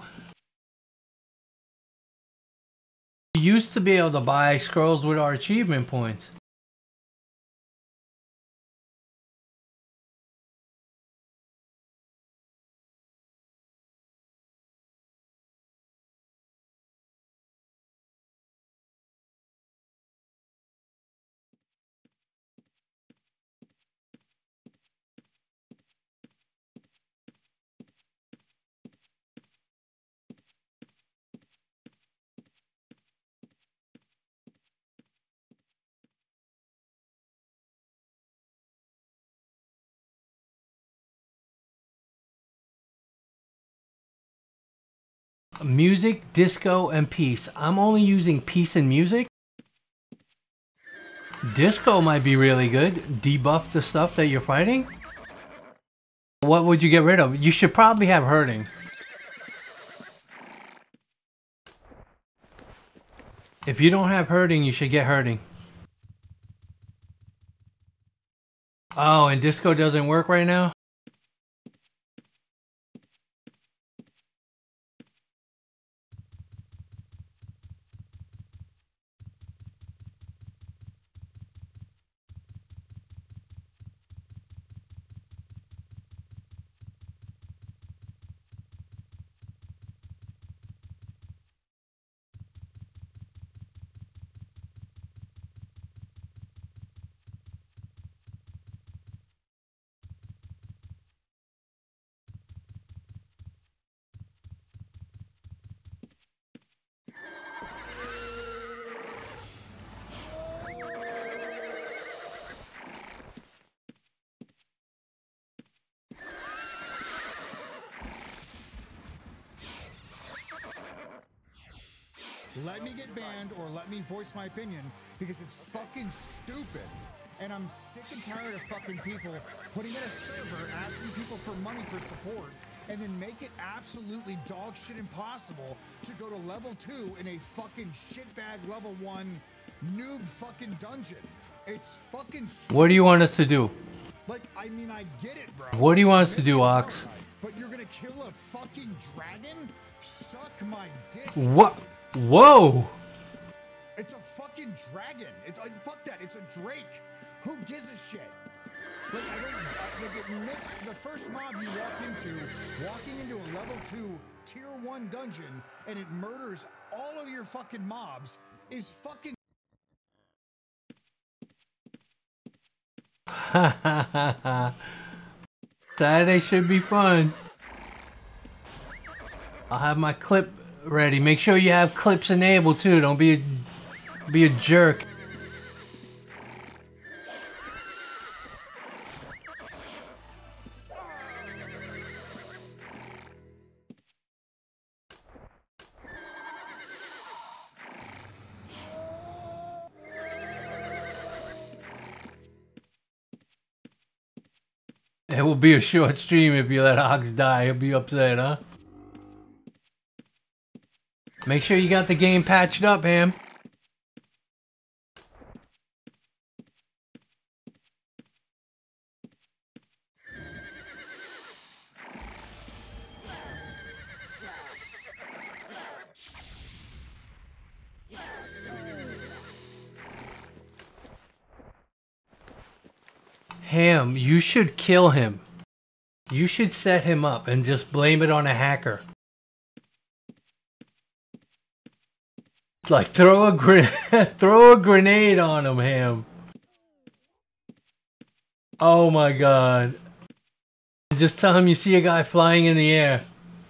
we used to be able to buy scrolls with our achievement points. Music, disco, and peace. I'm only using peace and music. Disco might be really good. Debuff the stuff that you're fighting. What would you get rid of? You should probably have hurting. If you don't have hurting, you should get hurting. Oh, and disco doesn't work right now?
let me get banned or let me voice my opinion because it's fucking stupid. And I'm sick and tired of fucking people putting in a server, asking people for money for support, and then make it absolutely dog shit impossible to go to level two in a fucking shitbag level one noob fucking dungeon. It's fucking stupid.
What do you want us to do?
Like, I mean, I get it, bro.
What do you want us to do, Ox?
But you're gonna kill a fucking dragon? Suck my dick.
What? Whoa!
It's a fucking dragon. It's like, fuck that. It's a drake. Who gives a shit? Like, I don't, I, like, it makes the first mob you walk into, walking into a level two tier one dungeon, and it murders all of your fucking mobs, is fucking.
Saturday should be fun. I'll have my clip ready. Make sure you have clips enabled too. Don't be a, be a jerk. It will be a short stream if you let Ox die. He'll be upset, huh? Make sure you got the game patched up, Ham. Ham, you should kill him. You should set him up and just blame it on a hacker. Like throw a gr throw a grenade on him, Ham. Oh my god. Just tell him you see a guy flying in the air.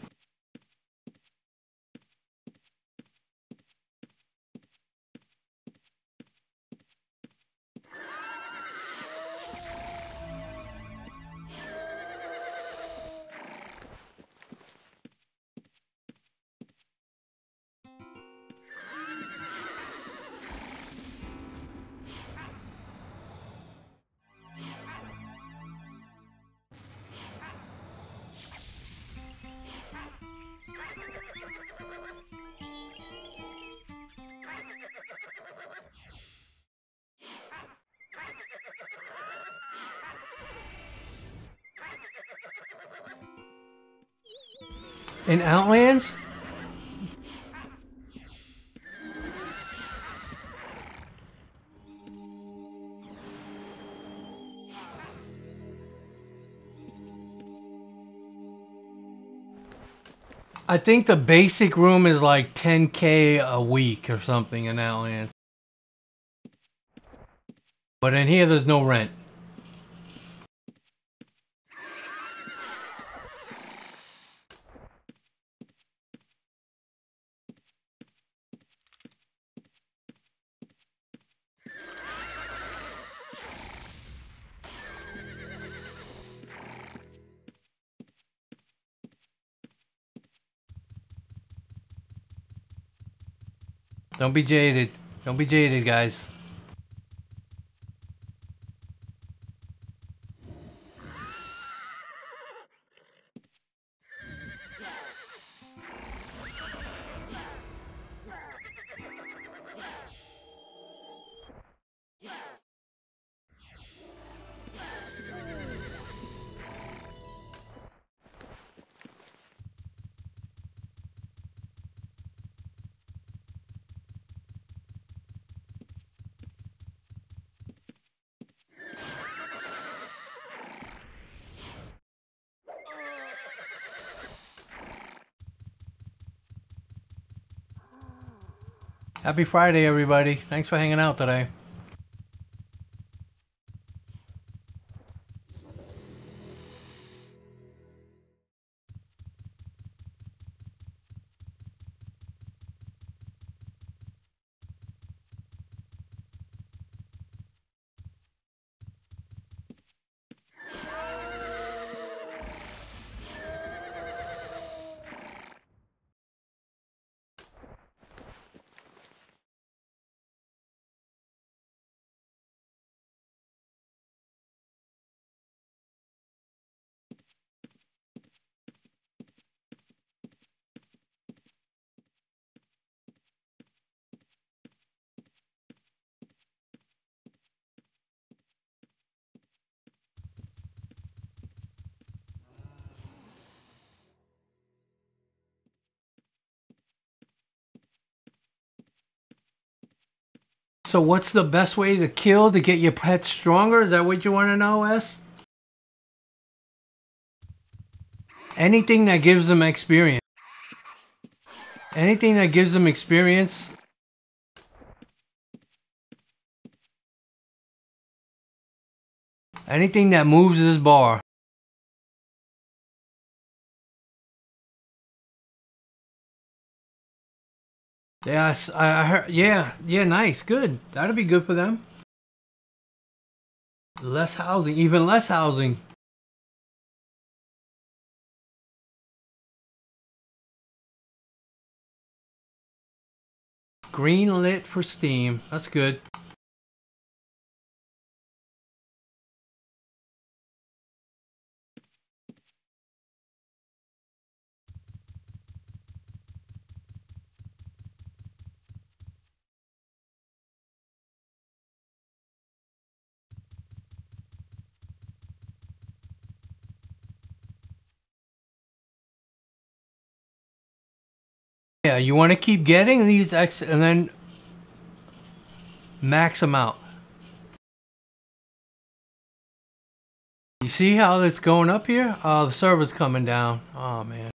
In Outlands? I think the basic room is like ten K a week or something in Outlands. But in here there's no rent. Don't be jaded. Don't be jaded, guys. Happy Friday, everybody. Thanks for hanging out today. So what's the best way to kill to get your pet stronger? Is that what you want to know, S? Anything that gives them experience. Anything that gives them experience. Anything that moves his bar. Yes, I heard. Yeah, yeah, nice, good. That'll be good for them. Less housing, even less housing. Green lit for Steam. That's good. Yeah, you want to keep getting these X and then max them out. You see how it's going up here? Oh, the server's coming down. Oh, man.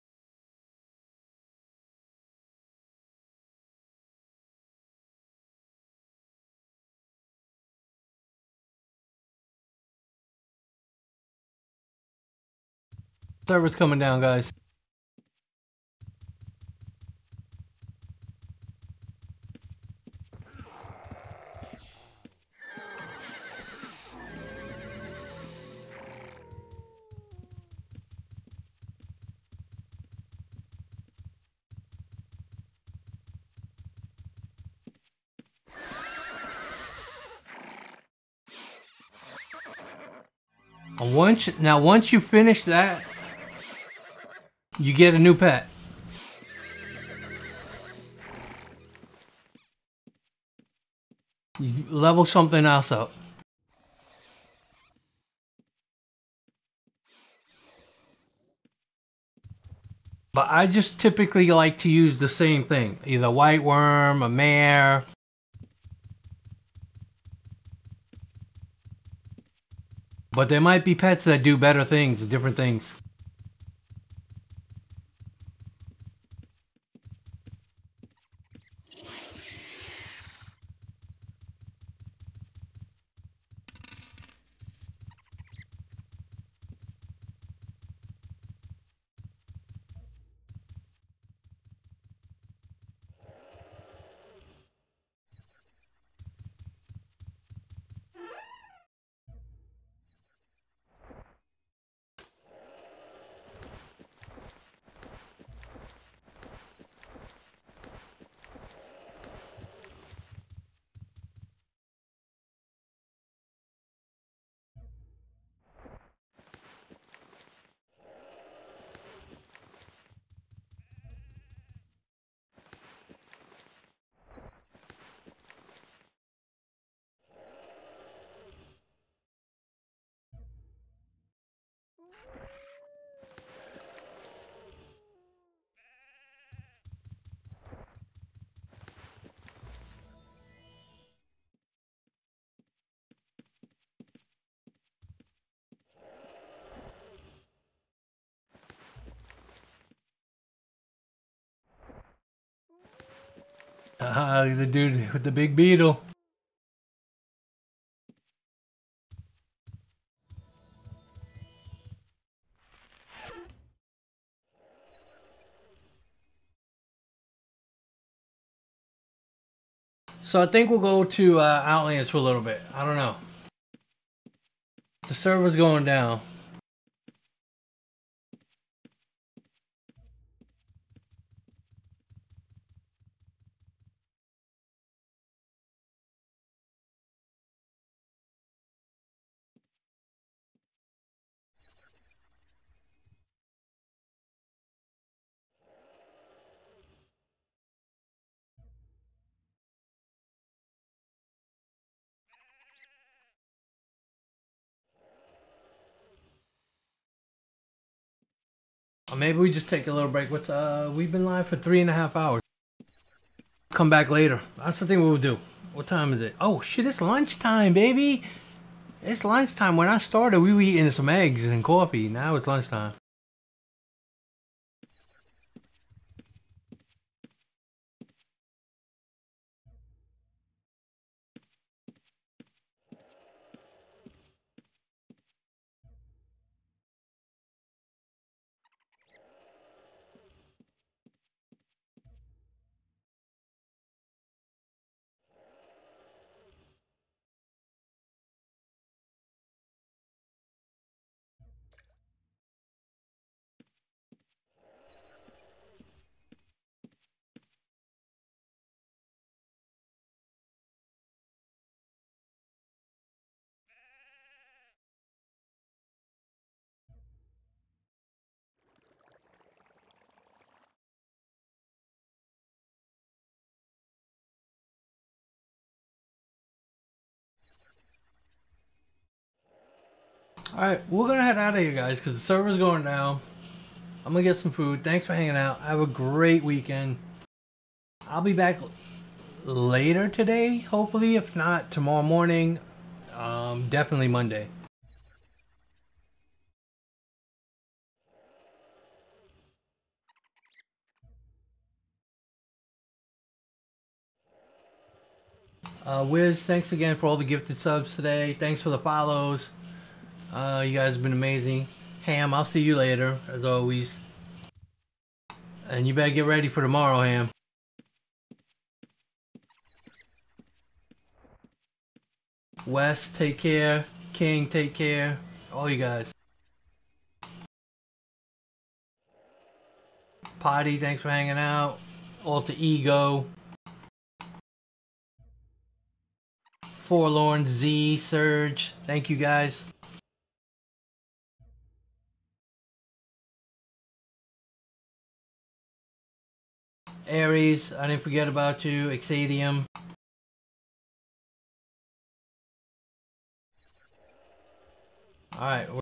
Server's coming down, guys. Once now, once you finish that, you get a new pet. You level something else up. But I just typically like to use the same thing, either white worm, a mare. But there might be pets that do better things, different things. Ah, uh, the dude with the big beetle. So I think we'll go to uh, Outlands for a little bit. I don't know. The server's going down. Or maybe we just take a little break. With uh, we've been live for three and a half hours. Come back later. That's the thing we'll do. What time is it? Oh shit, it's lunchtime, baby! It's lunchtime. When I started, we were eating some eggs and coffee. Now it's lunchtime. Alright, we're gonna head out of here, guys, because the server's going down. I'm gonna get some food. Thanks for hanging out. Have a great weekend. I'll be back later today, hopefully. If not, tomorrow morning. Um, definitely Monday. Uh, Wiz, thanks again for all the gifted subs today. Thanks for the follows. Uh, you guys have been amazing. Ham, I'll see you later, as always. And you better get ready for tomorrow, Ham. Wes, take care. King, take care. All you guys. Potty, thanks for hanging out. Alter Ego. Forlorn, Z, Surge. Thank you guys. Aries, I didn't forget about you. Exadium. Alright.